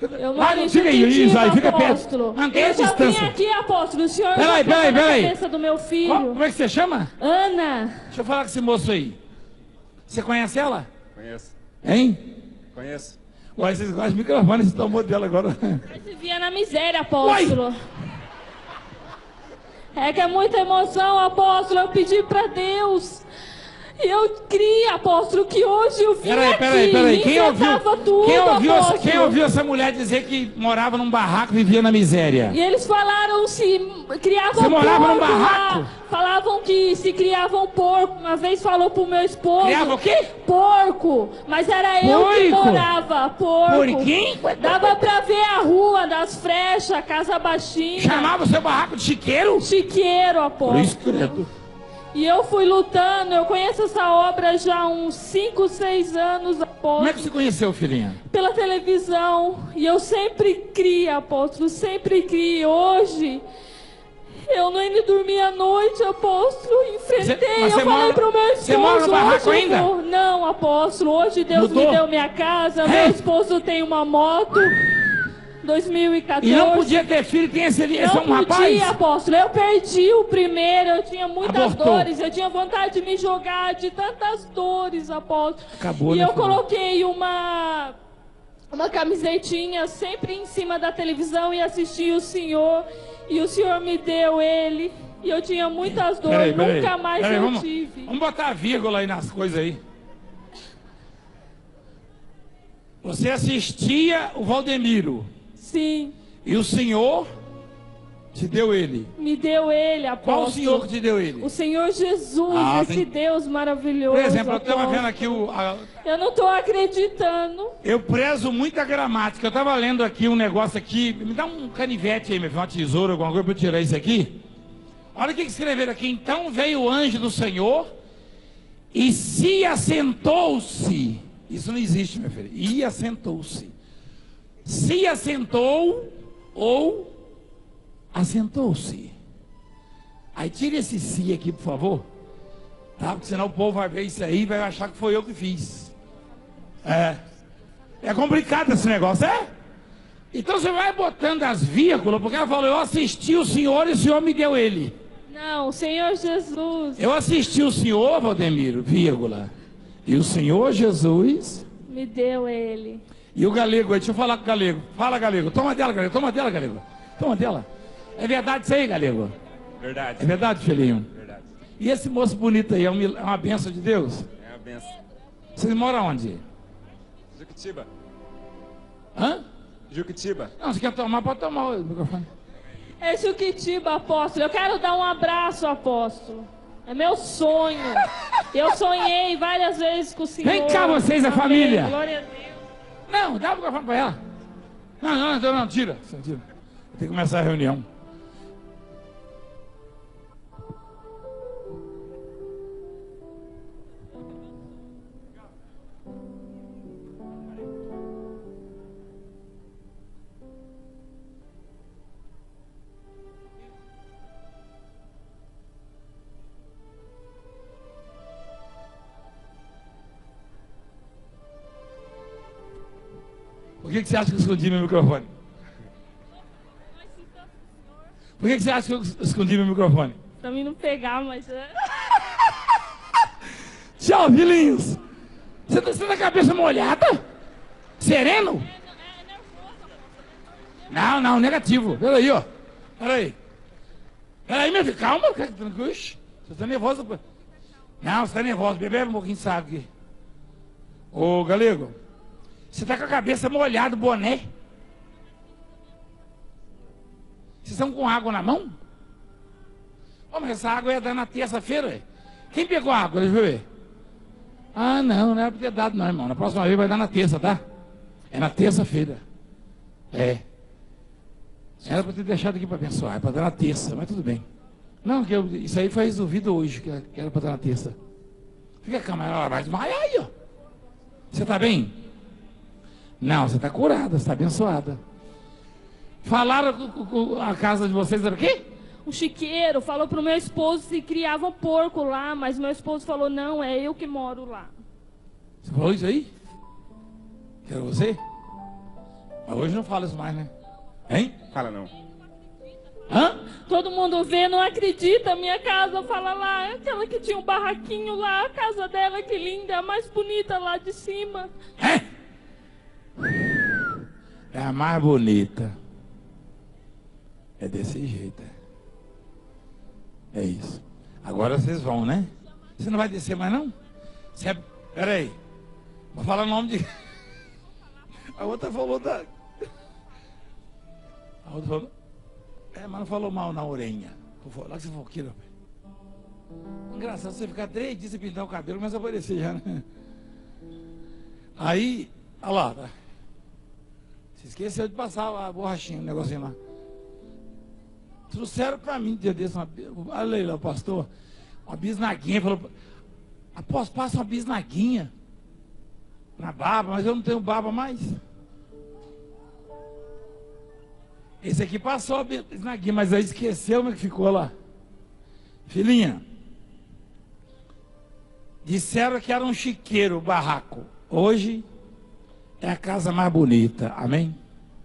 Eu Vai, moro em fica aí, Juquitiba, isso aí, fica apóstolo. perto. Mantenha a Eu já vim distância. aqui, apóstolo. O senhor Peraí, já tocou na peraí. cabeça do meu filho. Como é que você chama? Ana. Deixa eu falar com esse moço aí. Você conhece ela? Conheço. Hein? Conheço. Uai, vocês gostam de microfone, você tomou dela agora. Mas vivia na miséria, apóstolo. É que é muita emoção, apóstolo. Eu pedi pra Deus. E eu criei, apóstolo, que hoje eu vim aqui. Peraí. Quem ouviu apóstolo? essa mulher dizer que morava num barraco e vivia na miséria? E eles falaram se criavam Você morava num porco barraco? lá. Falavam que se criavam porco. Uma vez falou pro meu esposo. Criava o quê? Porco. Mas era eu que Porco? morava. Porco. Porquinho? Dava pra ver a rua das frechas, casa baixinha. Chamava o seu barraco de chiqueiro? Chiqueiro, apóstolo. Por isso, credo. E eu fui lutando, eu conheço essa obra já há uns 5, 6 anos, apóstolo. Como é que você conheceu, filhinha? Pela televisão. E eu sempre criei, apóstolo, sempre criei. Hoje, eu não ia dormir à noite, apóstolo. Enfrentei, eu falei pro meu esposo. Você mora no barraco hoje ainda? Não, apóstolo, hoje Deus Mudou? me deu minha casa, meu esposo tem uma moto. 2014. E não podia ter filho, tem esse um rapaz? Não podia, apóstolo. Eu perdi o primeiro, eu tinha muitas Abortou. dores, eu tinha vontade de me jogar de tantas dores, apóstolo. Acabou, e né, eu filho? coloquei uma camisetinha sempre em cima da televisão e assisti o Senhor, e o Senhor me deu ele, e eu tinha muitas dores, nunca mais eu tive. Vamos botar vírgula aí nas coisas aí. Você assistia o Valdemiro. Sim. E o Senhor te deu ele. Me deu ele, apóstolo. Qual o Senhor que te deu ele? O Senhor Jesus, esse tem- Deus maravilhoso. Por exemplo, eu estava apóstolo. vendo aqui Eu não estou acreditando. Eu prezo muito a gramática. Eu estava lendo aqui um negócio aqui. Me dá um canivete aí, meu filho, uma tesoura, alguma coisa para eu tirar isso aqui. Olha o que escreveram aqui. Então veio o anjo do Senhor e se assentou-se. Isso não existe, meu filho. E assentou-se. Se assentou ou assentou-se. Aí tira esse se aqui, por favor. Tá? Porque senão o povo vai ver isso aí e vai achar que foi eu que fiz. É complicado esse negócio, é? Então você vai botando as vírgulas, porque ela falou, eu assisti o Senhor e o Senhor me deu ele. Não, o Senhor Jesus. Eu assisti o Senhor, Valdemiro, vírgula. E o Senhor Jesus Me deu ele. e o galego aí, deixa eu falar com o galego. Fala, galego. Toma dela, galego. Toma dela, galego. Toma dela. É verdade isso aí, galego? Verdade. É verdade, filhinho? Verdade. E esse moço bonito aí, é uma benção de Deus? É uma benção. Vocês moram onde? Juquitiba. Hã? Juquitiba. Não, você quer tomar, pode tomar o microfone. É Juquitiba, apóstolo. Eu quero dar um abraço, apóstolo. É meu sonho. Eu sonhei várias vezes com o Senhor. Vem cá vocês, a Amém. família. Glória a Deus. Não, dá o microfone pra ela. Não, tira. Tira. Tem que começar a reunião. Por que você acha que eu escondi meu microfone? Por que você acha que eu escondi meu microfone? Pra mim não pegar, mas... Tchau, filhinhos. Você tá com a cabeça molhada? Sereno? Não, negativo. Peraí, ó. Peraí, meu filho. Calma, tranquilo. Você tá nervoso? Não, você tá nervoso. Bebe um pouquinho de água aqui. Ô, galego. Você tá com a cabeça molhada, boné? Vocês estão com água na mão? Ô, mas essa água ia dar na terça-feira, ué. Quem pegou a água? Deixa eu ver. Ah, não era pra ter dado não, irmão. Na próxima vez vai dar na terça, tá? É na terça-feira. É. Era pra ter deixado aqui pra abençoar. É pra dar na terça, mas tudo bem. Não, isso aí foi resolvido hoje, que era pra dar na terça. Fica calma, ela vai desmaiar aí, ó. Você tá bem? Não, você está curada, você está abençoada. Falaram com a casa de vocês era o quê? O chiqueiro falou pro meu esposo se criava porco lá, mas meu esposo falou, não, é eu que moro lá. Você falou isso aí? Que era você? Mas hoje não fala isso mais, né? Hein? Fala não. Hã? Todo mundo vê, não acredita. Minha casa, fala lá, aquela que tinha um barraquinho lá, a casa dela, que linda, a mais bonita lá de cima. É a mais bonita. É desse jeito. É isso. Agora vocês vão, né? Você não vai descer mais, não? Peraí. Vou falar o nome de... A outra falou da... A outra falou... mas não falou mal na orelha. Lá que você falou aqui, engraçado você ficar 3 dias sem pintar o cabelo, começa a aparecer já, né? Aí, olha lá, tá? Se esqueceu de passar a borrachinha, o negocinho lá. Trouxeram pra mim, dia desse, olha aí lá, pastor, uma bisnaguinha, falou, apóstolo, passa uma bisnaguinha na barba, mas eu não tenho barba mais. Esse aqui passou a bisnaguinha, mas aí esqueceu como é que ficou lá. Filhinha, disseram que era um chiqueiro o barraco. Hoje é a casa mais bonita, amém?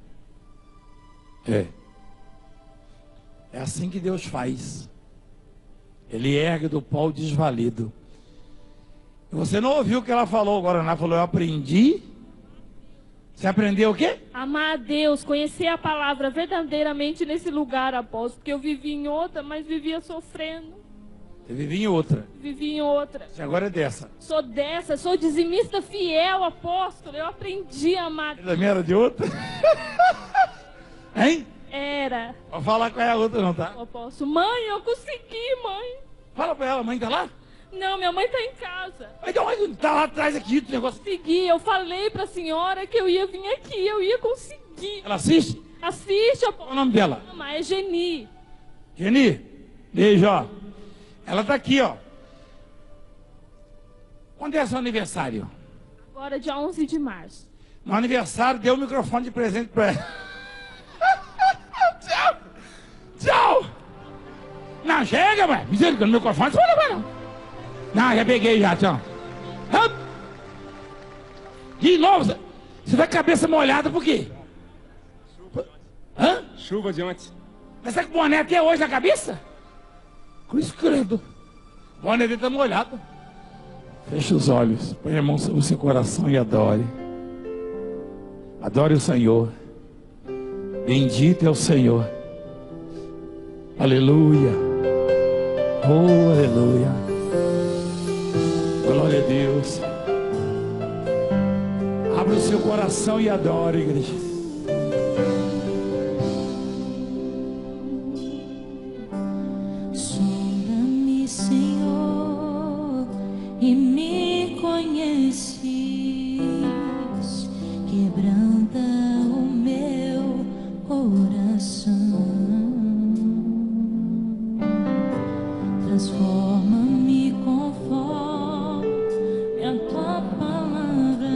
É assim que Deus faz. Ele ergue do pó o desvalido. E você não ouviu o que ela falou agora, ela falou, eu aprendi. Você aprendeu o quê? Amar a Deus, conhecer a palavra verdadeiramente nesse lugar, apóstolo. Porque eu vivi em outra, mas vivia sofrendo. Você vivia em outra. Vivi em outra. Você agora é dessa. Sou dessa, sou dizimista fiel, apóstolo. Eu aprendi a amar. Ela era de outra? Hein? Era. Vou falar com a outra não, tá? Apóstolo. Mãe, eu consegui, mãe. Fala pra ela, mãe tá lá? Não, minha mãe tá em casa. Mas de onde tá lá atrás aqui o negócio? Consegui, eu falei pra senhora que eu ia vir aqui, eu ia conseguir. Ela assiste? Assiste, apóstolo. Qual é o nome dela? É Geni. Geni, beijo, ó. Ela tá aqui, ó. Quando é seu aniversário? Agora, dia 11 de março. No aniversário, deu o microfone de presente pra ela. Tchau! Tchau! Não, chega, ué. Misericórdia, no microfone, você vai levar, não. Não, já peguei já, tchau. De novo, você tá com a cabeça molhada por quê? Hã? Chuva de ontem. Mas você tá com boné até hoje na cabeça? Cruz credo. O boné dele tá molhado. Feche os olhos, põe a mão sobre o seu coração e adore. Adore o Senhor. Bendito é o Senhor. Aleluia. Oh, aleluia. Glória a Deus. Abra o seu coração e adore, igreja. Sonda-me, Senhor, e me conheces. Quebranta o meu coração. Transforma-me conforme a tua palavra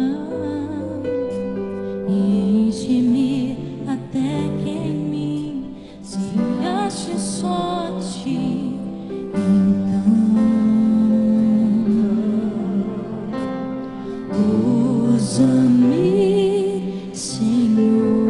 e enche-me até que em mim se ache só ti. Então usa-me, Senhor.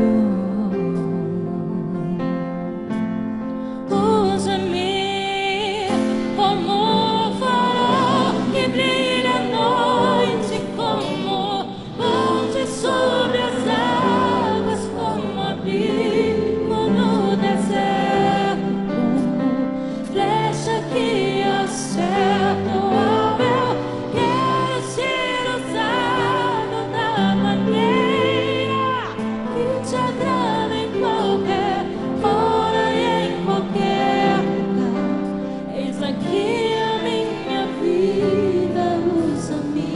Usa-me como farol que brilha à noite, como ponte sobre as águas, como abrigo no deserto, como flecha que acerta o alvo. Quero ser usado da maneira que te agrada em qualquer hora e em qualquer lugar. Eis aqui a minha vida, usa-me,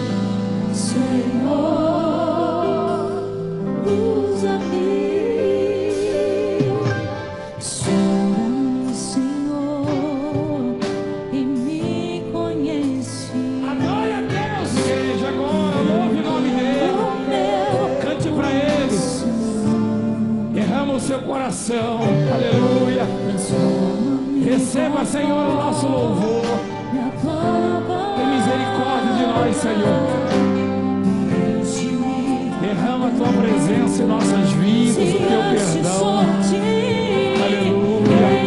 Senhor, usa-me. Sonda-me, Senhor, e me conhece. Adore a Deus, igreja, agora. Louve o nome dele. Cante pra ele. Derrama o seu coração. Aleluia. Receba, Senhor, o nosso louvor. Tem misericórdia de nós, Senhor. derrama a tua presença em nossas vidas, o teu perdão. Aleluia.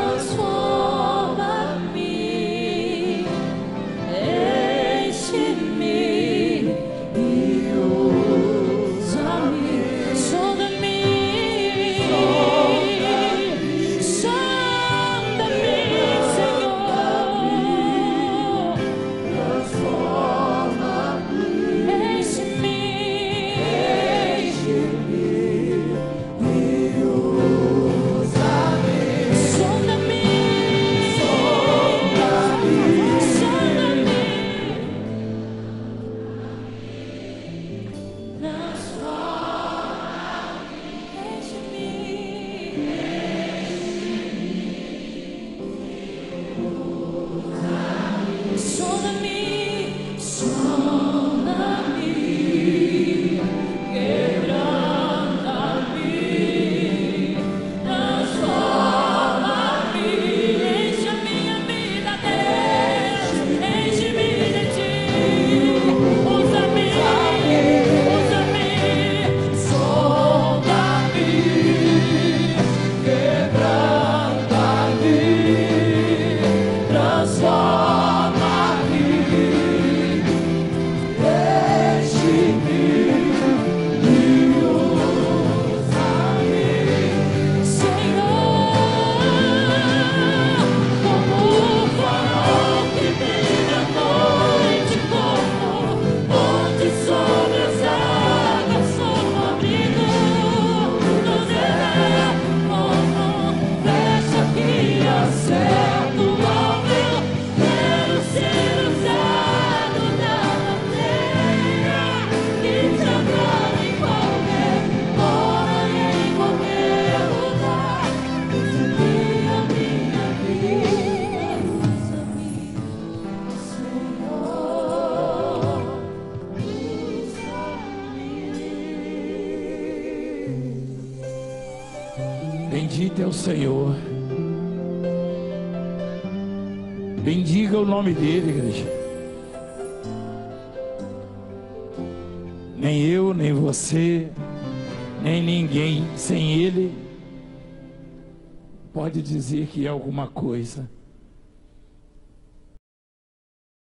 Enche-me Bendito é o Senhor. Bendiga o nome dele, igreja. Nem eu, nem você, nem ninguém sem ele pode dizer que é alguma coisa.